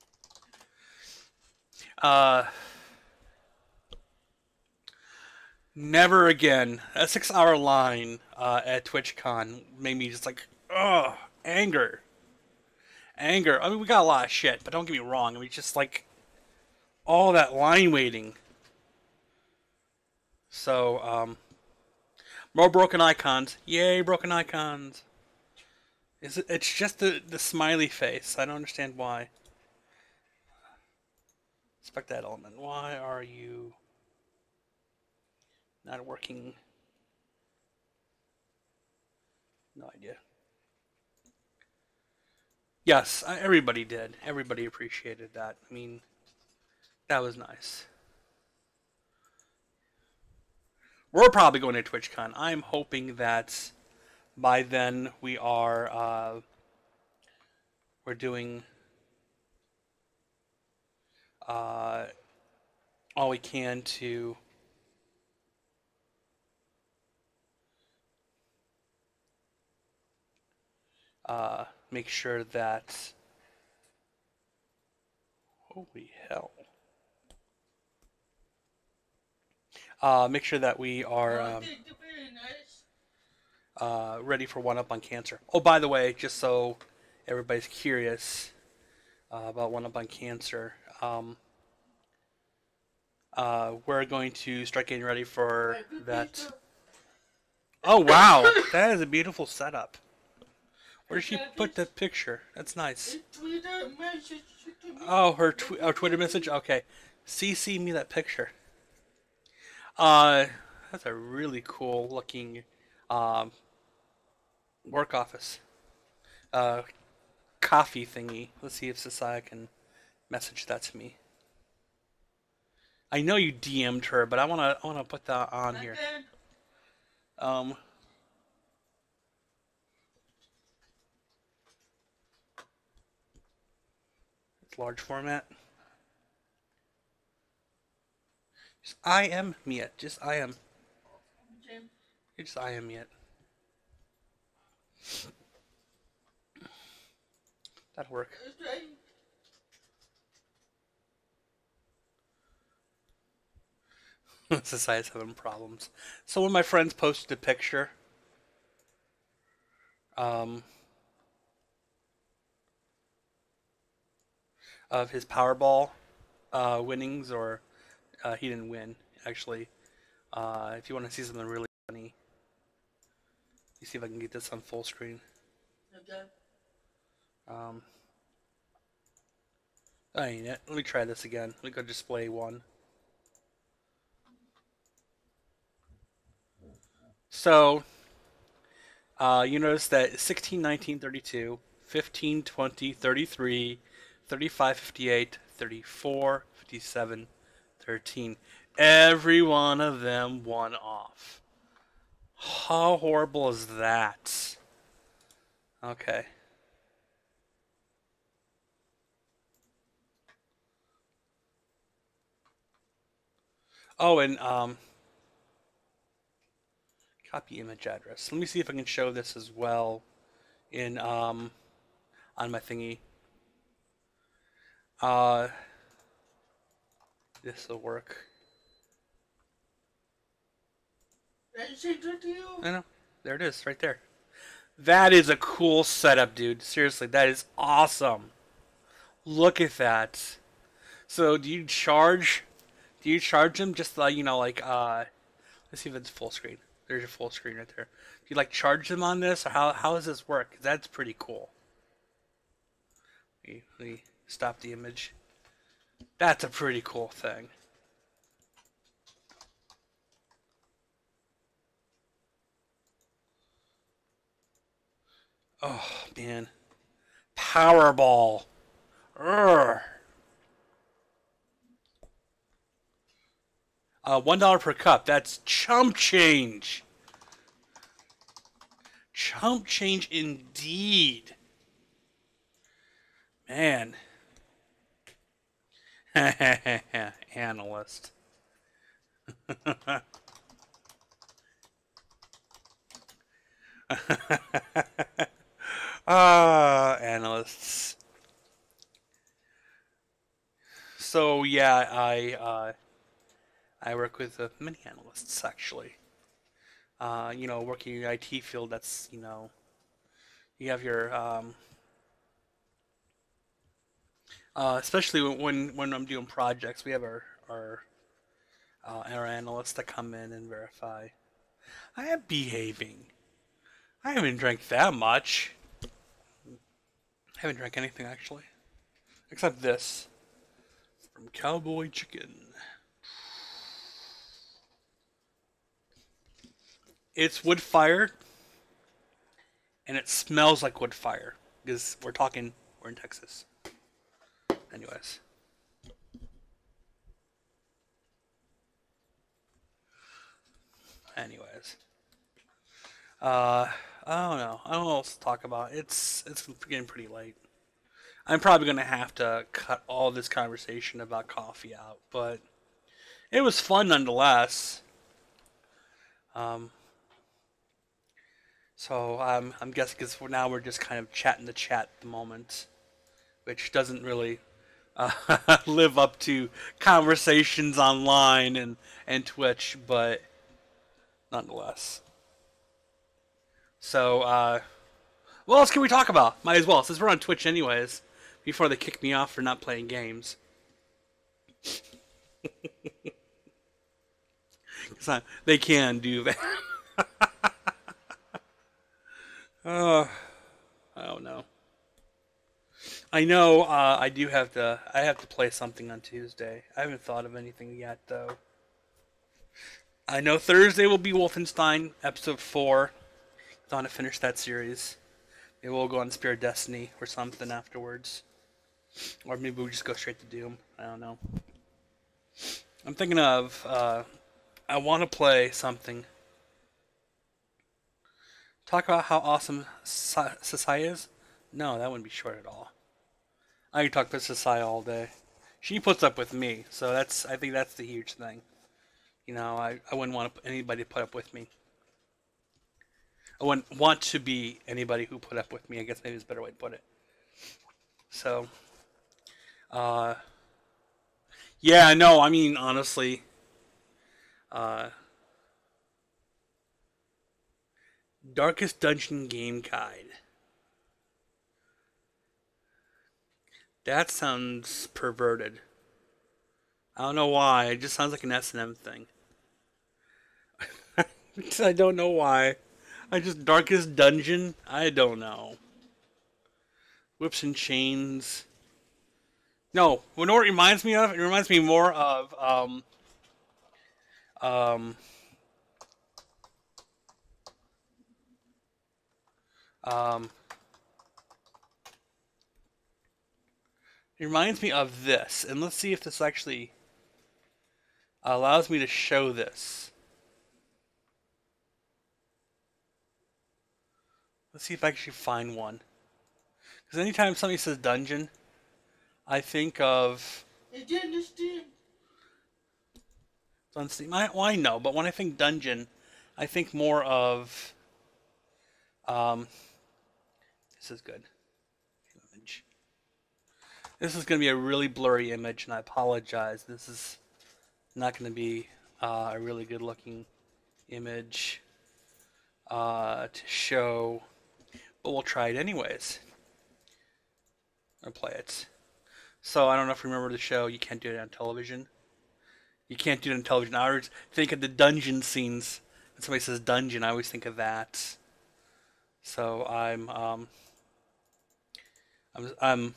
Uh, Never again. A six-hour line uh, at TwitchCon made me just like, ugh, anger. Anger. I mean, we got a lot of shit, but don't get me wrong. I mean, just like all that line waiting. So, um, more broken icons. Yay, broken icons. Is it, it's just the, the smiley face. I don't understand why. Inspect that element. Why are you not working? No idea. Yes, everybody did. Everybody appreciated that. I mean, that was nice. We're probably going to TwitchCon. I'm hoping that by then we are uh, we're doing uh, all we can to uh, make sure that holy hell. Uh, make sure that we are um, uh, ready for One Up on Cancer. Oh, by the way, just so everybody's curious uh, about One Up on Cancer, um, uh, we're going to start getting ready for that. Oh, wow. That is a beautiful setup. Where did she put that picture? That's nice. Oh, her tw oh, Twitter message? Okay. C C me that picture. Uh, that's a really cool looking um, work office. Uh, coffee thingy. Let's see if Sasaya can message that to me. I know you D M'd her, but I wanna I wanna put that on here. Um. It's large format. Just I am me it. Just I am. You just I am me it. That'll work. Society's having problems. So one of my friends posted a picture. Um, of his Powerball uh, winnings, or uh, he didn't win, actually. Uh, if you want to see something really funny, let me see if I can get this on full screen. Okay. Um, that ain't it. Let me try this again. Let me go display one. So, uh, you notice that sixteen, nineteen, thirty-two, fifteen, twenty, thirty-three, thirty-five, fifty-eight, thirty-four, fifty-seven, thirteen. Every one of them won off. How horrible is that? Okay. Oh, and um, copy image address. Let me see if I can show this as well in um, on my thingy. Uh, this will work. Did she do to you? I know. There it is, right there. That is a cool setup, dude. Seriously, that is awesome. Look at that. So, do you charge? Do you charge them just like, you know, like, uh, let's see if it's full screen. There's your full screen right there. Do you, like, charge them on this, or how, how does this work? That's pretty cool. Let me, let me stop the image. That's a pretty cool thing. Oh, man. Powerball. Urgh. Uh, one dollar per cup. That's chump change. Chump change indeed. Man. Analyst. Ah, analysts. So yeah, I uh, I work with uh, many analysts actually. Uh, you know, working in the I T field, that's, you know, you have your um, uh, especially when when I'm doing projects, we have our our uh, our analysts that come in and verify. I am behaving. I haven't drank that much. I haven't drank anything actually, except this from Cowboy Chicken. It's wood fired, and it smells like wood fire because we're talking we're in Texas. Anyways, anyways, uh, I don't know. I don't know what else to talk about. It's it's getting pretty late. I'm probably gonna have to cut all this conversation about coffee out, but it was fun nonetheless. Um, so um, I'm guessing because for now we're just kind of chatting the chat at the moment, which doesn't really uh, live up to conversations online and, and Twitch, but nonetheless. So, uh, what else can we talk about? Might as well, since we're on Twitch anyways, before they kick me off for not playing games. Because they can do that. uh, I don't know. I know uh, I do have to. I have to play something on Tuesday. I haven't thought of anything yet, though. I know Thursday will be Wolfenstein Episode Four. I want to finish that series. Maybe we'll go on Spirit Destiny or something afterwards, or maybe we'll just go straight to Doom. I don't know. I'm thinking of. Uh, I want to play something. Talk about how awesome Sasai is. No, that wouldn't be short at all. I could talk about Sasai all day. She puts up with me, so that's. I think that's the huge thing. You know, I, I wouldn't want anybody to put up with me. I wouldn't want to be anybody who put up with me. I guess maybe is a better way to put it. So, uh, yeah, no, I mean, honestly, uh, Darkest Dungeon Game Guide. That sounds perverted. I don't know why. It just sounds like an S and M thing. I don't know why. I just Darkest Dungeon? I don't know. Whips and Chains. No, you know what it reminds me of? It reminds me more of um um um it reminds me of this, and let's see if this actually allows me to show this. Let's see if I can actually find one. Because anytime somebody says dungeon, I think of. Did you understand? It's on Steam. I, well, I know, but when I think dungeon, I think more of. Um, this is good. Image. This is going to be a really blurry image, and I apologize. This is not going to be uh, a really good looking image uh, to show. But we'll try it anyways. I'll play it. So I don't know if you remember the show. You can't do it on television. You can't do it on television. I always think of the dungeon scenes. When somebody says dungeon, I always think of that. So I'm um I'm I'm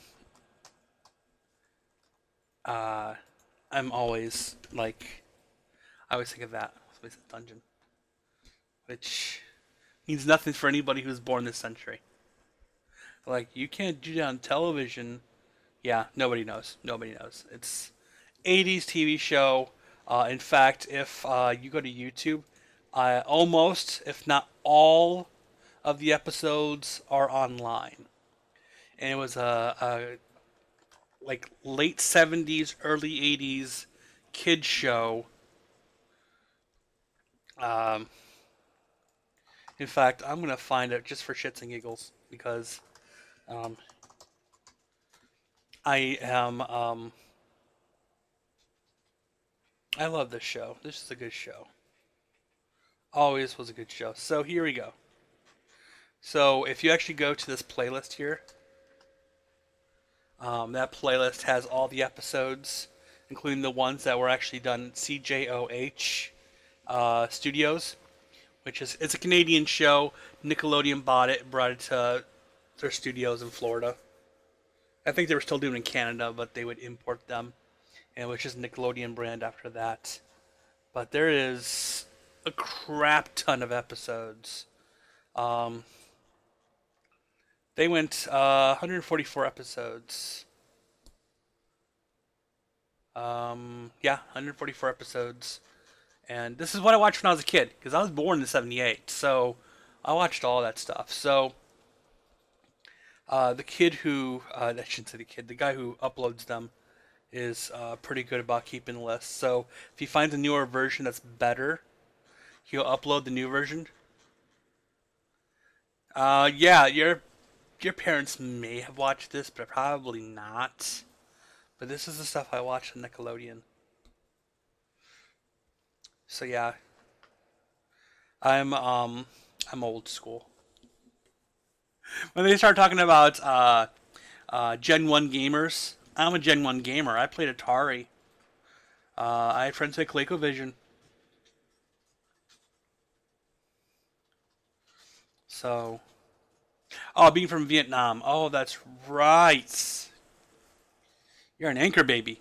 uh I'm always like I always think of that. Somebody says dungeon, which means nothing for anybody who's born this century. Like, you can't do that on television. Yeah, nobody knows. Nobody knows. It's eighties T V show. Uh, in fact, if uh, you go to YouTube, uh, almost, if not all, of the episodes are online. And it was a, a like late seventies, early eighties kid show. Um, in fact, I'm gonna find it just for shits and giggles because um, I am um, I love this show. This is a good show. Always was a good show. So here we go. So if you actually go to this playlist here, um, that playlist has all the episodes, including the ones that were actually done at C J O H uh, Studios, which is it's a Canadian show. Nickelodeon bought it, brought it to their studios in Florida. I think they were still doing it in Canada, but they would import them, and it was just Nickelodeon brand after that. But there is a crap ton of episodes. Um, they went uh, one hundred forty-four episodes. Um, yeah, one hundred forty-four episodes. And this is what I watched when I was a kid, because I was born in seventy-eight, so I watched all that stuff. So, uh, the kid who, uh, I shouldn't say the kid, the guy who uploads them is uh, pretty good about keeping lists. So, if he finds a newer version that's better, he'll upload the new version. Uh, yeah, your your parents may have watched this, but probably not. But this is the stuff I watched on Nickelodeon. So yeah, I'm um I'm old school. When they start talking about uh, uh, Gen one gamers, I'm a Gen one gamer. I played Atari. Uh, I had friends like ColecoVision. So, oh, being from Vietnam. Oh, that's right. You're an anchor baby.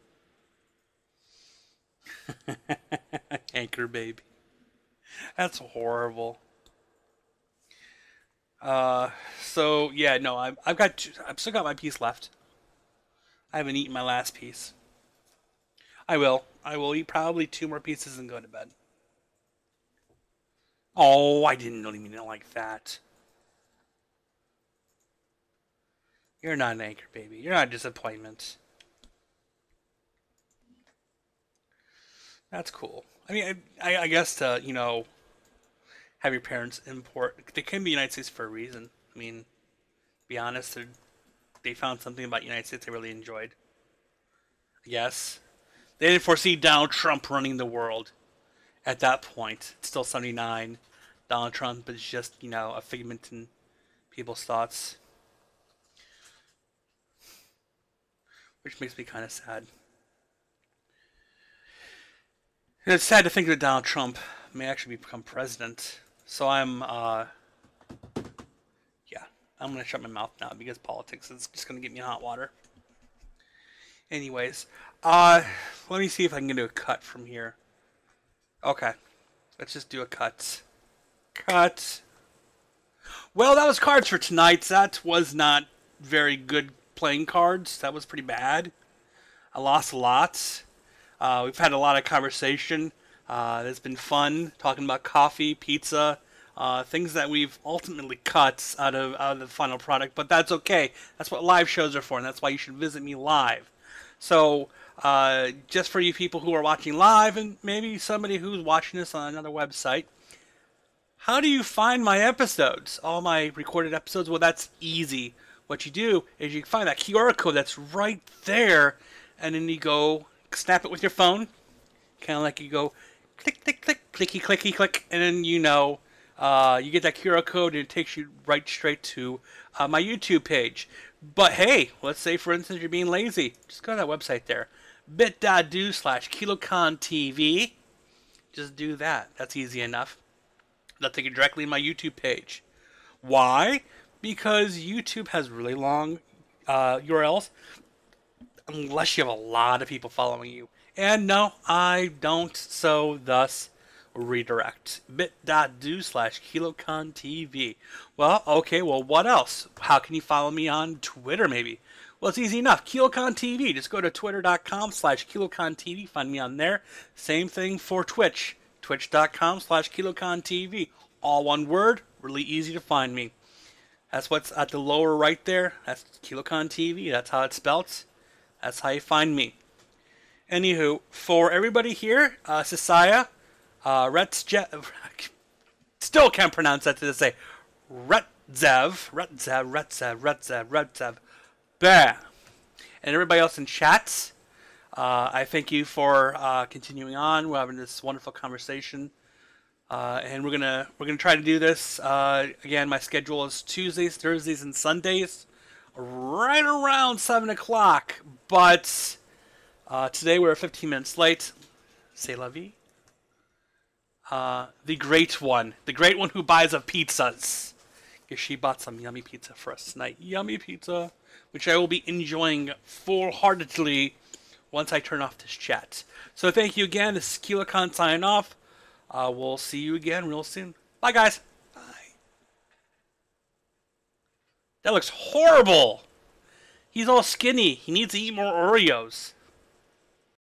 Anchor baby. That's horrible. Uh, so yeah, no, I've I've got two, I've still got my piece left. I haven't eaten my last piece. I will. I will eat probably two more pieces and go to bed. Oh, I didn't really mean it like that. You're not an anchor baby. You're not a disappointment. That's cool. I mean, I, I guess to, you know, have your parents import. They came to the United States for a reason. I mean, to be honest, they found something about the United States they really enjoyed. Yes. They didn't foresee Donald Trump running the world at that point. It's still seventy-nine. Donald Trump is just, you know, a figment in people's thoughts. Which makes me kind of sad. It's sad to think that Donald Trump may actually become president. So I'm, uh, yeah, I'm going to shut my mouth now because politics is just going to get me in hot water. Anyways, uh, let me see if I can do a cut from here. Okay, let's just do a cut. Cut. Well, that was cards for tonight. That was not very good playing cards. That was pretty bad. I lost a lot. Uh, we've had a lot of conversation. Uh, it's been fun talking about coffee, pizza, uh, things that we've ultimately cut out of out of the final product. But that's okay. That's what live shows are for, and that's why you should visit me live. So, uh, just for you people who are watching live, and maybe somebody who's watching this on another website, how do you find my episodes? All my recorded episodes? Well, that's easy. What you do is you find that Q R code that's right there, and then you go snap it with your phone, kind of like you go click, click, click, clicky, clicky, click, and then you know, uh, you get that Q R code and it takes you right straight to uh, my YouTube page. But hey, let's say for instance you're being lazy, just go to that website there, bit.do slash KiloConTV. Just do that. That's easy enough. That'll take you directly to my YouTube page. Why? Because YouTube has really long uh, U R Ls. Unless you have a lot of people following you. And no, I don't, so thus redirect. bit.do slash KiloConTV. Well, okay, well, what else? How can you follow me on Twitter, maybe? Well, it's easy enough. KiloConTV. Just go to twitter.com slash KiloConTV. Find me on there. Same thing for Twitch. Twitch.com slash KiloConTV. All one word. Really easy to find me. That's what's at the lower right there. That's KiloConTV. That's how it's spelled. That's how you find me. Anywho, for everybody here, uh, Sisaya, uh, Retzjev, still can't pronounce that to this day, Retzev, Retzev, Retzev, Retzev, Retzev, Bah. And everybody else in chats, Uh, I thank you for uh, continuing on. We're having this wonderful conversation, uh, and we're gonna we're gonna try to do this uh, again. My schedule is Tuesdays, Thursdays, and Sundays, right around seven o'clock. But uh, today we're fifteen minutes late. C'est la vie. Uh, the great one, the great one who buys up pizzas, because she bought some yummy pizza for us tonight. Yummy pizza, which I will be enjoying full-heartedly once I turn off this chat. So thank you again. This is KiloCon signing off. Uh, we'll see you again real soon. Bye, guys. Bye. That looks horrible. He's all skinny. He needs to eat more Oreos.